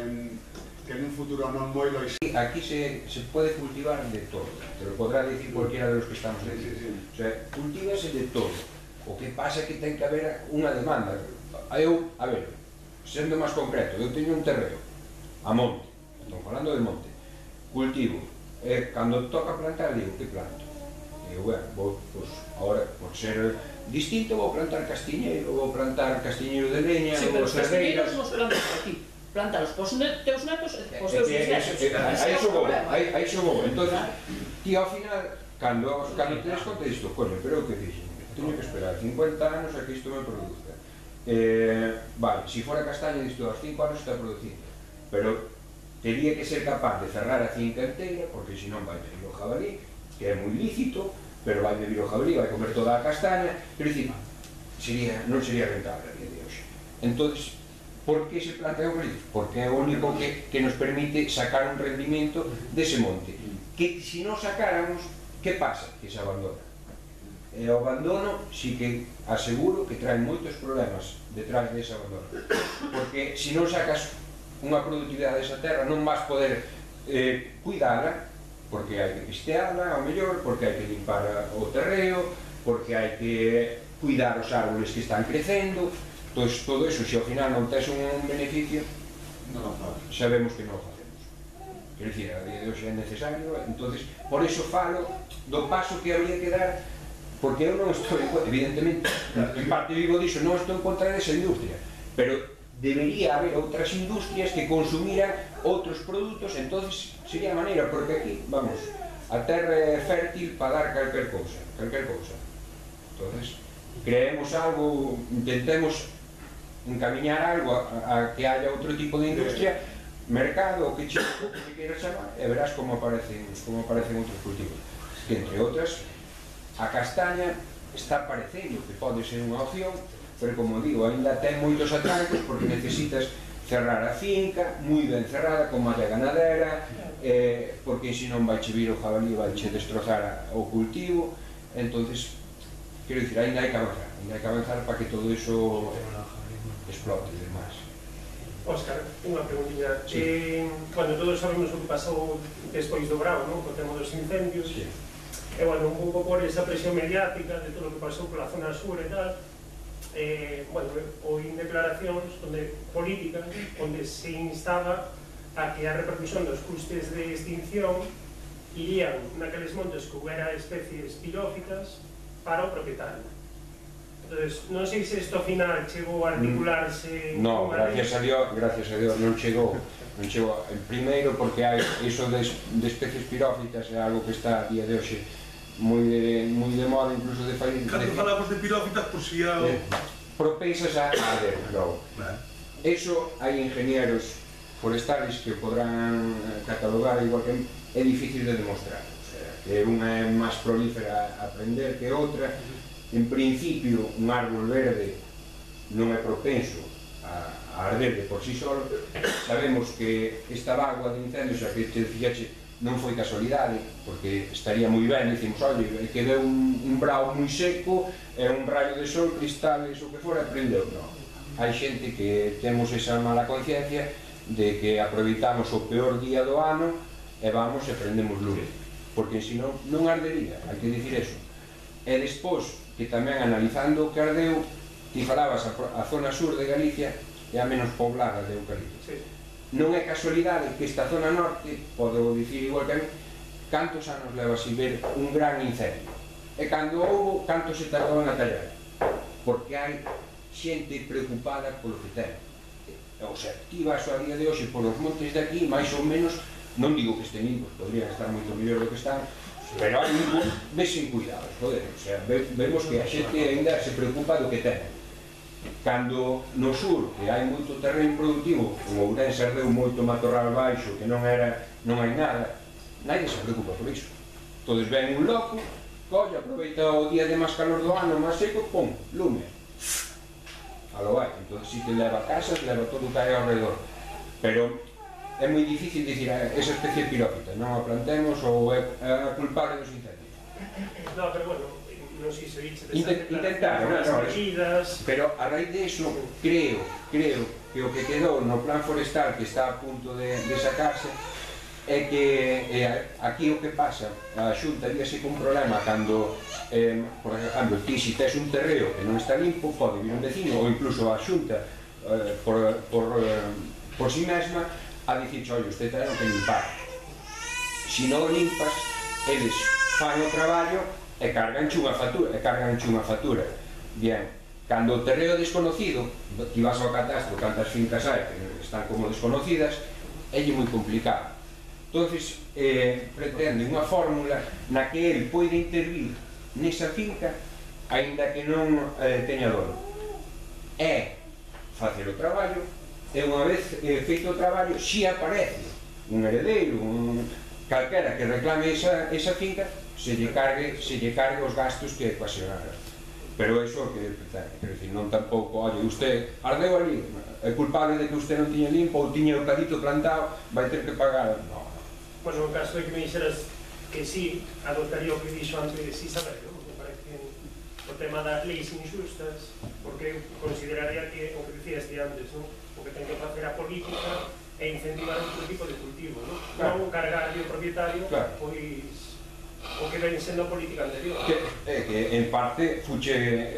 que en un futuro non moi loixo. Aquí se pode cultivar de todo, te lo podrá decir cualquiera de los que estamos aquí. O sea, cultívase de todo. O que pasa é que ten que haber unha demanda. Eu, a ver, sendo máis concreto, eu teño un terreo a monte, estamos falando de monte, cultivo, e cando toca plantar, digo, que planto? Digo, bueno, pues, ahora, por ser distinto, vou plantar castiñeiro, vou plantar castiñeiro de leña, vou serreiras... Sí, pero os castiñeiros nos plantas aquí. Plántalos pos teus netos e pos teus bisnetos. A iso vou. Entón, ti ao final, cando te des conta disto, coño, pero que fixen? Teño que esperar 50 anos a que isto me produzca. Vale, se fora castaña, disto aos 5 anos está producindo, pero teria que ser capaz de cerrar a finca inteira, porque senón vai venir o jabalí, que é moi lícito, pero vai venir o jabalí, vai comer toda a castaña, pero dicir, non sería rentable a día de hoxe. Entón, por que se plantea o eucalipto? Porque é o único que nos permite sacar un rendimento dese monte. Que se non sacáramos, que pasa? Que se abandona. E o abandono si que aseguro que trae moitos problemas detrás dese abandono, porque se non sacas unha productividade desa terra non vas poder cuidala, porque hai que pisteala ao mellor, porque hai que limpar o terreo, porque hai que cuidar os árboles que están crecendo. Todo eso, se ao final non tes un beneficio, sabemos que non o facemos. Quer dicir, a día de hoxe é necesario, entonces por iso falo do paso que habría que dar. Porque eu non estou, evidentemente, en parte vivo diso, non estou en contra desa industria, pero debería haber outras industrias que consumiran outros produtos, entonces sería a maneira, porque aquí, vamos, a terra é fértil para dar calquer cousa. Entonces, creemos algo, intentemos encamiñar algo a que haya outro tipo de industria, mercado, o que se queira chamar, e verás como aparecen outros cultivos, que entre outras, a castaña está parecendo que pode ser unha opción, pero como digo, ainda ten moitos atrancos porque necesitas cerrar a finca, moi ben cerrada, con malla ganadera, porque se non vai che vir o jabalí, vai che destrozar o cultivo. Entonces, quero dicir, ainda hai que avanzar para que todo iso explote e demais. Óscar, unha preguntinha. Bueno, todos sabemos o que pasou despois do Brao, non? Co tema dos incendios. E, bueno, un pouco por esa presión mediática de todo o que pasou pola zona sur e tal, bueno, oín declaracións políticas onde se instaba a que a repercusión dos custes de extinción irían naqueles montes que houbera especies pirófitas para o propietario. Entón, non sei se isto ao final chegou a articularse... No, gracias a Dios non chegou. Primeiro porque hai iso de especies pirófitas, é algo que está a día de hoxe moi de moda, incluso de fazer... Cando falamos de pirófitas, por si há... Propensas a arder, logo. Eso hai ingenieros forestales que podrán catalogar igual que é difícil de demostrar. O sea, que unha é máis prolífera a aprender que outra. En principio, un árbol verde non é propenso a arder de por sí solo. Sabemos que esta vaga de incendios, a que te fixaxe, non foi casualidade, porque estaría moi ben, dicimos, oi, que deu un brao moi seco, e un rayo de sol, cristales, o que fora, prendeu. Non. Hai xente que temos esa mala conciencia de que aproveitamos o peor día do ano e vamos e prendemos lume, porque senón non ardería, hai que dicir eso. E despois, que tamén analizando o que ardeu, ti falabas a zona sur de Galicia é a menos poblada de eucalipto. Non é casualidade que esta zona norte, podo dicir igual que a mí, cantos anos leva sin ver un gran incendio. E cando houbo, canto se tardou en atallar. Porque hai xente preocupada polo que ten. O sea, ti vas a día de hoxe polos montes de aquí, máis ou menos, non digo que estén limpos, podrían estar moito mellor do que están, Pero hai vesen cuidados, joder, o sea, vemos que a xente ainda se preocupa do que ten. Cando no sur, que hai moito terreno productivo, como Ourense ardeu moito matorral baixo, que non hai nada, nadie se preocupa por iso. Todos ven un loco, colla, aproveita o día de máis calor do ano, máis seco, pum, lume. A lo vai, entón si que leva casas, leva todo o que hai ao redor. Pero é moi difícil dicir esa especie pirófita, non a plantemos ou é a culpable dos incendios. No, pero bueno, non sei se dixe intentar, pero a raíz de eso creo que o que quedou no plan forestal que está a punto de sacarse é que aquí o que pasa, a Xunta díase con problema cando, por exemplo, ti se tes un terreo que non está limpo, pode vir un vecino ou incluso a Xunta por si mesma a dicir, oi, usted ten que limpar. Se non limpas, eles fan o traballo e carganche unha factura. Bien, cando o terreo desconocido, ti vas ao catastro, cantas fincas hai que están como desconocidas, é moi complicado. Entonces, pretende unha fórmula na que el pode intervir nesa finca, aínda que non teña dono. É facer o traballo, e unha vez feito o traballo, si aparece un heredeiro, calquera que reclame esa finca, se lle cargue os gastos que ocasionaron. Pero iso que quero dicir, non tampouco, oye, usted ardeu ali, é culpable de que usted non tiña limpo ou tiña o cadito plantado, vai ter que pagar. Non. Pois no caso de que me dixeras que sí, adoptaría o que dixo antes Isabel, non? Me parece que o tema das leis injustas, porque consideraría que, o que dicías antes, non? O que ten que facer a política é incentivar outro tipo de cultivo, non? Non cargarlle o propietario, pois o que ven sendo a política anterior. Que en parte fuche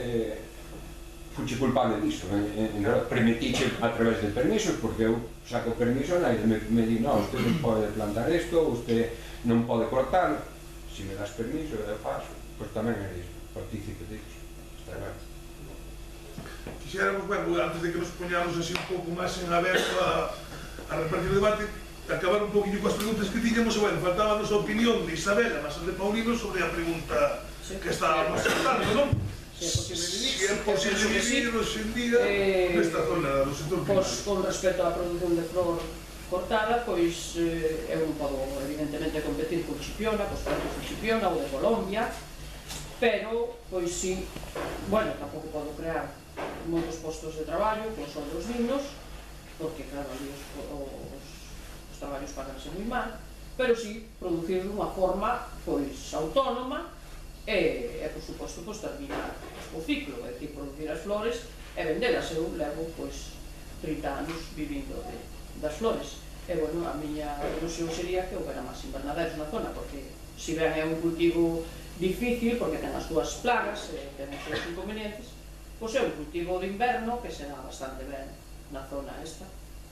culpable disso, permitiche a través de permisos, porque eu saco permiso e me di, no, usted non pode plantar isto, usted non pode cortarlo. Se me das permiso, eu paso, pois tamén eres partícipe disso. Está ben. Quixéramos, bueno, antes de que nos poñamos así un pouco máis en aberto a repartir o debate, acabar un poquinho coas preguntas que tiñamos, e, bueno, faltaba a nosa opinión de Isabela, mas de Paulino, sobre a pregunta que estábamos tratando, non? Se é posible vivir hoxe en día nesta zona do sector primario. Con respecto á produción de flor cortada, pois eu non podo, evidentemente, competir con Chipiona, cos plantos de Chipiona ou de Colombia, pero, pois sí, bueno, tampouco podo crear moitos postos de traballo con soldos dignos, porque, claro, ali os traballos paganse moi mal, pero sí producir dunha forma pois autónoma e por suposto, pois terminar o ciclo, é dicir, producir as flores e vendelas. Eu levo pois 30 anos vivindo das flores e, bueno, a miña ilusión sería que houbera máis invernaderos na zona, porque se ben é un cultivo difícil, porque ten as súas plagas e ten os seus inconvenientes, pois é un cultivo de inverno que se dá bastante ben na zona esta.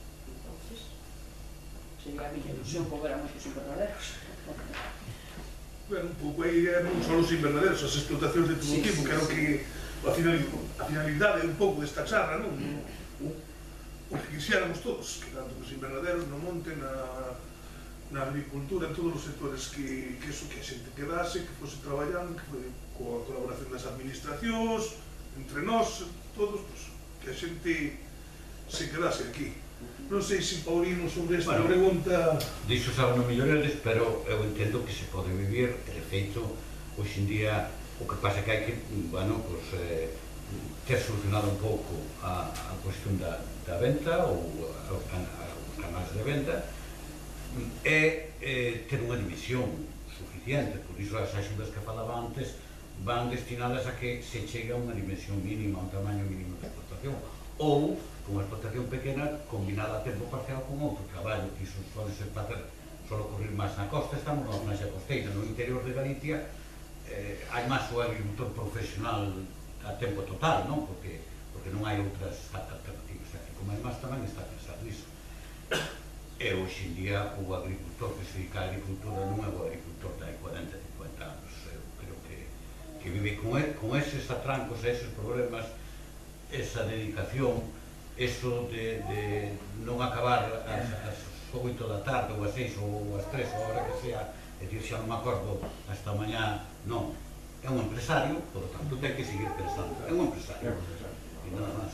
Sería a miña ilusión que houbera moitos invernaderos. Bueno, un pouco aí non son os invernaderos, as explotacións de todo tipo, que era o que a finalidade un pouco desta charla, non? O que quixéramos todos, que tanto os invernaderos no monte, na agricultura, en todos os sectores que a xente quedase, que fose traballando, que foi coa colaboración das administracións, entre nós, todos, que a xente se quedase aquí. Non sei se Paulino sobre esta pregunta... Dixo xa non mellores, pero eu entendo que se pode vivir, e de feito, hoxe en día, o que pasa que hai que, bueno, ter solucionado un pouco a cuestión da venta ou os canais de venta, é ter unha dimisión suficiente. Por iso as axudas que falaba antes van destinadas a que se chegue a unha dimensión mínima, a un tamaño mínimo de explotación, ou unha explotación pequena combinada a tempo parcial con outro traballo, que iso pode ser solo ocurrir máis na costa. Estamos na zona costeira, no interior de Galicia hai máis o agricultor profesional a tempo total, non? Porque non hai outras alternativas. Como hai máis tamén está pensado iso. E hoxe en día o agricultor que se dedica á agricultura non é o agricultor de 40, 50 anos. Eu creo que vive con eses atrancos, eses problemas, esa dedicación, eso de non acabar ás 8 da tarde ou ás 6 ou ás 3 ou a hora que sea É dicir, xa non me acordo hasta mañá, non, é un empresario, por lo tanto ten que seguir pensando, é un empresario, e nada máis.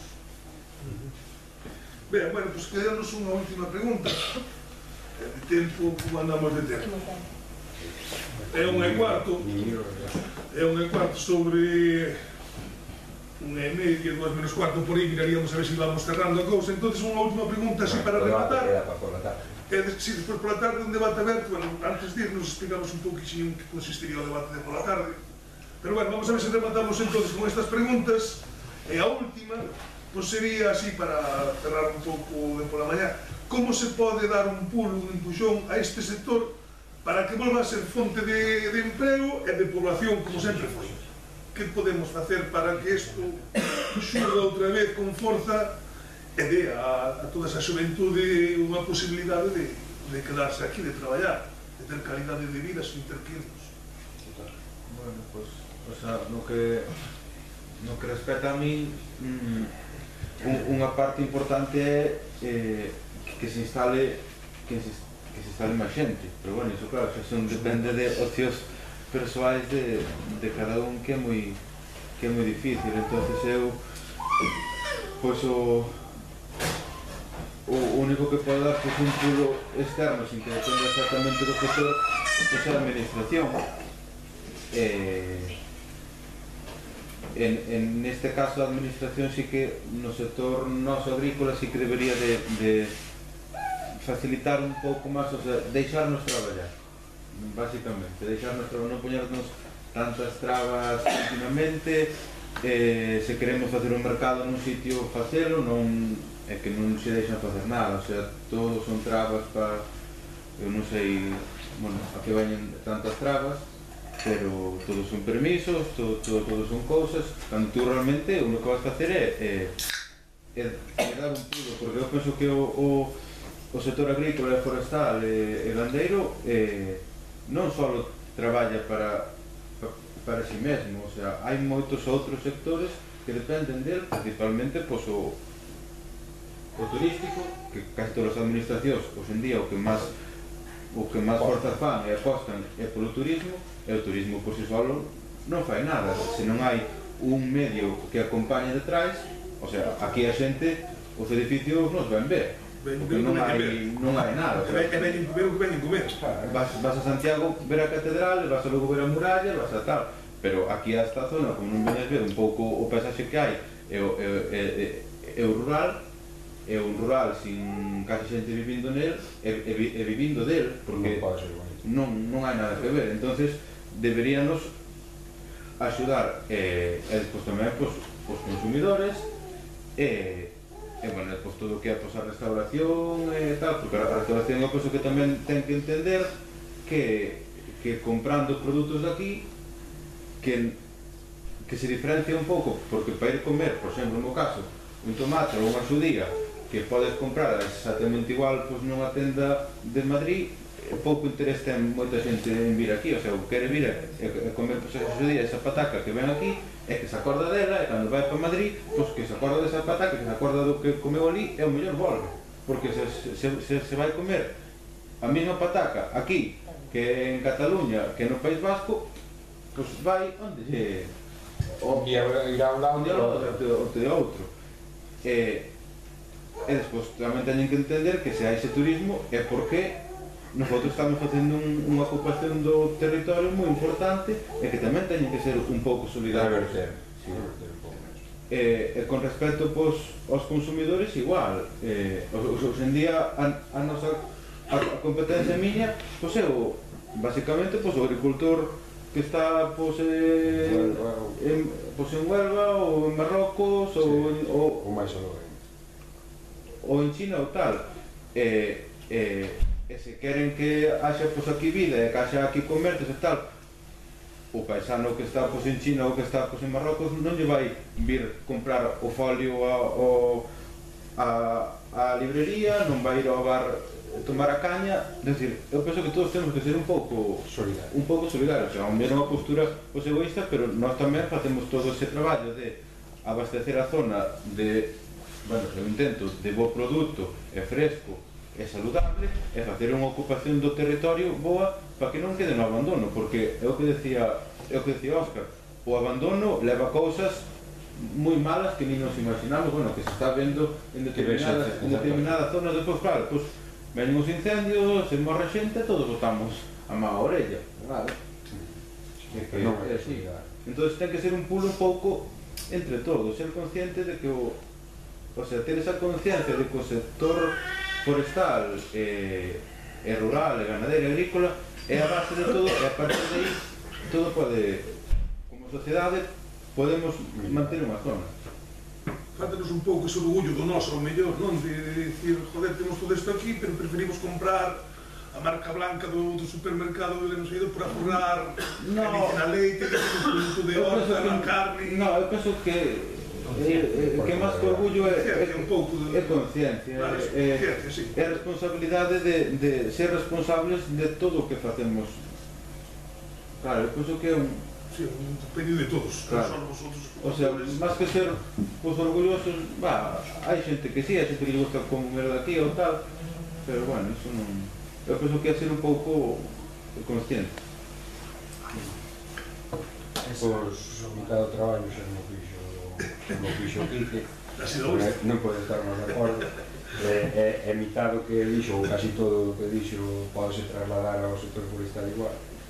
Ben, bueno, pois quedanos unha última pregunta. De tempo, como andamos de tempo? É unha e cuarto sobre 1:30, 2 menos cuarto, por aí miraríamos a ver se íbamos cerrando a cousa. Entón, unha última pregunta así para rematar. Si despois pola tarde un debate aberto, bueno, antes de irnos explicamos un pouquinho en que consistiría o debate de pola tarde. Pero bueno, vamos a ver se rematamos entonces con estas preguntas. E a última, pois sería así para cerrar un pouco de pola mañá. Como se pode dar un pulo, un empuxón a este sector para que volva a ser fonte de emprego e de población como sempre foi? Que podemos facer para que isto xurda outra vez con forza e dé a toda esa xuventude unha posibilidade de quedarse aquí, de traballar, de ter calidade de vida sin ter que irnos? Bueno, pues, o sea, no que respecta a mí, unha parte importante é que se instale máis xente, pero bueno, iso claro, xa son depende de ocios persoais de cada un que é moi difícil. Entonces eu, pois o único que pode dar un pulo externo sin que dependa exactamente do sector é a administración. Neste caso a administración sí que no sector noso agrícola sí que debería de facilitar un pouco máis, o sea, deixarnos traballar, basicamente, deixarnos traballar, non poñernos tantas trabas continuamente. Se queremos facer un mercado nun sitio, facelo, non é que non se deixan facer nada, o sea, todos son trabas para, eu non sei, bueno, a que veñen tantas trabas, pero todos son permisos, todos son cousas, cando tú realmente o que vas facer é dar un pulo, porque eu penso que o sector agrícola, forestal e gandeiro non só traballa para si mesmo, o sea, hai moitos outros sectores que dependen del, principalmente o turístico, que casi todas as administracións hoxe en día o que máis forzas fan e apostan é polo turismo, e o turismo por si solo non fai nada, se non hai un medio que acompañe detrás, o sea, aquí a xente, os edificios nos ven ver, porque non hai nada. É ben comer. Vas a Santiago ver a catedral, vas a logo ver a muralla, vas a tal, pero aquí a esta zona, como non veñas ver un pouco o paisaxe que hai, é o rural, é un rural sin casi xente vivindo nel e vivindo del, porque non hai nada que ver. Entonces deberíanos axudar e despois tamén os consumidores e bueno, despois todo o que é a restauración e tal, porque a restauración é unha cosa que tamén ten que entender que comprando produtos de aquí que se diferencia un pouco, porque para ir comer, por exemplo, no caso, un tomate ou unha xudía que podes comprar exactamente igual nunha tenda de Madrid, pouco interés ten moita xente en vir aquí, o sea, o que quere vir é comer esa xudía, esa pataca que ven aquí, é que se acorda dela, e cando vai para Madrid, que se acorda desa pataca, que se acorda do que comeu ali, e o mellor volve, porque se vai comer a mesma pataca aquí, que en Cataluña, que no País Vasco, pois vai onde irá a un lado ou de outro. E despois tamén teñen que entender que se hai ese turismo é porque nosotros estamos facendo unha ocupación do territorio moi importante e que tamén teñen que ser un pouco solidarios. E con respecto aos consumidores igual, hoxe en día a nosa competencia miña é basicamente o agricultor que está en Huelva ou en Marrocos ou máis ou ou en China ou tal, e se queren que haxa aquí vida e que haxa aquí comercios e tal, o paisano que está en China ou que está en Marrocos non lle vai vir comprar o folio á librería, non vai ir ao bar tomar a caña. É dicir, eu penso que todos temos que ser un pouco solidarios, a mesma unha postura egoísta, pero nós tamén facemos todo ese traballo de abastecer a zona de, bueno, eu intento, de bo produto e fresco é saludable e facer unha ocupación do territorio boa para que non quede no abandono, porque é o que decía Óscar, o abandono leva cousas moi malas que ni nos imaginamos, bueno, que se está vendo en determinadas zonas. Depois, claro, pues, veñen os incendios, se morre xente, todos botamos a má orella, claro. Entón ten que ser un pulo un pouco entre todos, ser consciente de que o sea, ter esa conciencia de que o sector forestal e rural, e ganadeiro e agrícola é a base de todo, e a partir de aí todo pode, como sociedade, podemos manter unha zona. Fáltanos un pouco ese orgullo do noso, ao mellor, non? De dicir, joder, temos todo isto aquí, pero preferimos comprar a marca blanca do supermercado de non sei por aforrar a leite, que é un produto de horta, a carne... Non, eu penso que máis que orgullo é conciencia, é a responsabilidade de ser responsables de todo o que facemos. Claro, eu penso que é un... Sí, un pedido de todos, claro. O sea, máis que ser orgullosos, hai xente que sí, hai xente que lle gusta comer daqui ou tal, pero bueno, eso non... Eu penso que é ser un pouco consciente. Pois, mitad do traballo xa non fixo Quique, non pode estar máis de acordo. É mitad do que dixo, ou casi todo o que dixo, pode se trasladar ao sector forestal igual.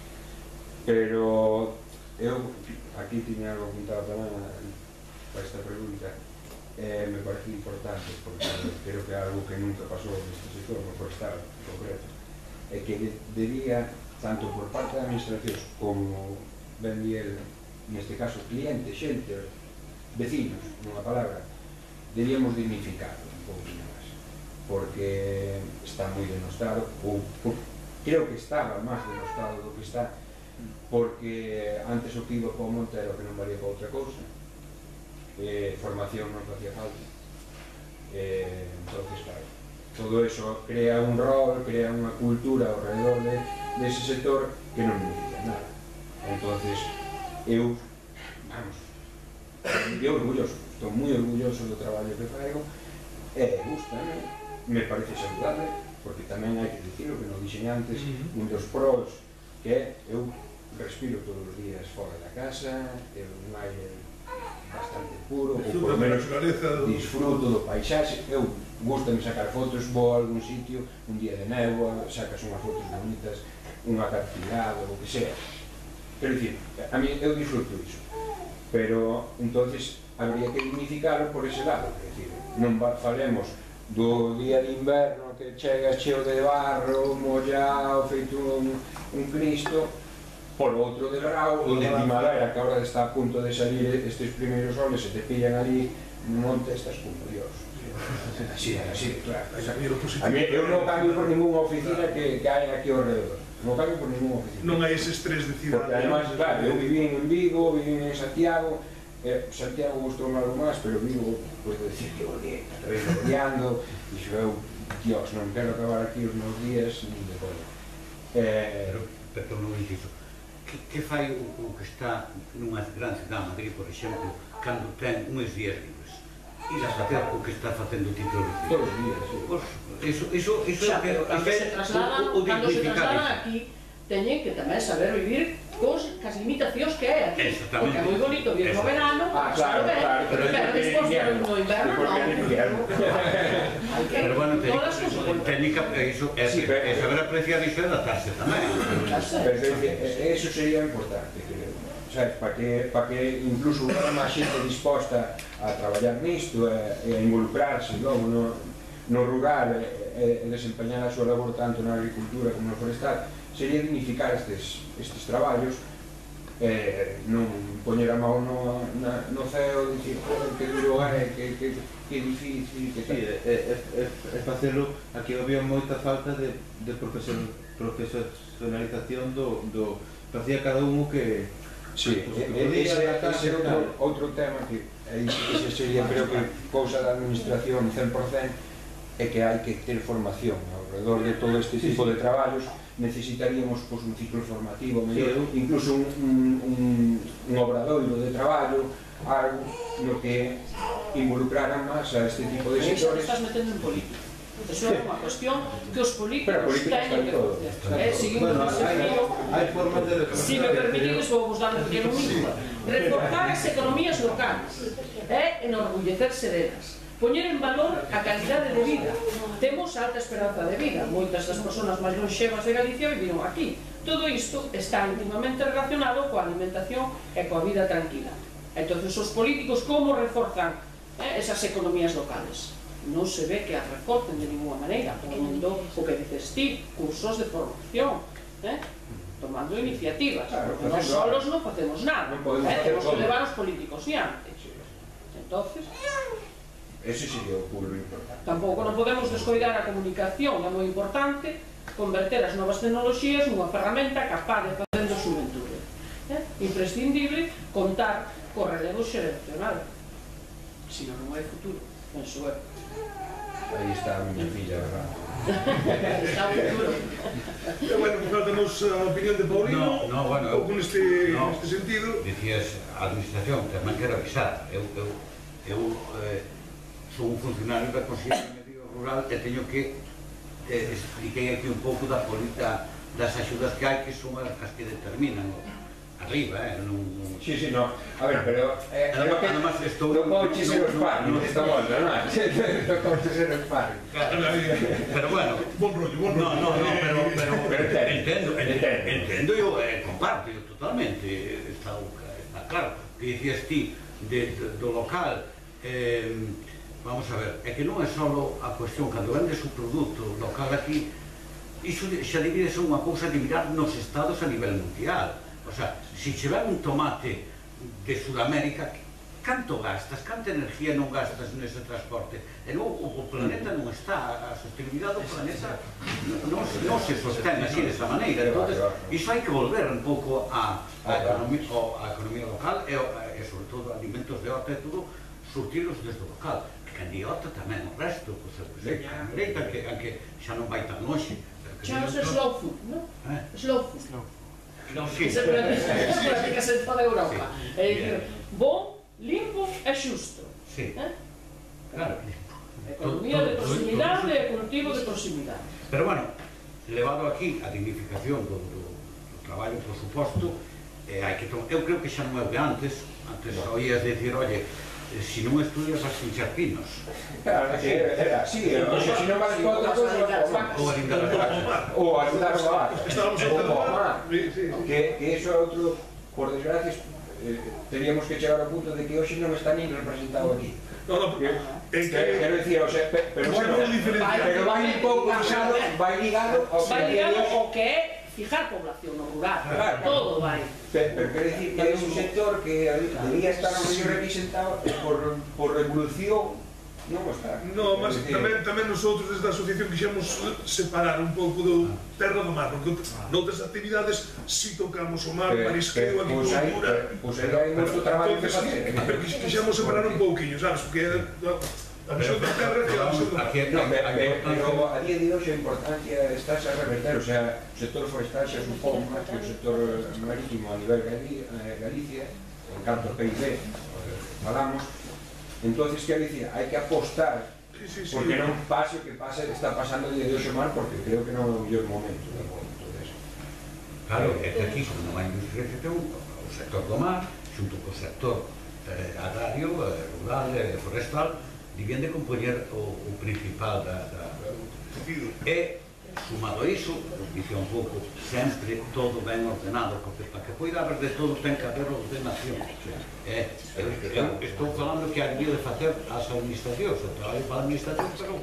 Pero eu aquí tiña algo apuntado tamén para esta pregunta. Me parece importante, porque creo que é algo que nunca pasou neste sector, no forestal en concreto. É que debía, tanto por parte da administración como ben el, neste caso cliente, xente, vecinos, nunha palabra, debíamos dignificarlo un pouquinho máis, porque está moi denostado, ou creo que estaba máis denostado do que está, porque antes o que iba para o monte era o que non valía para outra cousa, formación non facía falta, entonces claro, todo eso crea un rol, crea unha cultura ao redor dese sector que non significa nada. Entonces eu, estou moi orgulloso do traballo que fago e gustame, me parece saludable, porque tamén hai que dicirlo que non dixen antes, un dos pros que é eu respiro todos os días fora da casa, un aire bastante puro, ou por lo menos disfruto do paisaxe. Eu gustame sacar fotos, vou a algún sitio, un día de néboa, sacas unhas fotos bonitas, un acantilado, o que sea. Quero dicir, a mí eu disfruto iso, pero entonces habría que dignificarlo por ese lado, quero dicir, non falemos do día de inverno que chegas cheo de barro, mollado, feito un Cristo, por outro de grau, onde de madera que agora está a punto de salir estes primeiros soles e te pillan ali no monte, estás como Dios. Así, claro. A mí, eu non cambio por ninguna oficina que hai aquí ao redor. Non cambio por ninguna oficina. Non hai ese estrés de cidade. Porque además, claro, eu viví en Vigo, viví en Santiago, Santiago gustou algo máis, pero Vigo, podo decir que odiei, acabei odiando, e dixo eu, Dios, non quero acabar aquí os meus días, nin de coña. Pero non inciso. Que fai o que está nunha gran cidade, Madrid, por exemplo, cando ten uns días libres? Ir a facer o que está facendo o título de todos os días, sí. Iso é o que cando se trasladan aquí, teñen que tamén saber vivir cas limitacións que é aquí. Porque é moi bonito vir no verano, claro, pero despois no inverno non. Pero bueno, técnica, iso é saber apreciar iso e adaptarse tamén. Eso sería importante, creo. Para que incluso unha máis xente disposta a traballar nisto e a involucrarse logo no rural e desempeñar a súa labor tanto na agricultura como no forestal, sería dignificar estes traballos, non poñer a mão no ceo e dicir que duro é, que difícil, que tal. É facelo, aquí había moita falta de profesionalización do facía cada un o que... Sí, ese é outro tema que ese sería, creo que, cousa da administración 100%, é que hai que ter formación alrededor de todo este tipo de traballos. Necesitaríamos un ciclo formativo mellor, incluso un obradoiro de traballo, algo no que involucraran máis a este tipo de sectores. Estás metendo en política. Eso é unha cuestión que os políticos teñen que facer. Seguimos ese fío. Se me permitides, vou vos dar un pequeno mito. Reforzar as economías locales é enorgullecerse delas. Poñer en valor a calidade de vida. Temos alta esperanza de vida. Moitas das persoas máis lonxevas de Galicia viviron aquí. Todo isto está íntimamente relacionado coa alimentación e coa vida tranquila. Entón, os políticos como reforzan esas economías locales? Non se ve que as reforcen de ninguna maneira, poñendo o que dices ti, cursos de formación, tomando iniciativas, porque nós solos non facemos nada, temos que levar os políticos diante. Entonces, ese sería o público importante. Tampouco non podemos descoidar a comunicación, é moi importante converter as novas tecnoloxías nunha ferramenta capaz de facer do xuventude. Imprescindible contar co relevo xeracional, senón non hai futuro, penso eu. Aí está a miña filla, verdad? Está o futuro. Bueno, pues faltanos a opinión de Paulino, un pouco neste sentido. Dicías, a administración tamén quero avisar, eu son un funcionario da Consellería de Medio Rural e teño que expliquei aquí un pouco das axudas que hai, que son as que determinan arriba, non... Sí, no. A ver, pero... Además, estou... Non podes ser o sparring desta volta, non é? Non podes ser o sparring. Pero bueno... Bon rollo. Pero entendo e comparto totalmente. Está claro. Que dicías ti do local... Vamos a ver, é que non é só a cuestión, cando vendes o produto local aquí, iso xa divide ser unha cousa de mirar nos estados a nivel mundial. O sea, se che ven un tomate de Sudamérica, canto gastas, canta energía non gastas nese transporte? E non, o planeta non está, a sostenibilidade do planeta non se sostén así desa maneira. Entón, iso hai que volver un pouco a economía local e sobre todo alimentos de horta e tudo, surtirlos desde o local. Candiota tamén o resto, aunque xa non vai tan longe. Chamase slow food, non? Slow food. Sí. Se practicase en toda Europa. É dicir, bon, limpo e xusto. Sí. Claro. Economía de proximidade e cultivo de proximidade. Pero bueno, levado aquí a dignificación do traballo, por suposto, eu creo que xa non é o que antes oías decir, oye, si non estudias vas pinchar pinos. Claro, era así, se non vas para outra cosa, ou a lindar as vacas. Ou a lindar as vacas. Estábamos a que iso é outro, por desgracia, teríamos que chegar ao punto de que hoxe non está nin representado aquí. No, quero dicir, o sea, pero bueno, pero vai un pouco ligado ao que é fijar población no rural, todo vai. Pero quero dicir que é un sector que debería estar o mellor representado por revolución, non está. No, mas tamén nosotros desde a asociación quixemos separar un pouco do terra do mar, porque noutras actividades si tocamos o mar, marisqueo, agricultura. Pois hai moito traballo que facer. Pero quixemos separar un pouquinho, sabes, porque a visión da terra que a visión do mar. Pero a día de hoxe a importancia está a reverter, o sea, o sector forestal xa supón máis que o sector marítimo a nivel Galicia, en canto PIB, falamos. Entonces, quero dicir, hai que apostar porque non pase o que está pasando de hoxe mar, porque creo que non é o mellor momento de eso. Claro, é que aquí, como hai industria, o sector do mar, xunto co sector agrario, rural e forestal, debían de compoñer o principal da... E, sumado a iso, dice un pouco, sempre todo ben ordenado, porque para que poida haber de todo ten que haber ordenación. Eu estou falando que había de facer as administracións, o traballo para a administración, pero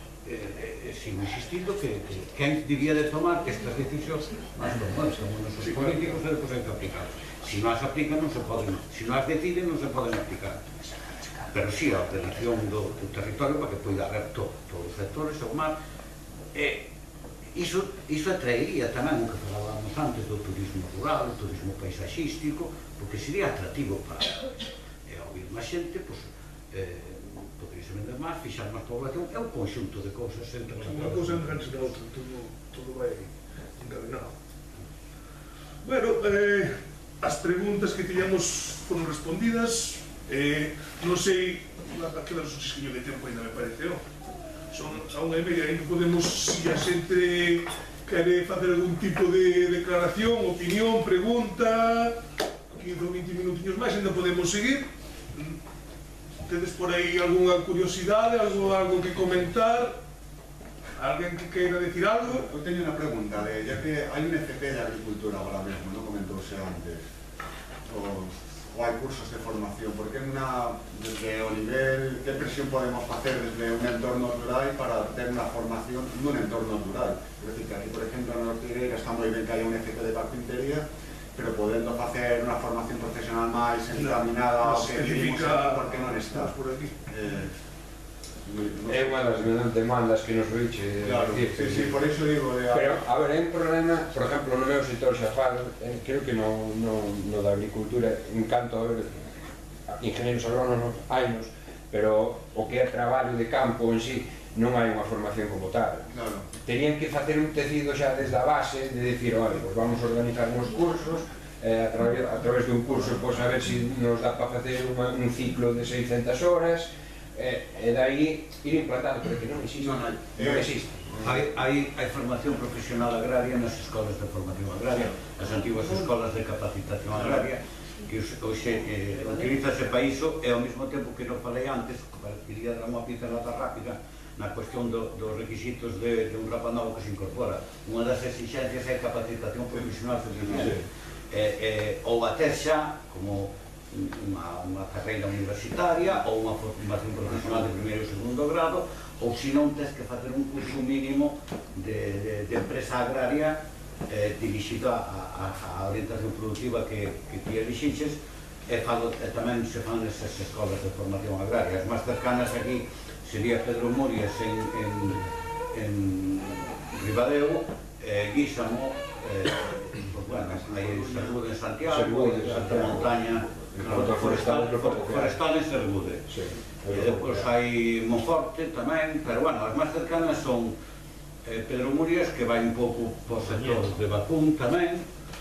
sigo insistindo que quen debía de tomar estas decisións máis normais, como nos políticos, e depois hai que aplicar. Se non as aplican, non se poden, se non as deciden, non se poden aplicar. Pero si, a ordenación do territorio para que poida haber todos os sectores, o mar, iso atraería tamén o que falábamos antes do turismo rural, do turismo paisaxístico, porque sería atractivo para ouvir máis xente, poderíase vender máis, fixar máis población, é un conxunto de cousas entre unha cousa enganche na outra, todo vai encadenado. Bueno, as preguntas que tiñamos foron respondidas, non sei, quedaros un xisquiño de tempo ainda me pareceu. son a 1:30, ainda podemos, se a xente quere facer algún tipo de declaración, opinión, pregunta, 15 ou 20 minutiños máis, ainda podemos seguir. Tedes por aí algunha curiosidade, algo que comentar? Alguén que queira decir algo? Eu teño unha pregunta, ya que hai un FP de agricultura agora mesmo, non comentouse antes, ou hai cursos de formación, porque desde o nivel, que presión podemos facer desde un entorno rural para ter unha formación nun entorno rural? É dicir, que aquí, por exemplo, na Ortigueira está moi ben que hai un FP de carpintería, pero podendo facer unha formación profesional máis encaminada ao que vivimos aquí, por que non está? É unha das demandas que nos riche. Claro, sí, por iso digo. Pero, a ver, é un problema, por exemplo, no meu sector xa falo, creo que no da agricultura, en canto a ver, ingenieros agrónomos, hainos, pero o que é traballo de campo en sí, non hai unha formación como tal. Terían que facer un tecido xa desde a base, de dicir, olha, pues vamos a organizar uns cursos, a través de un curso, pues a ver se nos dá para facer un ciclo de 600 horas, e dai ir implantando, pero que non existe. Non existe. Hai formación profesional agraria nas escolas de formación agraria, as antiguas escolas de capacitación agraria, que hoxe utilízase para iso, e ao mesmo tempo que non falei antes, quería dar unha pincelada rápida na cuestión dos requisitos de un rapaz novo que se incorpora. Unha das exigencias é a capacitación profesional suficiente, ou até xa como unha carreira universitaria ou unha formación profesional de primeiro e segundo grado, ou se non tens que facer un curso mínimo de empresa agraria dirixido á orientación productiva que ti elixixes, e tamén se fan nesas escolas de formación agraria. As máis cercanas aquí sería Pedro Murias en Ribadeo, Guísamo, hai Sergude en Santiago, Santa Montaña, Forestal en Sergude. Depois hai Monforte tamén, pero bueno, as máis cercanas son Pedro Murias, que vai un pouco por sector de Bacún tamén,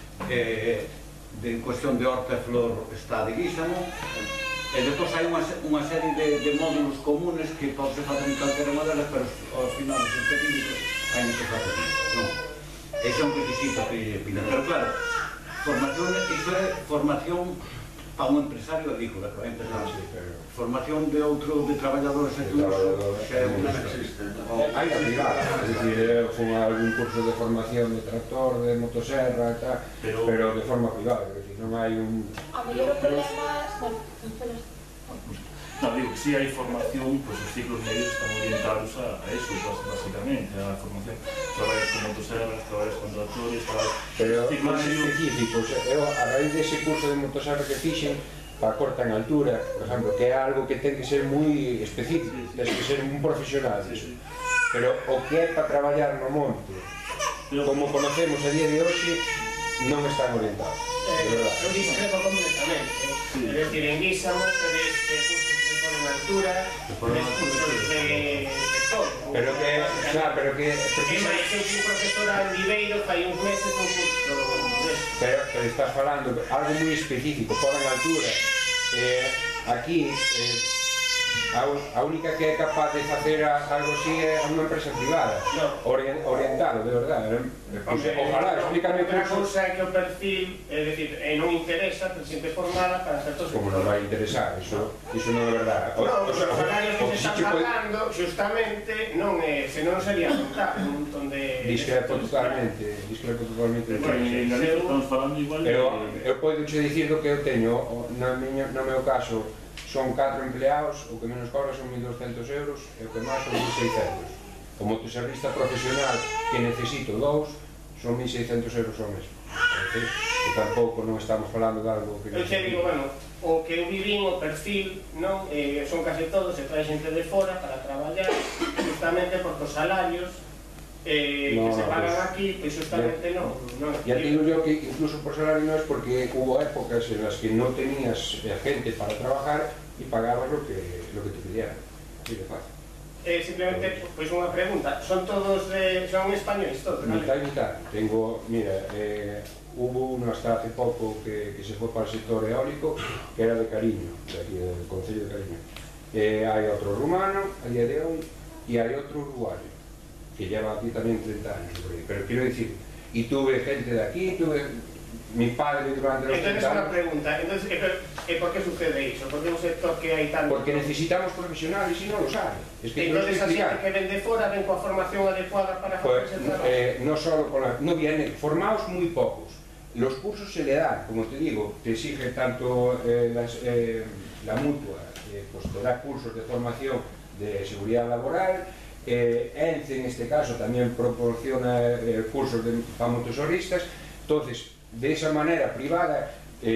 en cuestión de horta e flor está de Guísamo, e depois hai unha serie de módulos comunes que pode facer en calquera modelo, pero aos finales específicos hai que facer isto. Ese é un requisito que piden, pero claro, iso é formación para un empresario agrícola, que vai empezar. Formación de traballadores e tudo, xa é un existe. Hai a privada, é dicir, con algún curso de formación de tractor, de motoserra, pero de forma privada, é dicir, non hai un... A mellor o problema... Non, digo que si hai formación, pois os ciclos medios están orientados a eso, basicamente, a formación. Traballas con motoserras, traballas con tractores, pero máis específicos. Eu, a raíz dese curso de motoserra que fixen, para corta en altura, por exemplo, que é algo que ten que ser moi específico, tens que ser un profesional disso. Pero o que é para traballar no monte, como conocemos a día de hoxe, non están orientados, de verdade. Eu discrepo completamente. É dicir, en Guísamo tedes cursos de altura, tedes cursos de todo. Pero que, xa, pero que... E máis, eu fui profesora en Viveiro, fai uns meses un curso deste. Pero estás falando algo moi específico, por en altura. Aquí, a única que é capaz de facer algo así é unha empresa privada, orientado, de verdade. Ojalá, explícame outra cousa é que o perfil, é dicir, non interesa, pero xente formada para certos... Como non vai interesar, iso non é verdade. Non, os salarios que se están pagando, justamente, non é, senón sería contar un montón de... Discrepo totalmente. Estamos falando igual de... Eu podo che dicir do que eu teño, no meu caso, son 4 empleados, o que menos cobra son 1.200 euros e o que máis son 1.600. O motoservista profesional que necesito 2 son 1.600 euros ao mes. Que tampouco non estamos falando de algo que... Eu che digo, bueno, o que eu vivín, o perfil, non? Son case todos, se trae xente de fora para traballar, justamente porque os salarios que se pagan aquí, pois justamente non. Ya digo yo que incluso por salario non es porque hubo épocas en las que non tenías gente para trabajar e pagabas lo que te pidieran. Así de fácil. Simplemente, pois unha pregunta, son todos, son españoles todos? Mitad y mitad. Tengo, mira, hubo uno hasta hace pouco que se foi para el sector eólico, que era de Cariño, de aquí, del Concello de Cariño. Hai outro rumano, a día de hoy, y hay otro uruguayo que lleva aquí también 30 años, pero quiero decir, y tuve gente de aquí, mi padre durante los 30 años. Entonces, una pregunta, ¿por qué sucede eso? ¿Por qué un sector que hay tanto? Porque necesitamos profesionales y no los hay. Es que entonces, así que ven de fuera, ven con formación adecuada para hacer ese trabajo. No solo no vienen, formados muy pocos. Los cursos se le dan, como te digo, te exige tanto la mutua, pues te da cursos de formación de seguridad laboral, ENCE en este caso también proporciona cursos para motosoristas. Entonces, de esa manera privada,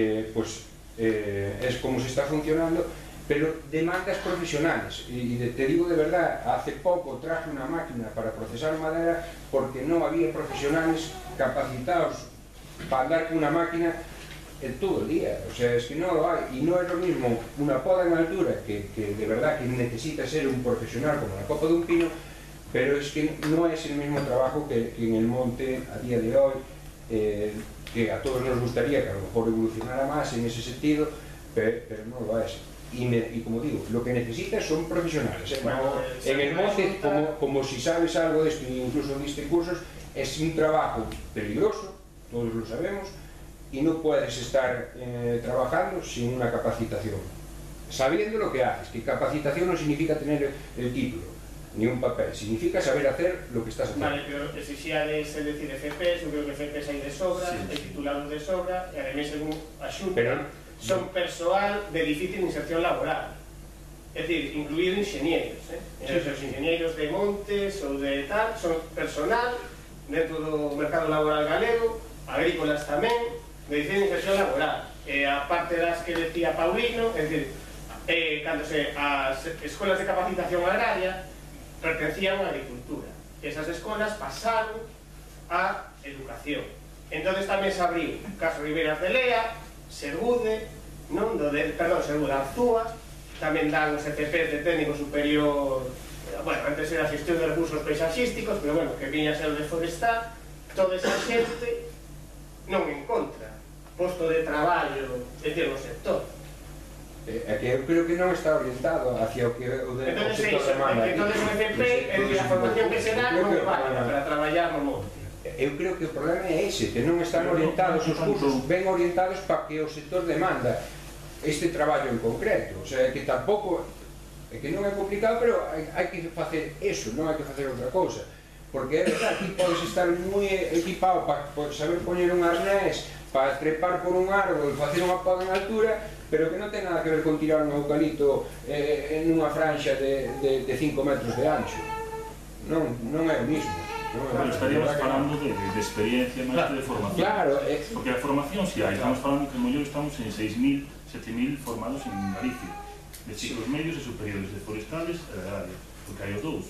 es como se está funcionando, pero demandas profesionales. Y te digo de verdad, hace poco traje una máquina para procesar madera porque no había profesionales capacitados para andar con una máquina todo el día. O sea, es que no lo hay. Y no es lo mismo una poda en altura, que de verdad que necesita ser un profesional como la copa de un pino, pero es que no es el mismo trabajo que en el monte a día de hoy, que a todos nos gustaría que a lo mejor evolucionara más en ese sentido, pero no lo es. Y como digo, lo que necesitas son profesionales. En el monte, como si sabes algo de esto, incluso diste cursos, es un trabajo peligroso, todos lo sabemos, y no puedes estar trabajando sin una capacitación. Sabiendo lo que haces, que capacitación no significa tener el título, ni un papel, significa saber hacer lo que estás haciendo. Vale, pero exixíades, es decir, FPs, eu creo que FPs hai de sobra, hai titulados de sobra, e ademais, según a Xunta, son persoal de difícil inserción laboral. É dicir, incluído inxenieros, os inxenieros de montes ou de tal, son personal dentro do mercado laboral galego, agrícolas tamén, de difícil inserción laboral. A parte das que decía Paulino, é dicir, cando as escolas de capacitación agraria pertencían á agricultura. Esas escolas pasaron á educación. Entón tamén se abriu Caso Ribeiras de Lea, Segude, Segude Arzúa, tamén dan os ECPs de técnico superior, bueno, antes era xestión de recursos paisaxísticos, pero bueno, que viña a ser o de forestal, toda esa xente non encontra posto de traballo, no sector. É que eu creo que non está orientado hacia o que o sector demanda. Entón, o FP, a formación que se dá non é válida para traballar no monte. Eu creo que o problema é ese, que non están orientados os cursos, ben orientados para que o sector demanda este traballo en concreto. O sea, que tampouco, é que non é complicado, pero hai que facer eso, non hai que facer outra cousa. Porque é verdad, aquí podes estar moi equipado para saber poñer un arnés, para trepar por un árbol, facer unha poda en altura, pero que non ten nada que ver con tirar un eucalipto en unha franxa de 5 metros de ancho. Non é o mismo. Pero estaríamos falando de experiencia máis que de formación. Claro. Porque a formación si hai, estamos falando que mellor estamos en 6.000, 7.000 formados en Galicia, de ciclos medios e superiores, de forestales e de agraria, porque hai os dous.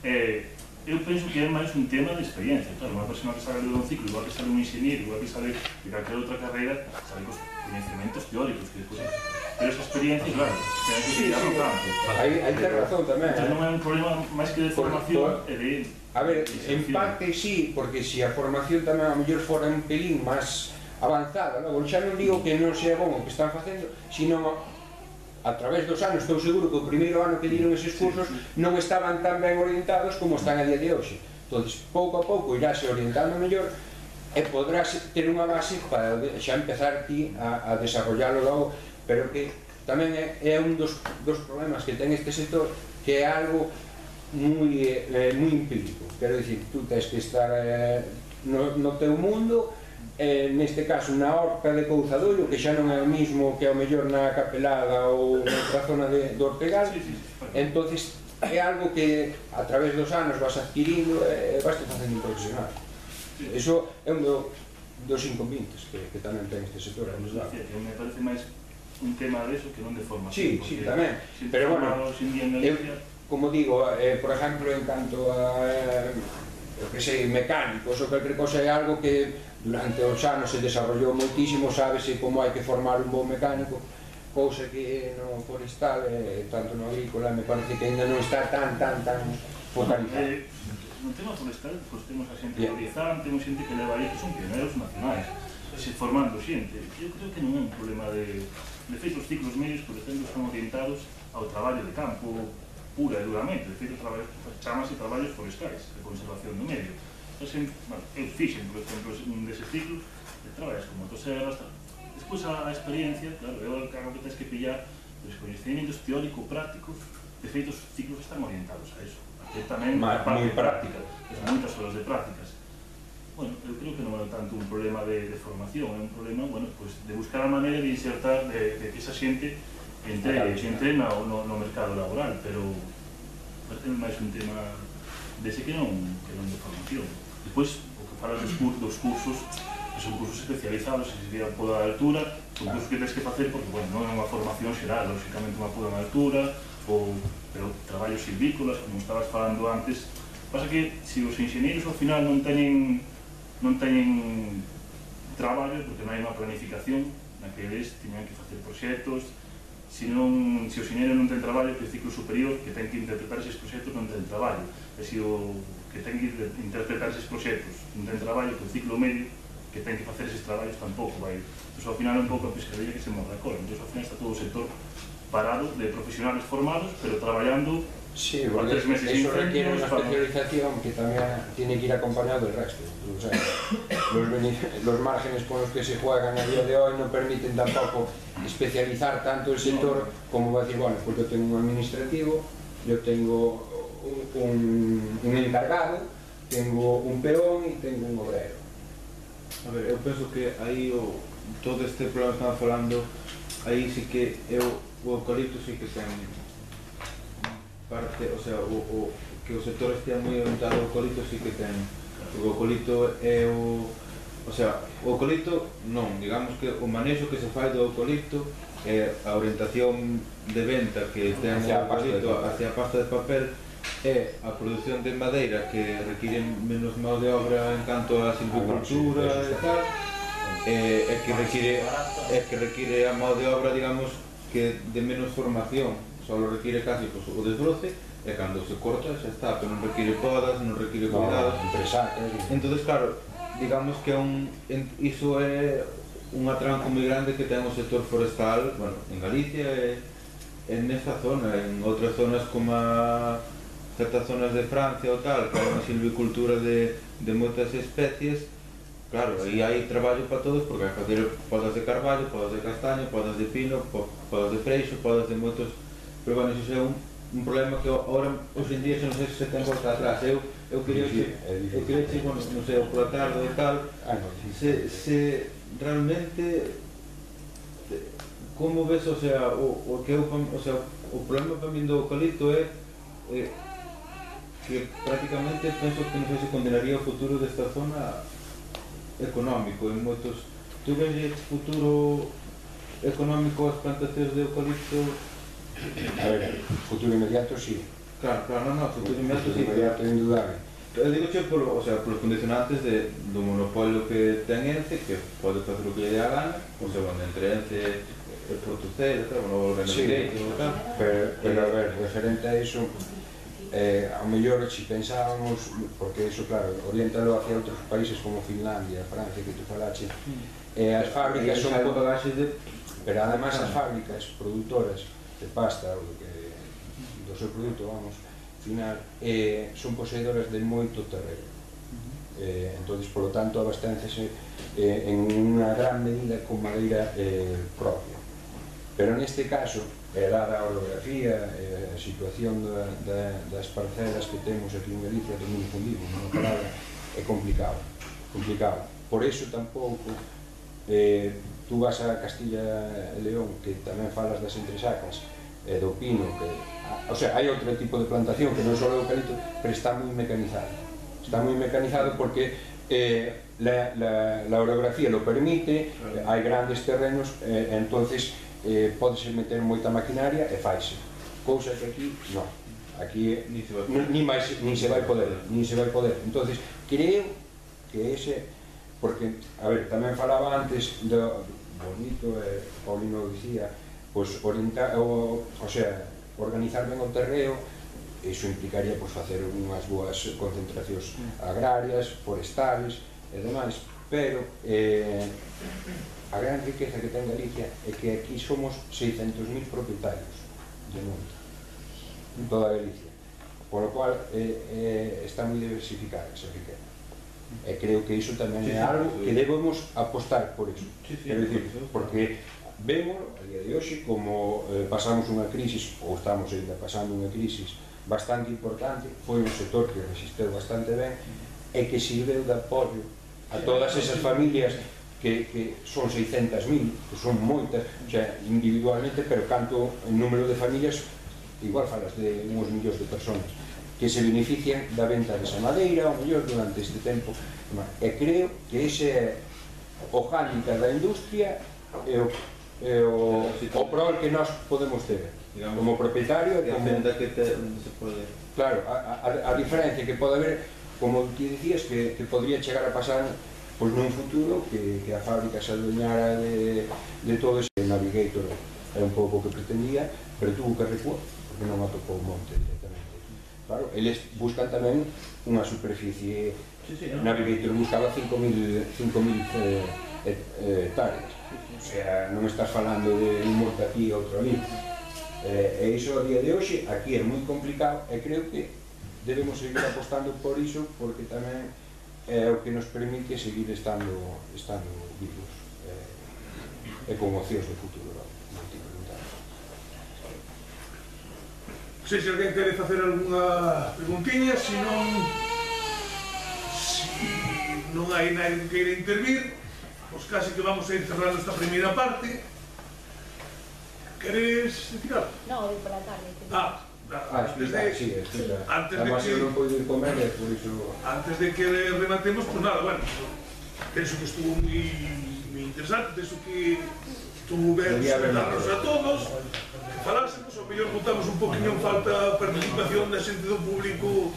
Eu penso que é máis un tema de experiencia. Claro, unha persona que sabe de un ciclo, igual que sale un enxeñeiro, igual que sale de calquera outra carreira, sale cos conhecimentos teóricos, que despois... Pero esa experiencia, claro, que hai que estudiarlo tanto. Hai ter razón tamén. Entón non é un problema máis que de formación e de... A ver, en parte sí, porque se a formación tamén a mellor fora un pelín máis avanzada, logo xa non digo que non sea bom o que están facendo, sino a través dos anos, estou seguro que o primeiro ano que diron eses cursos non estaban tan ben orientados como están a día de hoxe. Entón, pouco a pouco irase orientando mellor e podrás ter unha base para xa empezar ti a desarrollalo logo, pero que tamén é un dos problemas que ten este sector, que é algo moi empírico. Quero dicir, tú tens que estar no teu mundo, neste caso na horta de Couzadoiro, que xa non é o mismo que ao mellor na Capelada ou noutra zona do Ortegal. Entonces é algo que a través dos anos vas adquirindo e vas te facendo un profesional. Iso é un dos inconvenientes que tamén ten este sector. Me parece máis un tema de eso que non de formación. Sí, tamén. Pero bueno, como digo, por exemplo, en canto a mecánicos ou calquer cosa, é algo que durante os anos se desarrollou moitísimo, sábese como hai que formar un bon mecánico, cousa que no forestal, tanto no agrícola, me parece que ainda non está tan focalizado. No tema forestal, pois temos a xente de Orizán, temos xente que leva aí que son pioneros nacionais, se formando xente. Eu creo que non é un problema de feito, os ciclos medios, por exemplo, están orientados ao traballo de campo pura e duramente, de feito, chamase traballos forestais, de conservación do medio. Eu fixen, por exemplo, un deses ciclos, de traballos con motosserras, despois a experiencia, claro, é o que tens que pillar os coñecementos teórico-prácticos, de feito, os ciclos están orientados a eso, que tamén a parte práctica, moitas horas de prácticas. Bueno, eu creo que non é tanto un problema de formación, é un problema, bueno, pues, de buscar a maneira de insertar, de que esa xente entre no mercado laboral, pero parece máis un tema dese que non de formación. Despois, o que falas dos cursos, que son cursos especializados, se sería poda de altura, son cursos que tens que facer porque, bueno, non é unha formación xeral, lógicamente unha poda de altura, pero traballos silvícolas, como estabas falando antes. Pasa que, se os enxeñeiros ao final non teñen traballo, porque non hai unha planificación, na que eles tiñan que facer proxectos, se o enxeñeiro non ten traballo, que o ciclo superior, que ten que interpretar eses proxectos, non ten traballo. E se o que ten que interpretar eses proxectos non ten traballo, que o ciclo medio, que ten que facer eses traballos, tampouco vai. Entón, ao final, é un pouco a pescadilla que se morre a cola. Entón, ao final, está todo o sector parado de profesionales formados, pero traballando. Sí, porque eso requiere una especialización que también tiene que ir acompañado del resto. O sea, los márgenes con los que se juegan a día de hoy no permiten tampoco especializar tanto el sector como va a decir, bueno, pues yo tengo un administrativo, yo tengo un encargado, tengo un peón y tengo un obrero. A ver, eu penso que aí todo este problema que estamos falando, aí sí que o eucalipto sí que ten parte, o sea, que o sector estea moi orientado ao eucalipto sí que ten, porque o eucalipto é o sea, o eucalipto non, digamos que o manexo que se fai do eucalipto é a orientación de venta que ten o eucalipto hacia a pasta de papel, é a produción de madeira que require menos mão de obra en canto a silvicultura e tal, é que require a mão de obra, digamos, que de menos formación, só require casi pues, o desbroce, e cando se corta xa está, pero non require podas, non require cuidados. Entonces, claro, digamos que iso é un atranco moi grande que ten o sector forestal, bueno, en Galicia e nesta zona, en outras zonas como certas zonas de Francia ou tal, que hai unha silvicultura de moitas especies. Claro, aí hai traballo para todos, porque hai que facer podas de carballo, podas de castaño, podas de pino, podas de freixo, podas de moitos. Pero bueno, iso é un problema que agora, hoxe en día, non sei se ten volta atrás. Eu quería che, bueno, non sei, por a tarde e tal, se realmente, como ves, o sea, o problema para min do eucalipto é que prácticamente penso que non sei se condenaría o futuro desta zona económico en moitos. Tu ves futuro económico as plantacións de eucalipto? A ver, futuro inmediato sí. Claro, futuro inmediato sí. Inmediato indudable. Eu digo che polos condicionantes do monopolio que ten Ence, que pode facer o que lle dé a gana, o sea, entre Ence e Portucel, o Renaudet e tal. Pero a ver, referente a iso, ao mellor si pensábamos, porque iso claro, oriéntalo hacia outros países como Finlandia, Francia, que tú falache, as fábricas son pero además as fábricas produtoras de pasta ou do seu produto, vamos, final, son poseedoras de moito terreno. Entonces, por lo tanto, abasténcese en unha gran medida con madeira propia. Pero neste caso, dada a orografía, a situación das parcelas que temos aquí en Galicia, do minifundismo, nunha palabra, é complicado. Por eso tampouco tú vas a Castilla e León, que tamén falas das entresacas, do pino, o sea, hai outro tipo de plantación que non só é eucalipto, pero está moi mecanizado. Está moi mecanizado porque la orografía lo permite, hai grandes terrenos, entonces podese meter moita maquinaria e faise. Cousa que aquí, non. Aquí nin se vai poder. Entonces, creo que ese, porque, a ver, tamén falaba antes do bonito, Paulino dicía, pues orientar, o sea, organizar ben o terreo, iso implicaría pues facer unhas boas concentracións agrarias, forestales e demais, pero a gran riqueza que ten Galicia é que aquí somos 600.000 propietarios de monte. en toda Galicia, por lo cual está moi diversificada esa riqueza. E creo que iso tamén é algo que debemos apostar por iso. Quero dicir, porque vemos a día de hoxe como pasamos unha crisis, ou estamos ainda pasando unha crisis bastante importante, foi un sector que resistiu bastante ben e que sirveu de apoio a todas esas familias que son 600.000, que son moitas, individualmente, pero canto en número de familias, igual falas de uns millóns de personas que se benefician da venta desa madeira, ao mellor durante este tempo. E creo que ese é o hándicap da industria e o prol que nós podemos ter como propietario. Claro, a diferencia que pode haber, como ti dicías, que podría chegar a pasar nun futuro que a fábrica se adueñara de todo ese Navigator. É un pouco o que pretendía, pero tuvo que recuar porque non atopou o monte directamente. Claro, eles buscan tamén unha superficie. Navigator buscaba 5.000 hectáreas. O sea, non estás falando de un monte aquí e outro ali. E iso a día de hoxe aquí é moi complicado e creo que debemos seguir apostando por iso porque tamén é o que nos permite seguir estando vivos e con opcións de futuro. Se alguén quere facer alguna preguntiña, se non hai nadie que queira intervir, pois casi que vamos a ir cerrando esta primeira parte. Queres decir algo? No, hoy por la tarde. Antes de que rematemos, pues nada, bueno, penso que estuvo moi interesante, penso que estuvo ben darnos a todos, que falásemos, ao mellor botamos un poquinho en falta a participación da xente do público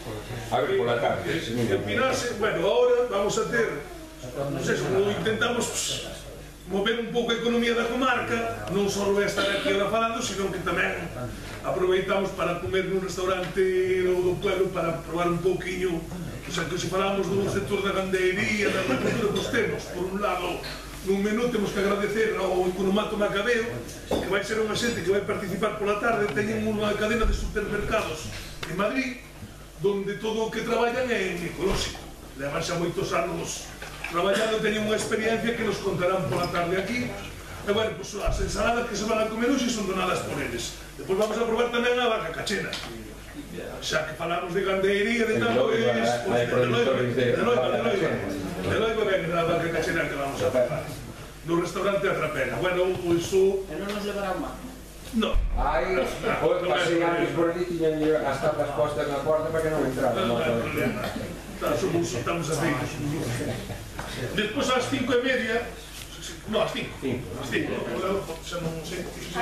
que opinase. Bueno, ahora vamos a ter, non sei, como intentamos mover un pouco a economía da comarca, non só vai estar aquí ahora falando, sino que tamén aproveitamos para comer nun restaurante do pueblo para probar un pouquiño, o sea, que se falamos do sector da gandeiría, da agricultura, pois temos, por un lado, nun menú temos que agradecer ao Economato Macabeo, que vai ser unha xente que vai participar pola tarde, teñen unha cadena de supermercados en Madrid, donde todo o que traballan é en ecolóxico. Levan xa moitos anos traballando, teñen unha experiencia que nos contarán pola tarde aquí. E bueno, pues as ensaladas que se van a comer hoxe son donadas por eles. Depois vamos a probar tamén a vaca cachena. Xa que falamos de gandeiría, de tal, pois de loiva ven a vaca cachena que vamos a probar no restaurante Atrapena. Bueno, pois o... E non nos levará o mar? No. Aí, pasei antes por ali, tiñan as tapas postas na porta para que non entrara. Non hai problema. Estamos aceitos. Despois ás 5:30, no, ás 5. Xa non sei.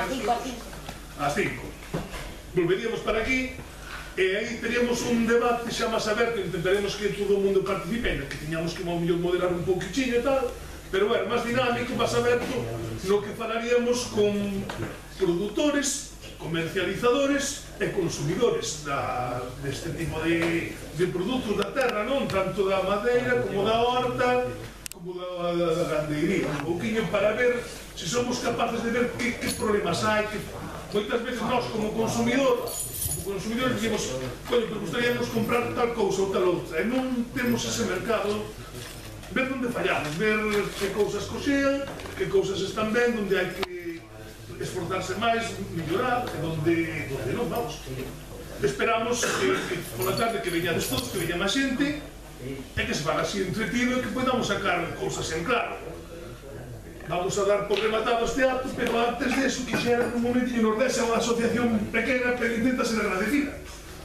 Ás 5. Volveríamos para aquí e aí teríamos un debate xa máis aberto, intentaremos que todo o mundo participe, que tiñamos que moderar un pouquinho e tal, pero bueno, máis dinámico, máis aberto, no que falaríamos con produtores, comercializadores e consumidores deste tipo de produtos da terra, non? Tanto da madeira como da horta, como da gandeiría. Un pouquinho para ver se somos capaces de ver que problemas hai, que moitas veces nós como consumidores dicimos, coño, pues gustaríamos comprar tal cousa ou tal outra, e non temos ese mercado, ver onde fallamos, ver que cousas coxean, que cousas están ben, onde hai que esforzarse máis, mellorar, e donde non, vamos. Esperamos que pola tarde que veñades todos, que veña máis xente, e que se faga así entretido e que podamos sacar cousas en claro. Vamos a dar por rematado este acto, pero antes de eso quixera un momentinho nos dese unha asociación pequena que intenta ser agradecida.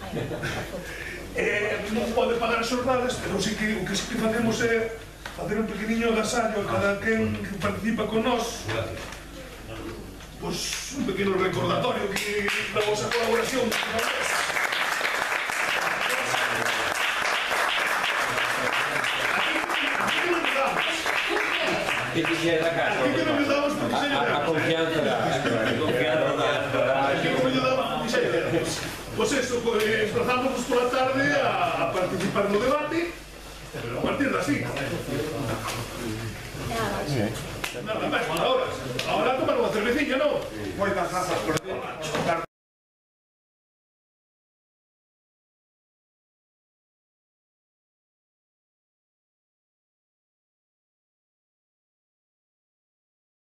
Non pode pagar as xornadas, pero sí que o que facemos é facer un pequeniño agasallo a cada quen que participa con nós. Pois un pequeno recordatorio que da vosa colaboración. Que quixera da casa. Aquí que non ayudamos porque se lle A confianza da... Aquí como ayudamos porque se lle demos. Pois eso, emplazamos pola tarde a participar no debate a partir das 5. Nada máis, ahora a tomar unha cerveciña, non? Moitas grazas por